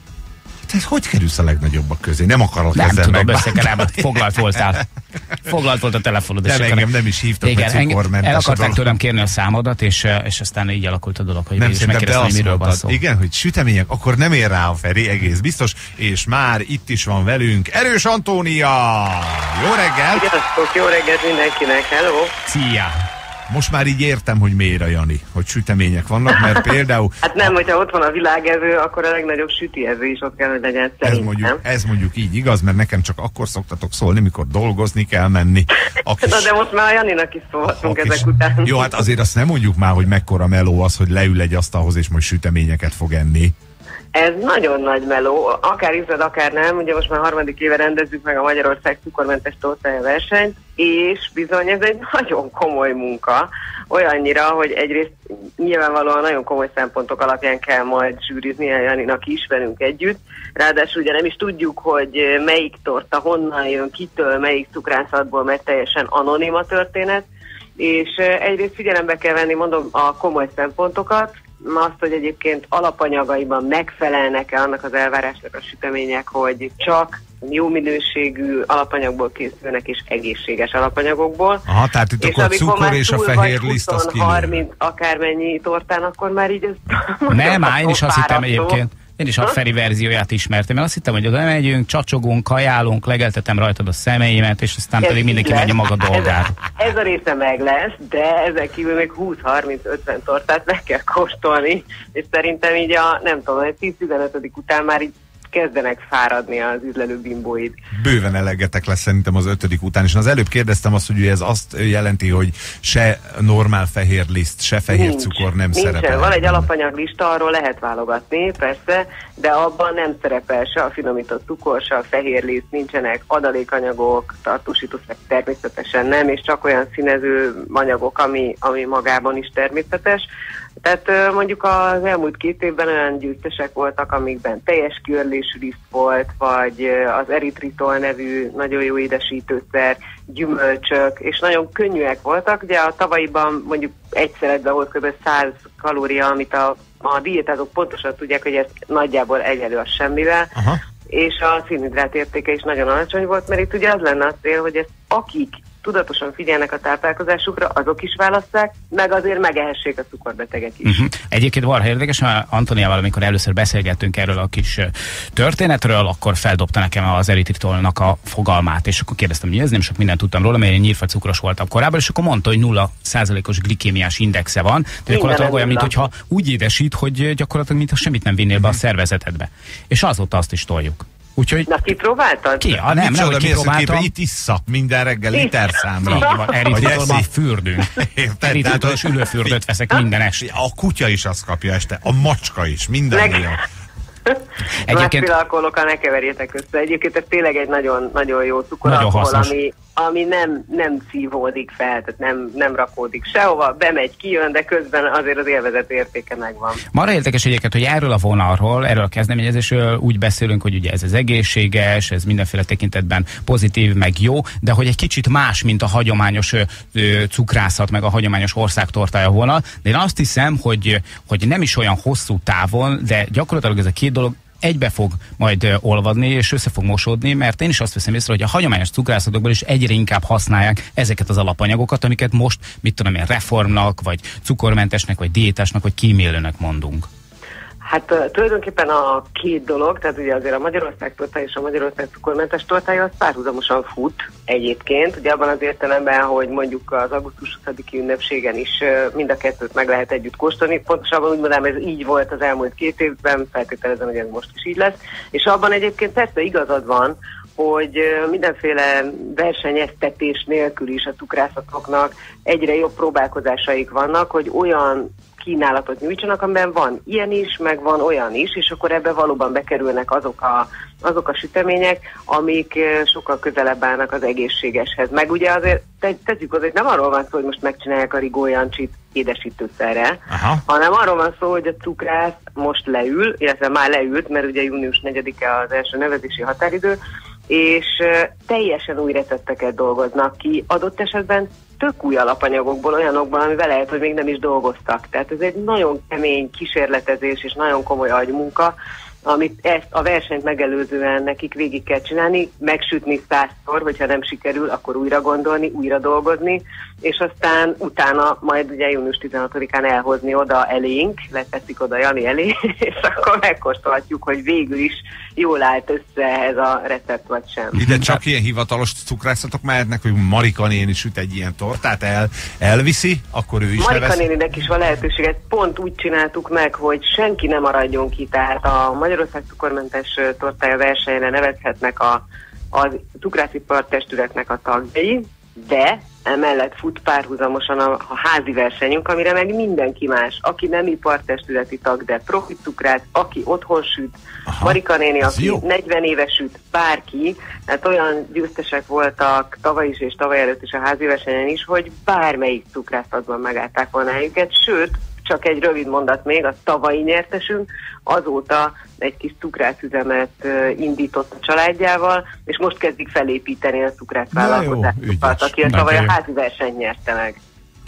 Te hogy kerülsz a legnagyobbak közé? Nem akarok nem ezzel tudom, megbánni. Foglalt voltál. Foglalt volt a telefonod. De engem nem is hívtak, igen, hogy cukormentes. El akarták tőlem kérni a számodat, és, és aztán így alakult a dolog, hogy nem is megkérdeztem, hogy miről van szó. Igen, hogy sütemények, akkor nem ér rá a Feri, egész biztos, és már itt is van velünk Erős Antónia! Jó reggel! Sziasztok, jó reggelt mindenkinek, hello! Szia! Most már így értem, hogy miért a Jani, hogy sütemények vannak, mert például... Hát nem, hogyha ott van a világevő, akkor a legnagyobb sütiező is ott kell, hogy legyen szerintem. Ez mondjuk, ez mondjuk így igaz, mert nekem csak akkor szoktatok szólni, mikor dolgozni kell menni. Kis... Na de most már a Janinak is szólhatunk ezek kis... után. Jó, hát azért azt nem mondjuk már, hogy mekkora meló az, hogy leül egy asztalhoz és majd süteményeket fog enni. Ez nagyon nagy meló, akár ízled, akár nem, ugye most már harmadik éve rendezzük meg a Magyarország cukormentes tortája versenyt, és bizony ez egy nagyon komoly munka, olyannyira, hogy egyrészt nyilvánvalóan nagyon komoly szempontok alapján kell majd zsűrizni a Janinak is velünk együtt, ráadásul ugye nem is tudjuk, hogy melyik torta honnan jön, kitől, melyik cukrászatból, mert teljesen anonim a történet, és egyrészt figyelembe kell venni, mondom, a komoly szempontokat, azt, hogy egyébként alapanyagaiban megfelelnek-e annak az elvárásnak a sütemények, hogy csak jó minőségű alapanyagból készülnek és egészséges alapanyagokból. Aha, tehát itt és akkor a cukor és a fehér liszt az kilő. harminc akármennyi tortán, akkor már így ez... Nem, á, én is azt hittem egyébként. Én is a Feri verzióját ismertem. Én azt hittem, hogy oda megyünk, csacsogunk, kajálunk, legeltetem rajtad a szemeimet, és aztán ez pedig mindenki megy a maga dolgára. Ez, ez a része meg lesz, de ezek kívül még húsz, harminc, ötven tortát meg kell kóstolni, és szerintem így a, nem tudom, egy tíz-tizenötödik után már így kezdenek fáradni az üzlelő bimbóid. Bőven elegetek lesz szerintem az ötödik után, és az előbb kérdeztem azt, hogy ez azt jelenti, hogy se normál fehér liszt, se fehér Nincs, cukor nem nincsen. szerepel. Van egy alapanyaglista, arról lehet válogatni, persze, de abban nem szerepel se a finomított cukor, se a fehér liszt, nincsenek adalékanyagok, tartósítószerek természetesen nem, és csak olyan színező anyagok, ami, ami magában is természetes. Tehát mondjuk az elmúlt két évben olyan győztesek voltak, amikben teljes kiörlésű liszt volt, vagy az eritritol nevű nagyon jó édesítőszer, gyümölcsök, és nagyon könnyűek voltak. Ugye a tavalyiban mondjuk egy szeletben volt kb. száz kalória, amit a, a diétázók pontosan tudják, hogy ez nagyjából egyelő a semmivel. Aha. És a szénhidrát értéke is nagyon alacsony volt, mert itt ugye az lenne a cél, hogy ezt akik tudatosan figyelnek a táplálkozásukra, azok is válasszák, meg azért megehessék a cukorbetegek is. Uh-huh. Egyébként valami érdekes, mert Antoniával, amikor először beszélgettünk erről a kis történetről, akkor feldobta nekem az eritritolnak a fogalmát, és akkor kérdeztem, hogy ez nem sok mindent tudtam róla, mert én nyírfa cukros voltam korábban, és akkor mondta, hogy nulla százalékos glikémiás indexe van, de gyakorlatilag olyan, mintha úgy édesít, hogy gyakorlatilag mintha semmit nem vinnél be a szervezetedbe. És azóta azt is toljuk. Úgyhogy... Na, kipróbáltad? Ki? Ah, nem, nem, hogy kipróbáltam. Itt issza minden reggel liter számra. Eritritolban fürdünk. Eritritol és ülőfürdőt veszek minden este. A kutya is azt kapja este, a macska is, minden ilyen. Egyébként... Másfél alkoholokkal ne keverjétek össze. Egyébként ez tényleg egy nagyon, nagyon jó cukoralkohol, ami, ami nem, nem szívódik fel, tehát nem, nem rakódik sehova, bemegy, kijön, de közben azért az élvezet értéke megvan. Marra érdekes egyébként, hogy erről a vonalról, erről a kezdeményezésről úgy beszélünk, hogy ugye ez az egészséges, ez mindenféle tekintetben pozitív, meg jó, de hogy egy kicsit más, mint a hagyományos ö, ö, cukrászat, meg a hagyományos országtortája vonal, de én azt hiszem, hogy, hogy nem is olyan hosszú távon, de gyakorlatilag ez a két dolog egybe fog majd olvadni, és össze fog mosódni, mert én is azt veszem észre, hogy a hagyományos cukrászatokból is egyre inkább használják ezeket az alapanyagokat, amiket most, mit tudom én, reformnak, vagy cukormentesnek, vagy diétásnak, vagy kímélőnek mondunk. Hát uh, tulajdonképpen a két dolog, tehát ugye azért a Magyarország tortája és a Magyarország cukormentes tortája az párhuzamosan fut egyébként, ugye abban az értelemben, hogy mondjuk az augusztus huszadiki ünnepségen is uh, mind a kettőt meg lehet együtt kóstolni, pontosabban úgy mondanám, ez így volt az elmúlt két évben, feltételezem, hogy ez most is így lesz, és abban egyébként persze igazad van, hogy uh, mindenféle versenyeztetés nélkül is a cukrászatoknak egyre jobb próbálkozásaik vannak, hogy olyan kínálatot nyújtsanak, amiben van ilyen is, meg van olyan is, és akkor ebbe valóban bekerülnek azok a, azok a sütemények, amik sokkal közelebb állnak az egészségeshez. Meg ugye azért te, tegyük hozzá, hogy nem arról van szó, hogy most megcsinálják a Rigó Jancsit édesítőszerrel, hanem arról van szó, hogy a cukrász most leül, illetve már leült, mert ugye június negyedike az első nevezési határidő, és teljesen új recepteket dolgoznak ki, adott esetben tök új alapanyagokból, olyanokból, amivel lehet, hogy még nem is dolgoztak. Tehát ez egy nagyon kemény kísérletezés és nagyon komoly agymunka, amit ezt a versenyt megelőzően nekik végig kell csinálni, megsütni százszor, hogyha nem sikerül, akkor újra gondolni, újra dolgozni, és aztán utána majd ugye június tizenhatodikán elhozni oda elénk, leteszik oda Jani elé, és akkor megkóstolhatjuk, hogy végül is jól állt össze ez a recept, vagy sem. Ide csak ilyen hivatalos cukrászatok mehetnek, hogy Marika néni süt egy ilyen tortát, el, elviszi, akkor ő is Marika nevesz. néninek is van lehetőséget, pont úgy csináltuk meg, hogy senki nem maradjon ki, tehát a Magyarország cukormentes tortája versenyre nevezhetnek a, a cukrászipar testületnek a tagjai, de emellett fut párhuzamosan a, a házi versenyünk, amire meg mindenki más, aki nem ipartestületi tag, de profi cukrász, aki otthon süt, aha, Marika néni, aki jó. negyven éves süt, bárki, tehát olyan győztesek voltak tavaly is és tavaly előtt is a házi versenyen is, hogy bármelyik cukrászatban megállták volna őket, sőt, csak egy rövid mondat még, a tavalyi nyertesünk azóta egy kis cukrászüzemet uh, indított a családjával, és most kezdik felépíteni a cukrászvállalkozásokat, aki a tavaly a házi versenyt nyerte meg.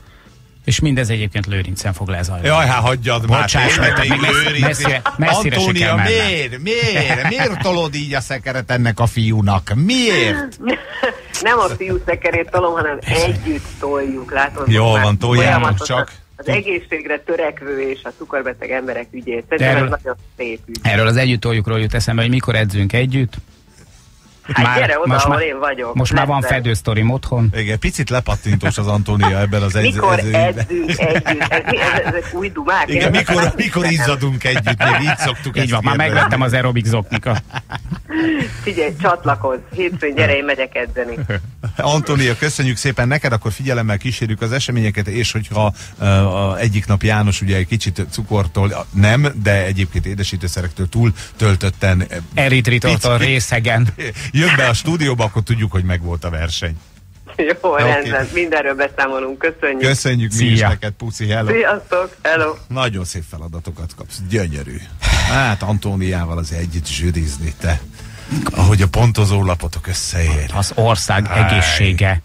És mindez egyébként Lőrincen fog lezajlani. Jaj, hát hagyjad már. Bocsáss meg, te messzire, messzire, messzire Antónia, miért? Miért? Miért tolod így a szekeret ennek a fiúnak? Miért? Nem a fiú szekerét tolom, hanem együtt toljuk, látod? Jó van, toljának csak. Az egészségre törekvő és a cukorbeteg emberek ügyét. Szerintem ez nagyon szép ügy. Erről az együtt toljukról jut eszembe, hogy mikor edzünk együtt. Hát már, gyere oda, ahol már, én vagyok. Most már van fedősztorim otthon. Igen, picit lepattintós az Antónia ebben az együtt. Mikor edzünk együtt? Ez, ez, ezek új dumák. Igen, mikor, mikor izzadunk együtt, még így szoktuk. Így van, már megvettem az aerobik zoknika. Figyelj, csatlakozz. Hétfőn gyere, én megyek edzeni. Antónia, köszönjük szépen neked, akkor figyelemmel kísérjük az eseményeket, és hogyha uh, egyik nap János ugye egy kicsit cukortól nem, de egyébként édesítőszerektől túl töltötten eritritoltól részegen jön be a stúdióba, akkor tudjuk, hogy megvolt a verseny. Jó, rendben, okay. Mindenről beszámolunk, köszönjük. Köszönjük mi is neked, puszi, hello. Sziasztok, hello. Nagyon szép feladatokat kapsz, gyönyörű. Hát Antóniával azért együtt zsűrizni, te. Ahogy a pontozó lapotok összeér. Az ország Áj. egészsége.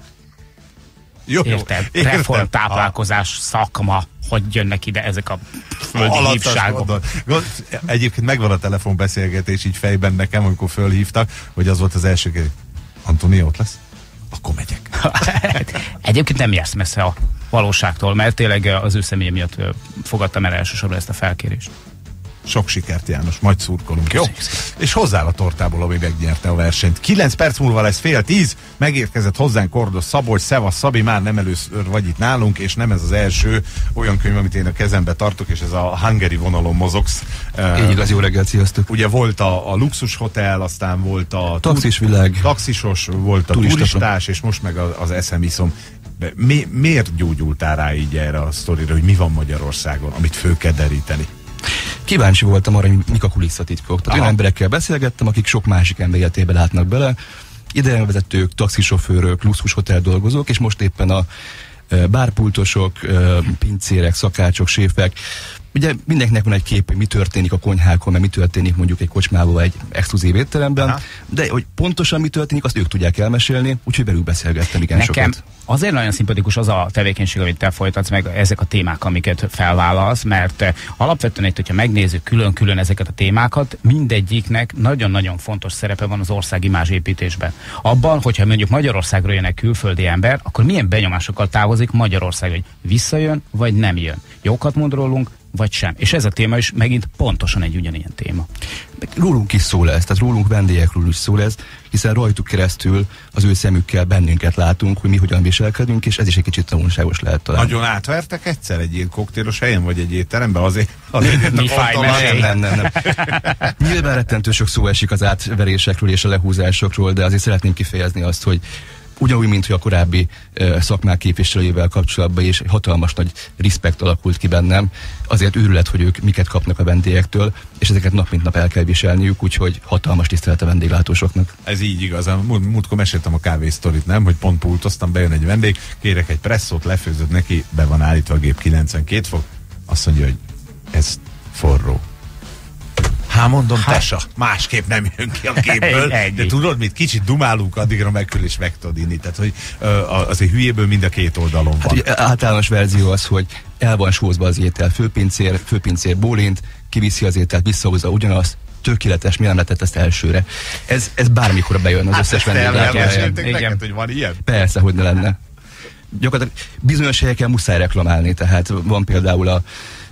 Jó, érted? Reform táplálkozás szakma, hogy jönnek ide ezek a földi hívságok. Egyébként megvan a telefonbeszélgetés így fejben nekem, amikor fölhívtak, hogy az volt az első kérdés. Antónia ott lesz? Akkor megyek. Egyébként nem jársz messze a valóságtól, mert tényleg az ő személye miatt fogadtam el elsősorban ezt a felkérést. Sok sikert, János, majd szurkolunk, jó? És hozzá a tortából, ami megnyerte a versenyt. Kilenc perc múlva lesz fél tíz, megérkezett hozzánk Kordos Szabolcs, szevasz Szabi, már nem először vagy itt nálunk, és nem ez az első olyan könyv, amit én a kezembe tartok, és ez a Hungary vonalon mozogsz. Így igaz, jó reggelt, sziasztok! Ugye volt a, a luxus hotel, aztán volt a taxis világ, taxisos, volt a turista turistás, és most meg az eszem iszom. Mi, miért gyógyultál rá így erre a sztorira, hogy mi van Magyarországon, amit föl kell deríteni? Kíváncsi voltam arra, hogy mik a kulisszatitkok. Tehát olyan emberekkel beszélgettem, akik sok másik ember életébe látnak bele. Idegenvezetők, taxisofőrök, luxushotel dolgozók, és most éppen a e, bárpultosok, e, pincérek, szakácsok, séfek. Ugye mindenkinek van egy kép, hogy mi történik a konyhákon, mert mi történik mondjuk egy kocsmában, egy exkluzív étteremben, aha, de hogy pontosan mi történik, azt ők tudják elmesélni, úgyhogy velük beszélgettem igen Nekem sokat. Azért nagyon szimpatikus az a tevékenység, amit te folytatsz, meg ezek a témák, amiket felvállalsz, mert alapvetően itt, hogyha megnézzük külön-külön ezeket a témákat, mindegyiknek nagyon-nagyon fontos szerepe van az ország imázsépítésben. Abban, hogyha mondjuk Magyarországról jön egy külföldi ember, akkor milyen benyomásokkal távozik Magyarország, hogy visszajön, vagy nem jön. Jókat mond rólunk, vagy sem. És ez a téma is megint pontosan egy ugyanilyen téma. Rólunk is szól ez, tehát rólunk vendégekről is szól ez, hiszen rajtuk keresztül az ő szemükkel bennünket látunk, hogy mi hogyan viselkedünk, és ez is egy kicsit tanulságos lehet talán. Nagyon átvertek egyszer egy ilyen koktélos helyen, vagy egy étteremben? Azért, azért mi fáj, nem, nem, nem. Nyilván rettentő sok szó esik az átverésekről és a lehúzásokról, de azért szeretném kifejezni azt, hogy ugyanúgy, mint hogy a korábbi uh, szakmák képviselőjével kapcsolatban is egy hatalmas nagy respekt alakult ki bennem. Azért őrület, hogy ők miket kapnak a vendégektől, és ezeket nap mint nap el kell viselniük, úgyhogy hatalmas tisztelet a vendéglátósoknak. Ez így igaz. Múlt, múltkor meséltem a kávésztorit, nem? Hogy pont pultoztam, bejön egy vendég, kérek egy presszót, lefőzött neki, be van állítva a gép kilencvenkét fok. Azt mondja, hogy ez forró. Hát mondom, hát, tessa, másképp nem jön ki a képből, de tudod mit, kicsit dumálunk, addigra megkül és meg tudod inni. Tehát, hogy uh, azért hülyéből mind a két oldalon van. Hát, általános verzió az, hogy el van sózva az étel, főpincér, főpincér bólint, kiviszi az ételt, visszahozza ugyanazt, tökéletes, mi nem lehetett ezt elsőre. Ez, ez bármikor bejön az hát összes vendéglátósoknak. Hogy van ilyen? Persze, hogy ne lenne. Gyakorlatilag bizonyos helyeken muszáj reklamálni, tehát van például a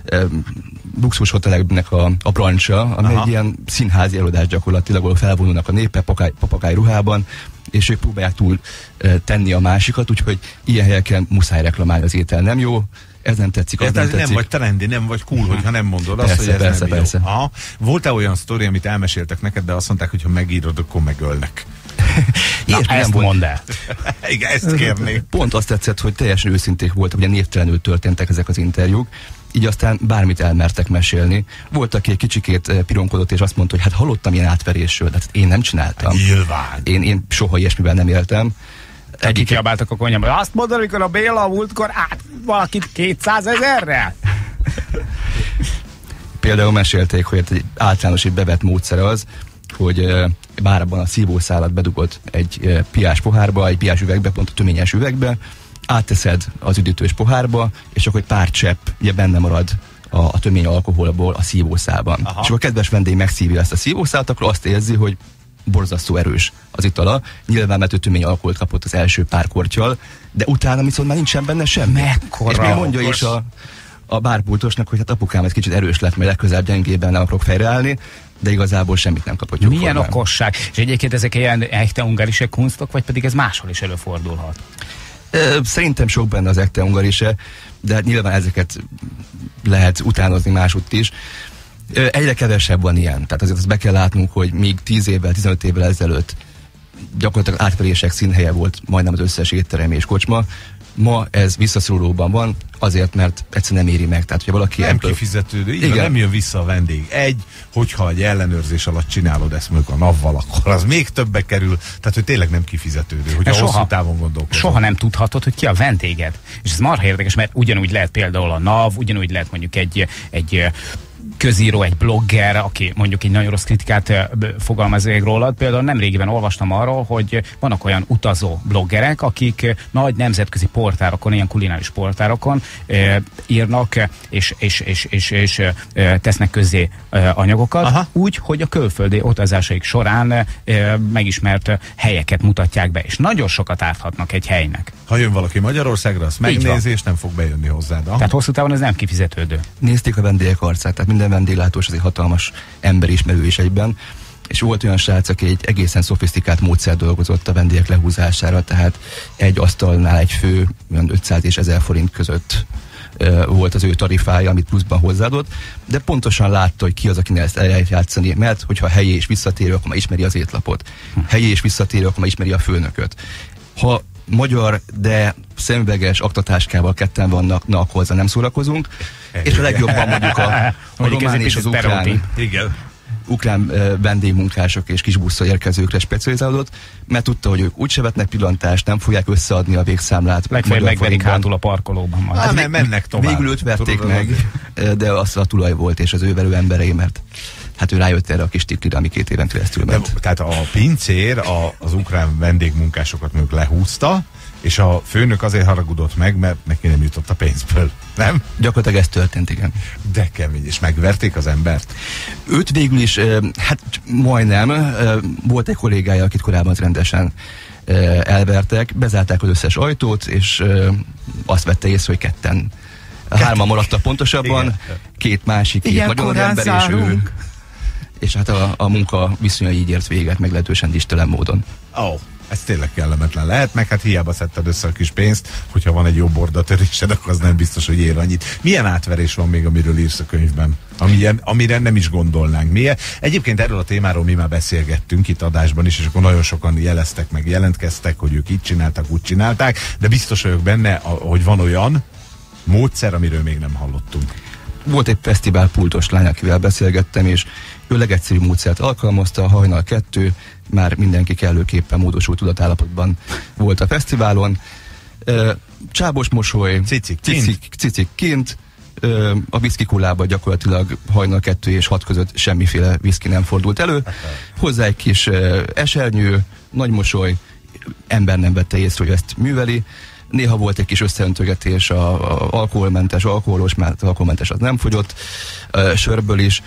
luxus hoteleknek a, a brancsa, ami aha, egy ilyen színházi előadás gyakorlatilag, ahol felvonulnak a népek papagáj, papagáj ruhában, és ők próbálják túl e, tenni a másikat, úgyhogy ilyen helyeken muszáj reklamálni, az étel nem jó, ez nem tetszik, az nem tetszik. Nem vagy trendi, nem vagy cool, hogyha nem mondod persze, azt, hogy ez persze, nem persze. jó. Aha. Volt-e olyan sztori, amit elmeséltek neked, de azt mondták, hogy ha megírod, akkor megölnek? Na, ezt nem mondd el. Igen, ezt kérnék. Pont azt tetszett, hogy teljesen őszinték voltak, ugye névtelenül történtek ezek az interjúk, így aztán bármit elmertek mesélni. Volt, aki egy kicsikét pironkodott, és azt mondta, hogy hát hallottam ilyen átverésről, de hát én nem csináltam. Nyilván. Én, én soha ilyesmivel nem éltem. Egyik kiabáltak a konyhában, hogy azt mondod, amikor a Béla múltkor át valakit kétszázezerrel? Például mesélték, hogy egy általános egy bevett módszer az, hogy bárban a szívószálat bedugod egy piás pohárba, egy piás üvegbe, pont a töményes üvegbe, átteszed az üdítős pohárba, és akkor egy pár csepp ugye benne marad a, a tömény alkoholból a szívószálban. Aha. És akkor a kedves vendég megszívja ezt a szívószálat, akkor azt érzi, hogy borzasztó erős az itala. Nyilván, mert ő tömény alkoholt kapott az első pár korttyal, de utána viszont már nincsen benne semmi. Mekkora? És még mondja is a, a bárpultosnak, hogy hát apukám, ez kicsit erős lett, mert legközelebb gyengében nem akarok fejreállni, de igazából semmit nem kapott. Milyen formán. Okosság. És egyébként ezek ilyen echte ungarische kunstok, vagy pedig ez máshol is előfordulhat? Szerintem sok benne az echte ungarische, de hát nyilván ezeket lehet utánozni másutt is. Egyre kevesebb van ilyen, tehát azért azt be kell látnunk, hogy még tíz évvel, tizenöt évvel ezelőtt gyakorlatilag átverések színhelye volt majdnem az összes étterem és kocsma. Ma ez visszaszorulóban van, azért, mert egyszerűen nem éri meg. Tehát, hogy valaki nem ebből... kifizetődő, így nem jön vissza a vendég. Egy, hogyha egy ellenőrzés alatt csinálod ezt mondjuk a navval, akkor az még többe kerül, tehát hogy tényleg nem kifizetődő, hogy a hosszú távon gondolkozol. Soha nem tudhatod, hogy ki a vendéged. És ez marha érdekes, mert ugyanúgy lehet például a NAV, ugyanúgy lehet mondjuk egy, egy közíró, egy blogger, aki mondjuk egy nagyon rossz kritikát fogalmaz meg rólad. Például nemrégiben olvastam arról, hogy vannak olyan utazó bloggerek, akik nagy nemzetközi portárokon, ilyen kulináris portárokon e, írnak és, és, és, és, és e, tesznek közzé e, anyagokat, aha, úgy, hogy a külföldi utazásaik során e, megismert helyeket mutatják be, és nagyon sokat árthatnak egy helynek. Ha jön valaki Magyarországra, azt megnézi, és nem fog bejönni hozzád. Aha. Tehát hosszú távon ez nem kifizetődő. Nézték a vendégek arcát, tehát minden vendéglátós, az egy hatalmas emberismerő is egyben, és volt olyan srác, aki egy egészen szofisztikált módszer dolgozott a vendégek lehúzására, tehát egy asztalnál egy fő, olyan ötszáz és ezer forint között uh, volt az ő tarifája, amit pluszban hozzáadott, de pontosan látta, hogy ki az, akinek ezt el lehet játszani, mert hogyha helyi és visszatérő, akkor már ismeri az étlapot. Helyi és visszatérő, akkor már ismeri a főnököt. Ha magyar, de szemüveges aktatáskával ketten vannak, na akkor hozzá nem szórakozunk, és a legjobban mondjuk a, a román és az ukrán. Igen. ukrán uh, vendégmunkások és kisbusszal érkezőkre specializálódott, mert tudta, hogy ők úgyse vetnek pillantást, nem fogják összeadni a végszámlát. Legfeljebb megverik hátul a parkolóban. Majd. Hát nem, mennek tovább. Végül őt verték Tudod, meg, az... de az a tulaj volt, és az ő velő emberei, mert hát ő rájött erre a kis tiklire, ami két éven keresztül ment. De, tehát a pincér a, az ukrán vendégmunkásokat mondjuk lehúzta, és a főnök azért haragudott meg, mert neki nem jutott a pénzből, nem? Gyakorlatilag ez történt, igen. De kemény, és megverték az embert? Őt végül is, hát majdnem, volt egy kollégája, akit korábban rendesen elvertek, bezárták az összes ajtót, és azt vette észre, hogy ketten, Kettő. hárman maradtak pontosabban, igen. Két másik, két magyar ember, és ő. És hát a, a munka viszonyai így ért véget, meglehetősen distelen módon. Ó. Oh. Ez tényleg kellemetlen lehet, meg hát hiába szedted össze a kis pénzt, hogyha van egy jó bordatörésed, akkor az nem biztos, hogy ér annyit. Milyen átverés van még, amiről írsz a könyvben? Amilyen, amire nem is gondolnánk. Milyen? Egyébként erről a témáról mi már beszélgettünk itt adásban is, és akkor nagyon sokan jeleztek meg, jelentkeztek, hogy ők így csináltak, úgy csinálták, de biztos vagyok benne, hogy van olyan módszer, amiről még nem hallottunk. Volt egy fesztivál pultos lány, akivel beszélgettem, és ő legegyszerűbb módszert alkalmazta, a hajnal kettő, már mindenki kellőképpen módosult tudatállapotban volt a fesztiválon. Csábos mosoly, cicik, cicik, cicik kint, a viszki kullában gyakorlatilag hajnal kettő és hat között semmiféle viszki nem fordult elő. Hozzá egy kis esernyő, nagy mosoly, ember nem vette észre, hogy ezt műveli. Néha volt egy kis összeöntögetés, a, a alkoholmentes, alkoholos, mert alkoholmentes az nem fogyott, a sörből is.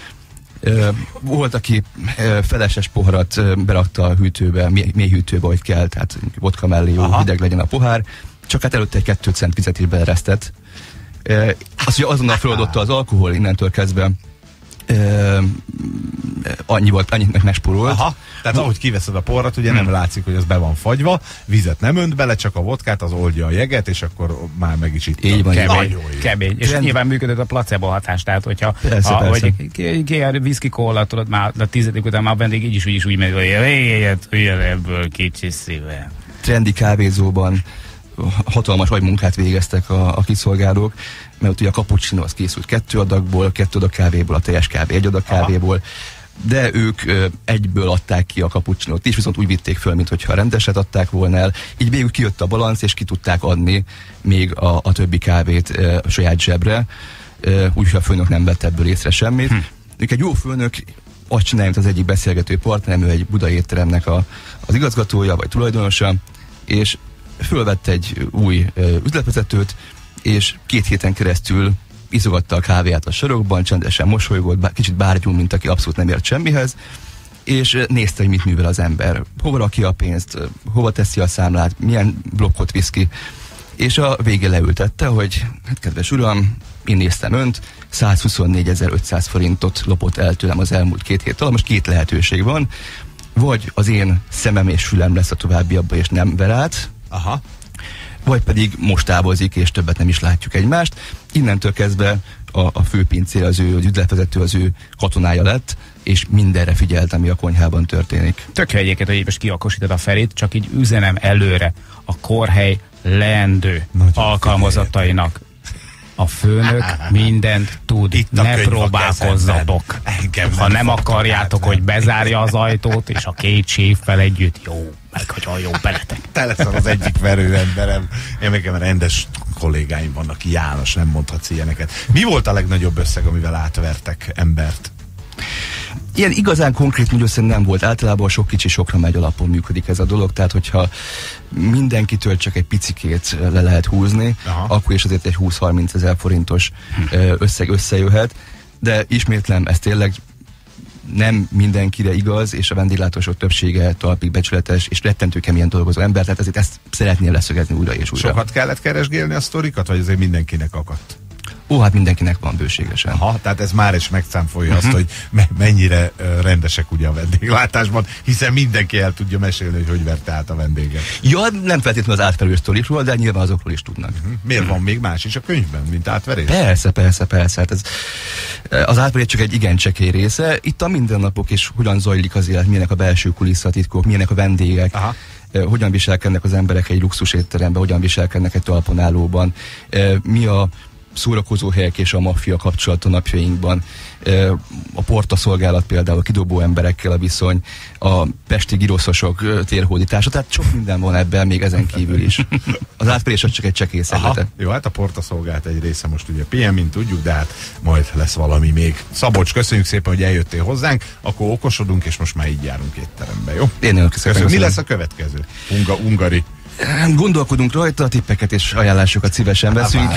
Volt, aki feleses poharat berakta a hűtőbe, mély hűtőbe, hogy kell, tehát vodka mellé jó, Aha. hideg legyen a pohár, csak hát előtte egy kettő cent vizet is beleresztett. Azt, hogy azonnal feladotta az alkohol, innentől kezdve annyi volt, annyit megspórolt. Aha, tehát ahogy kiveszed a porrat, ugye hmm. nem látszik, hogy az be van fagyva, vizet nem önt bele, csak a vodkát, az oldja a jeget, és akkor már meg is itt. Így van, kemény, kemény. És Rend... nyilván működött a placebo hatás, tehát hogyha persze, a, persze. Vagy whisky kóla, tudod, már a tizedik után már vendég így is úgy is úgy megy, hogy olyan ebből kicsi szíve. Trendi kávézóban hatalmas agymunkát végeztek a, a kiszolgálók, mert ugye a cappuccino az készült kettő adagból, kettő adag kávéból, a teljes kávé egy adag kávéból, de ők ö, egyből adták ki a cappuccinót is, viszont úgy vitték föl, mintha rendeset adták volna el. Így végül kijött a balansz, és ki tudták adni még a, a többi kávét ö, a saját zsebre, úgyhogy a főnök nem vett ebből észre semmit. Hm. Egy jó főnök azt csinálja, mint az egyik beszélgető partnerem, ő egy budai étteremnek a, az igazgatója, vagy tulajdonosa, és fölvett egy új ö, üzletvezetőt, és két héten keresztül izogatta a kávéját a sarokban, csendesen mosolygott, bár, kicsit bárgyú, mint aki abszolút nem ért semmihez, és nézte, hogy mit művel az ember, hova rakja a pénzt, hova teszi a számlát, milyen blokkot visz ki, és a végén leültette, hogy hát kedves uram, én néztem önt, százhuszonnégyezer-ötszáz forintot lopott el tőlem az elmúlt két hét alatt, most két lehetőség van, vagy az én szemem és fülem lesz a továbbiakban, és nem ver át, Aha. vagy pedig most távozik, és többet nem is látjuk egymást. Innentől kezdve a, a főpincér, az ő, az ügyletvezető az ő katonája lett, és mindenre figyelt, ami a konyhában történik. Tök egyébként, hogy most kiakosítod a Ferit, csak így üzenem előre a kórhely leendő Nagyon alkalmazatainak. A főnök mindent tud, itt ne próbálkozzatok. Ha nem akarjátok, hogy bezárja az ajtót, és a két séffel együtt jó, meg hogy a jó beletek. Te leszel az egyik verő emberem. Én nekem rendes kollégáim vannak, János, nem mondhatsz ilyeneket. Mi volt a legnagyobb összeg, amivel átvertek embert? Ilyen igazán konkrét mindössze nem volt. Általában sok kicsi sokra megy alapon működik ez a dolog, tehát hogyha mindenkitől csak egy picikét le lehet húzni, Aha. akkor is azért egy húsz-harminc ezer forintos összeg összejöhet, de ismétlem, ez tényleg nem mindenkire igaz, és a vendéglátósok többsége talpig becsületes, és rettentő keményen dolgozó ember, tehát ezért ezt szeretném leszögezni újra és újra. Sokat kellett keresgélni a sztorikat, vagy azért mindenkinek akadt? Ó, hát mindenkinek van bőségesen. Aha, tehát ez már is megszámfolja uh-huh. azt, hogy me- mennyire uh, rendesek ugye a vendéglátásban, hiszen mindenki el tudja mesélni, hogy hogy verte át a vendéget. Ja, nem feltétlenül az átverő sztorikról, de nyilván azokról is tudnak. Uh-huh. Miért uh-huh. van még más is a könyvben, mint átverés? Persze, persze, persze. Hát ez, az átverés csak egy igen csekély része. Itt a mindennapok is hogyan zajlik az élet, milyenek a belső kulisszatitkok, milyenek a vendégek. Aha. Hogyan viselkednek az emberek egy luxus étteremben, hogyan viselkednek egy talpon mi a szórakozó helyek és a maffia kapcsolat a napjainkban. A portaszolgálat például, a kidobó emberekkel a viszony, a pesti giroszosok térhódítása, tehát sok minden van ebben, még ezen kívül is. Az átverés az csak egy csekély szeglete. Jó, hát a portaszolgálat egy része most ugye pé em, mint tudjuk, de hát majd lesz valami még. Szabolcs, köszönjük szépen, hogy eljöttél hozzánk, akkor okosodunk, és most már így járunk étterembe, jó? Én nagyon köszönöm. Mi lesz a következő? Unga, ungari. Gondolkodunk rajta, a tippeket és ajánlásokat szívesen veszünk.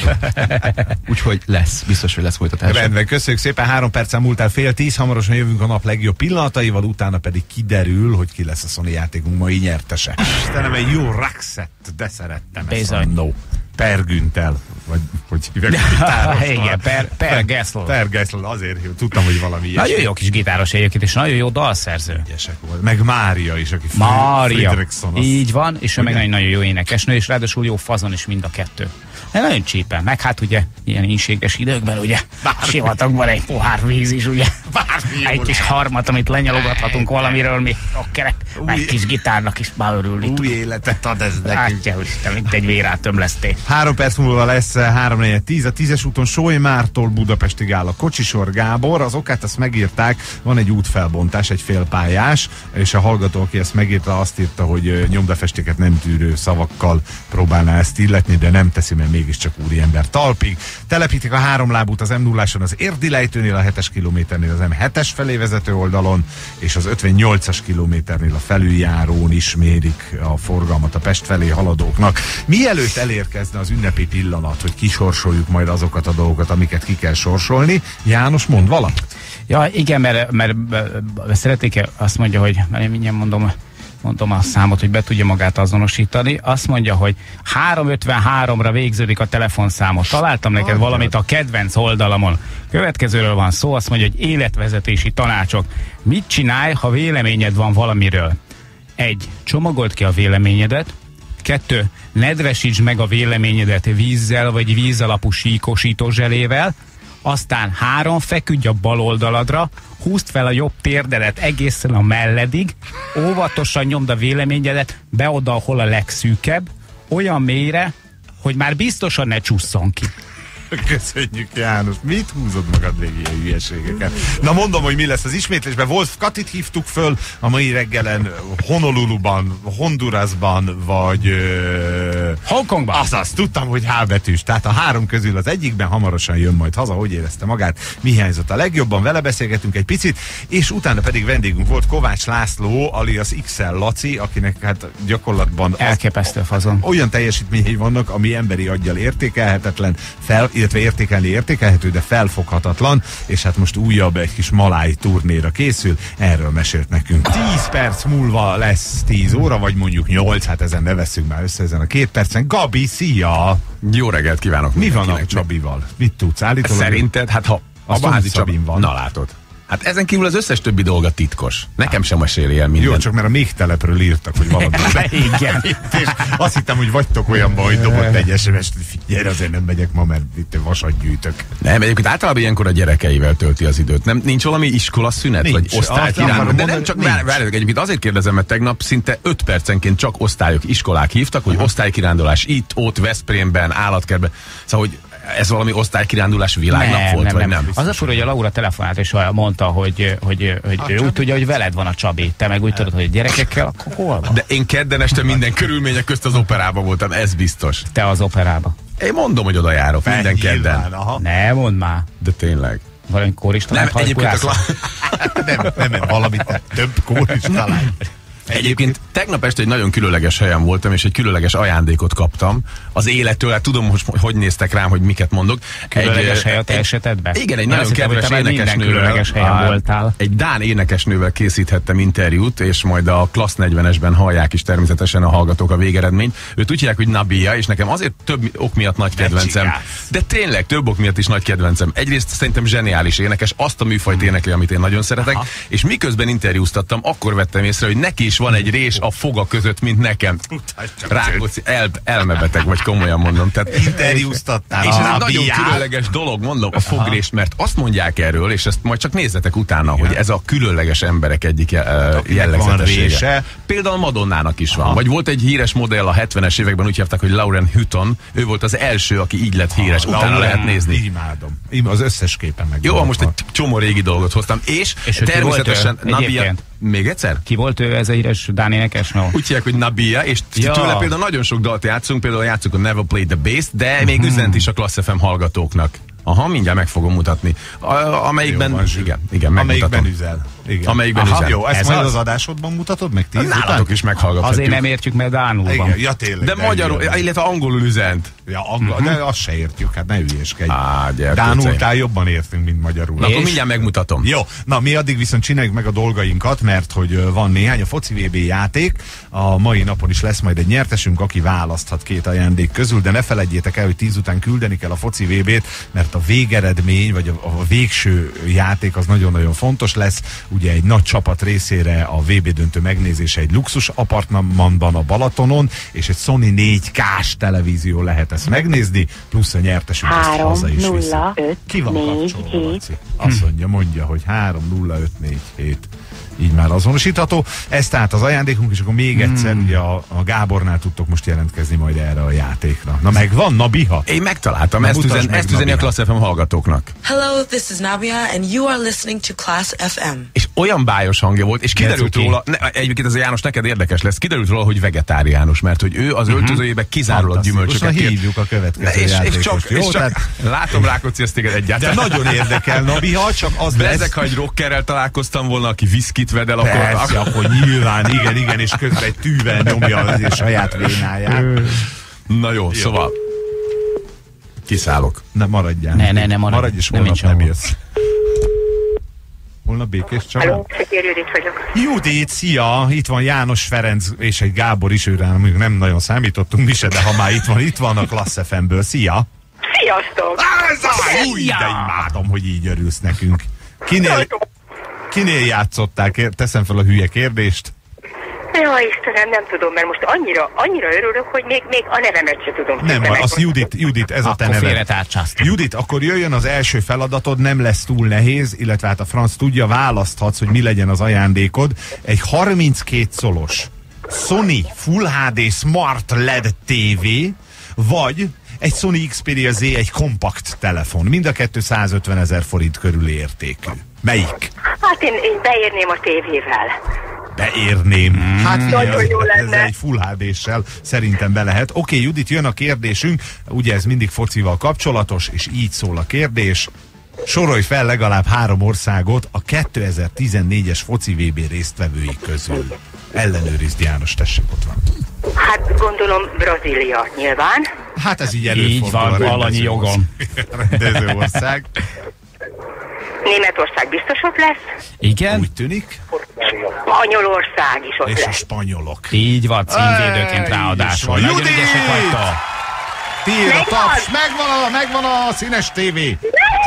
Úgyhogy lesz, biztos, hogy lesz folytatás. Rendben, köszönjük szépen, három perccel múltál fél tíz, hamarosan jövünk a nap legjobb pillanataival, utána pedig kiderül, hogy ki lesz a Sony játékunk mai nyertese. Istenem, egy jó rakszett, de szerettem ezt a no. Per Günther, vagy hogy hívják? Igen, Per, per Gessler. Per Gessler, azért jó, tudtam, hogy valami ilyesmi. Nagyon jó kis gitáros egyébként, és nagyon jó dalszerző. Ügyesek volt. Meg Mária is, aki Mária, Fredriksson. így van, és ő meg nagyon-nagyon jó énekesnő, és ráadásul jó fazon is mind a kettő. De nagyon csípen, meg hát ugye ilyen ínséges időkben, ugye, sivatagban egy pohár víz is, ugye, egy kis harmat, amit lenyalogathatunk valamiről, mi okkerek, egy kis gitárnak is már örülni. Új életet ad ez nekünk. Látja, hogy te mint egy vérátömlesztés. Három perc múlva lesz három negyven tíz, a tízes úton Solymártól Budapestig áll a Kocsisor Gábor, az okát azt megírták, van egy útfelbontás, egy félpályás, és a hallgató, aki ezt megírta, azt írta, hogy nyomdafestéket nem tűrő szavakkal próbálná ezt illetni, de nem teszi, mert mégiscsak úriember talpig. Telepítik a háromlábút az em nulláson az Érdi lejtőnél, a hetes kilométernél az em hetes felé vezető oldalon, és az ötvennyolcas kilométernél a felüljárón is mérik a forgalmat a Pest felé haladóknak. Mielőtt elérkezne az ünnepi pillanat, hogy kisorsoljuk majd azokat a dolgokat, amiket ki kell sorsolni, János, mond valamit. Ja, igen, mert, mert, mert szeretnék, azt mondja, hogy mert én mindjárt mondom, mondom a számot, hogy be tudja magát azonosítani. Azt mondja, hogy háromszázötvenháromra végződik a telefonszámot. Találtam neked ah, valamit a kedvenc oldalamon. Következőről van szó, azt mondja, hogy életvezetési tanácsok. Mit csinálj, ha véleményed van valamiről? Egy, csomagold ki a véleményedet. Kettő, nedvesítsd meg a véleményedet vízzel vagy vízalapú síkosító zselével. Aztán három, feküdj a bal oldaladra, húzd fel a jobb térdedet egészen a melledig, óvatosan nyomd a véleményedet be oda, ahol a legszűkebb, olyan mélyre, hogy már biztosan ne csusszon ki. Köszönjük, János. Mit húzod magad végig ilyen hülyeségeket? Na mondom, hogy mi lesz az ismétlésben. Wolf Katit hívtuk föl a mai reggelen Honoluluban, Hondurasban, vagy... Uh, Hongkongban. Azaz, tudtam, hogy H betűs. Tehát a három közül az egyikben hamarosan jön majd haza. Hogy érezte magát? Mi hiányzott a legjobban? Vele beszélgetünk egy picit, és utána pedig vendégünk volt Kovács László, alias iksz el Laci, akinek hát gyakorlatban... Elképesztő fazon. Olyan teljesítményei vannak, ami emberi aggyal értékelhetetlen, fel, illetve értékelni értékelhető, de felfoghatatlan, és hát most újabb egy kis maláj turnéra készül, erről mesélt nekünk. tíz perc múlva lesz tíz óra, vagy mondjuk nyolc, hát ezen ne veszünk már össze ezen a két percen. Gabi, szia! Jó reggelt kívánok Mi mindenkinek. van a Csabival? Mit tudsz állítani? Szerinted? Hát ha a házi Csabin van. Na látod. Hát ezen kívül az összes többi dolga titkos. Nekem sem meséli el minden. Jó, csak mert a még telepről írtak, hogy valami. Igen. És azt hittem, hogy vagytok olyanban, hogy dobott egy es em es-t, figyelj, azért nem megyek ma, mert itt vasat gyűjtök. Nem, egyébként általában ilyenkor a gyerekeivel tölti az időt. Nem, nincs valami iskola szünet, nincs. Vagy osztálykirándulás. De nem csak, várjátok, egyébként azért kérdezem, mert tegnap szinte öt percenként csak osztályok, iskolák hívtak, hogy osztálykirándulás itt, ott, Veszprémben, állatkertben. Szóval, hogy ez valami osztálykirándulás világnap nem, volt, nem, vagy nem? nem? Az a fura, hogy a Laura telefonált és mondta, hogy, hogy, hogy ő úgy tudja, hogy veled van a Csabi. Te meg úgy tudod, hogy gyerekekkel, akkor hol van? De én kedden este minden körülmények közt az operában voltam, ez biztos. Te az operába. Én mondom, hogy oda járok minden kedden. Ne mondd már. De tényleg. Valami kóristalát Nem, egyébként a nem, nem, nem, valamit több kóristalát. Egyébként tegnap este egy nagyon különleges helyen voltam, és egy különleges ajándékot kaptam az élettől. Hát tudom, hogy hogy néztek rám, hogy miket mondok. Különleges hely a te esetedben? Igen, egy Én nagyon kedves énekesnővel, voltál. egy dán énekesnővel készíthettem interjút, és majd a Klassz negyvenesben hallják is természetesen a hallgatók a végeredményt. Őt úgy hívják, hogy Nabia, és nekem azért több ok miatt nagy kedvencem. De tényleg több ok miatt is nagy kedvencem. Egyrészt szerintem zseniális énekes, azt a műfajt énekli, amit én nagyon szeretek, aha. És miközben interjúztattam, akkor vettem észre, hogy neki is van egy rés a foga között, mint nekem. Rákóczi, el, elmebeteg vagy, komolyan mondom. Tehát interjúztattál. És ez egy nagyon különleges dolog, mondom, a fogrést, mert azt mondják erről, és ezt majd csak nézzetek utána, igen. Hogy ez a különleges emberek egyik jellegzetessége. Például Madonnának is van. Aha. Vagy volt egy híres modell a hetvenes években, úgy hívták, hogy Lauren Hutton. Ő volt az első, aki így lett híres. Utána Lauren, lehet nézni. Imádom. Az összes képen meg. Jó, most egy csomó régi dolgot hoztam. És, és természetesen Nabia... Még egyszer? Ki volt ő, ez a híres dán énekes? No. Úgy hívják, hogy Nabia, és ja. Tőle például nagyon sok dalt játszunk, például játszunk a Never Play the Bass, de uh-huh. Még üzent is a Klassz ef em hallgatóknak. Aha, mindjárt meg fogom mutatni. A, amelyikben, jó, igen, igen, amelyikben üzel. Igen. Amelyikben Aha, üzel. Jó, ezt ez majd az, az adásodban mutatod meg tíz után? Nálatok is meghallgathatjuk. Azért nem értjük, mert dánul van. Ja, tényleg. De, de magyarul, igen. Illetve angolul üzent. Ja, angol, uh-huh. De azt se értjük, hát ne hülyeskedj. Á, Dánultál jobban értünk, mint magyarul. Na, akkor mindjárt megmutatom. Jó, na mi addig viszont csináljuk meg a dolgainkat, mert hogy van néhány a foci vé bé játék. A mai napon is lesz majd egy nyertesünk, aki választhat két ajándék közül, de ne felejtjétek el, hogy tíz után küldeni kell a foci vé bét, mert a végeredmény, vagy a, a végső játék az nagyon-nagyon fontos lesz. Ugye egy nagy csapat részére a vé bé döntő megnézése egy luxus apartmanban a Balatonon, és egy Sony négy ká-s televízió lehet ezt megnézni, plusz a nyertesünk ezt haza is viszi. Ki van kapcsolva, Laci? Azt mondja, mondja, hogy három nulla öt négy hét. Így már azonosítható. Ez tehát az ajándékunk, és akkor még egyszer, hmm. ugye a, a Gábornál tudtok most jelentkezni majd erre a játékra. Na megvan, Nabiha? Én megtaláltam, Na, ezt, üzen, ezt üzeni a Klassz ef em hallgatóknak. Hello, this is Nabia, and you are listening to Klassz ef em. És olyan bájos hangja volt, és kiderült róla, ne, egyébként ez a János neked érdekes lesz, kiderült róla, hogy vegetáriánus, mert hogy ő az öltözőjében kizárólag gyümölcsöket. Most hívjuk a következő és, játékost. És csak, jó, és csak tehát... látom, Rákóczi, ezt téged egyáltalán. De nagyon érdekel, Nabiha, csak az lesz. Ezek, ha egy rockerrel találkoztam volna, aki viszkit vedel, akkor... Persze, akkor nyilván, igen, igen, és közben egy tűvel nyomja a saját vénáját. Na jó, jó, szóval kiszállok. Ne maradjál. Ne, ne, ne maradj. Maradj, és holnap nem, nem jössz. Holnap Békés Csaba? Halló, Judit vagyok. Judit, szia! Itt van János Ferenc és egy Gábor is, őre nem nagyon számítottunk mi se, de ha már itt van, itt van a Klassz ef em-ből. Szia! Sziasztok! Új, de imádom, hogy így örülsz nekünk. Kinél... Kinél játszottál? Teszem fel a hülye kérdést. Jó, Istenem, nem tudom, mert most annyira, annyira örülök, hogy még, még a nevemet se tudom. Nem, az Judit, Judit, ez a te neved. Judit, akkor jöjjön az első feladatod, nem lesz túl nehéz, illetve hát a franc tudja, választhatsz, hogy mi legyen az ajándékod. Egy harminckét szolos Sony Full há dé Smart el é dé té vé, vagy egy Sony Xperia Z, egy kompakt telefon. Mind a kettő százötvenezer forint körül értékű. Melyik? Hát én, én beérném a tévével. Beérném. Mm. Hát nagyon jó ez, lenne. Ez egy Full há dé-sel szerintem be lehet. Oké, okay, Judit, jön a kérdésünk. Ugye ez mindig focival kapcsolatos, és így szól a kérdés. Sorolj fel legalább három országot a kétezer-tizennégyes foci vé bé résztvevői közül. Ellenőrizd, János, tessék, ott van. Hát gondolom Brazília nyilván. Hát ez így előfordul. Így van, alanyi jogom. Rendező ország. Németország biztos ott lesz. Igen. Úgy tűnik. Spanyolország is ott és lesz. És a spanyolok. Így van, címvédőként ráadásul. Nagyon ügyesek vagytok. Tiéd a taps, megvan a, megvan a színes tévé.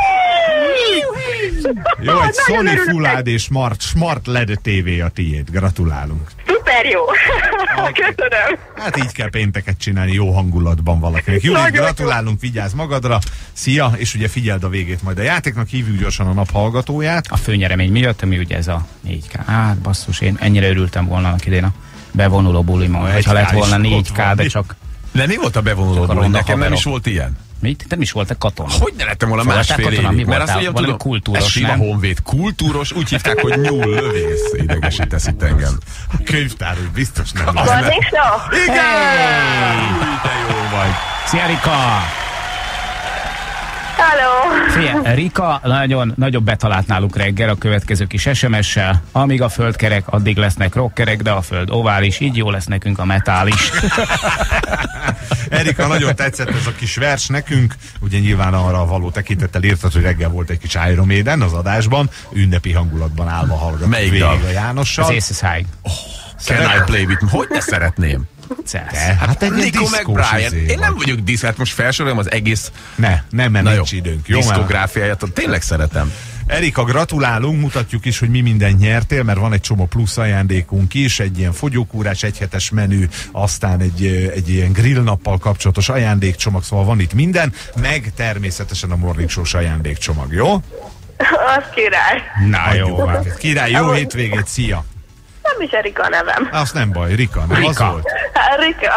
Jó, egy Sony Full há dé Smart, Smart el é dé té vé a tiéd. Gratulálunk. Szuper jó. Köszönöm. Hát így kell pénteket csinálni jó hangulatban valakinek. Judit, gratulálunk, vigyázz magadra. Szia, és ugye figyeld a végét majd a játéknak, hívjuk gyorsan a nap hallgatóját. A főnyeremény miatt, ami ugye ez a négy ká. Hát basszus, én ennyire örültem volna annak idén a bevonuló bulimon, hogyha lett volna négy ká, de csak... De mi volt a bevonuló buli? Nekem nem is volt ilyen. Mit? Te is voltál katona. Hogy ne lettem volna másfél évig? Mert azt mondja, tudom, kultúros, ez Sima Honvéd. Kultúros, úgy hívták, hogy nyúl lövész. Idegesítesz itt engem. A könyvtár, hogy biztos nem. Az is no? Igen! Te jó vagy. Szia, Rika! Hello! Figyelj, Rika nagyon, nagyon betalált náluk reggel a következő kis es em es-sel. Amíg a föld kerek, addig lesznek rockerek, de a föld ovális, így jó lesz nekünk a metál is. Erika, nagyon tetszett ez a kis vers nekünk. Ugye nyilván arra való tekintettel írtad, hogy reggel volt egy kis Iron Maiden az adásban, ünnepi hangulatban állva hallgatott végig a Jánossal. Az Aces High. Oh, Can I play with? Hogy ne szeretném? Te, hát egy Nico meg Brian. Én nem vagyok disz, hát most felsorolom az egész... Ne, nem, mert nincs időnk. Jó, diszkográfiáját, tényleg szeretem. Erika, gratulálunk, mutatjuk is, hogy mi mindent nyertél, mert van egy csomó plusz ajándékunk is, egy ilyen fogyókúrás, egyhetes menü, aztán egy, egy ilyen grillnappal kapcsolatos ajándékcsomag, szóval van itt minden, meg természetesen a Morning Show-s ajándékcsomag, jó? Az király. Na jó, király, jó hétvégét, szia! Nem is Erika a nevem. Azt nem baj, Rika, nem Rika. az volt? Hát, Rika.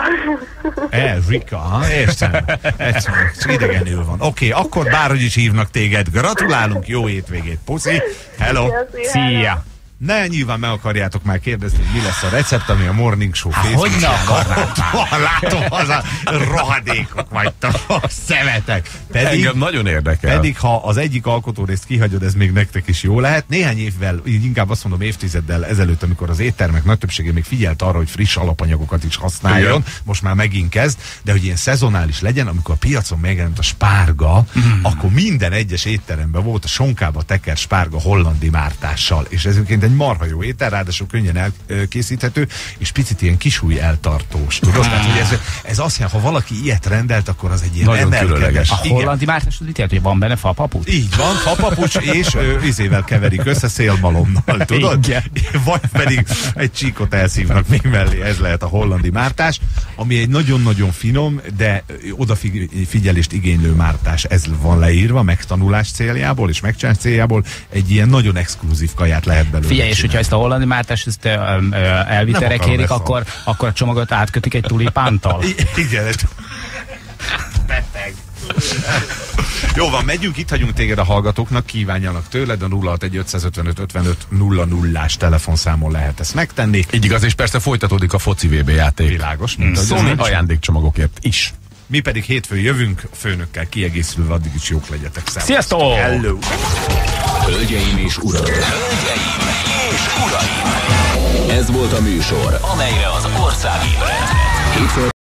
E, Rika, ha, értem. Egyszerűen, idegenül van. Oké, okay, akkor bárhogy is hívnak téged. Gratulálunk, jó hétvégét, puszi. Hello. Szia. Ne, nyilván meg akarjátok már kérdezni, hogy mi lesz a recept, ami a Morning Show Facebook. Hogy ne akarnák? Látom, az a rohadékok vagytok, szemetek. Pedig, engem nagyon érdekel. Pedig, ha az egyik alkotórészt kihagyod, ez még nektek is jó lehet. Néhány évvel, így inkább azt mondom évtizeddel ezelőtt, amikor az éttermek nagy többsége még figyelt arra, hogy friss alapanyagokat is használjon, igen. Most már megint kezd, de hogy ilyen szezonális legyen, amikor a piacon megjelent a spárga, mm. akkor minden egyes étteremben volt a sonkába teker spárga hollandi mártással, és ez egy marha jó étel, ráadásul könnyen elkészíthető, és picit ilyen kisúly eltartós. Tudod? Tehát, hogy ez, ez azt jelenti, ha valaki ilyet rendelt, akkor az egy ilyen nagyon különleges. A hollandi mártás az itt hogy van benne fapapucs? Így van, fapapucs, és ö, izével keverik össze szélmalomnal, tudod? Igen. Vagy pedig egy csíkot elszívnak még mellé, ez lehet a hollandi mártás, ami egy nagyon-nagyon finom, de odafigyelést igénylő mártás. Ez van leírva, megtanulás céljából és megcsinálás céljából, egy ilyen nagyon exkluzív kaját lehet belőle. Figyelj, és hogyha ezt a hollandi mártást ezt elvitelre kérik, akkor, akkor a csomagot átkötik egy tulipántal. Igen, beteg. Jó van, megyünk, itt hagyunk téged a hallgatóknak, kívánjanak tőled, a nulla hat egy ötszázötvenöt ötvenöt nulla nullás telefonszámon lehet ezt megtenni. Így igaz, és persze folytatódik a foci vé bé játék. Világos. Mm. Sony ajándékcsomagokért is. Mi pedig hétfőn jövünk, a főnökkel kiegészülve, addig is jók legyetek. Szevasztok. Sziasztok! Hello! Hölgyeim és uraim! Hölgyeim és uraim! Ez volt a műsor, amelyre az ország ébredt.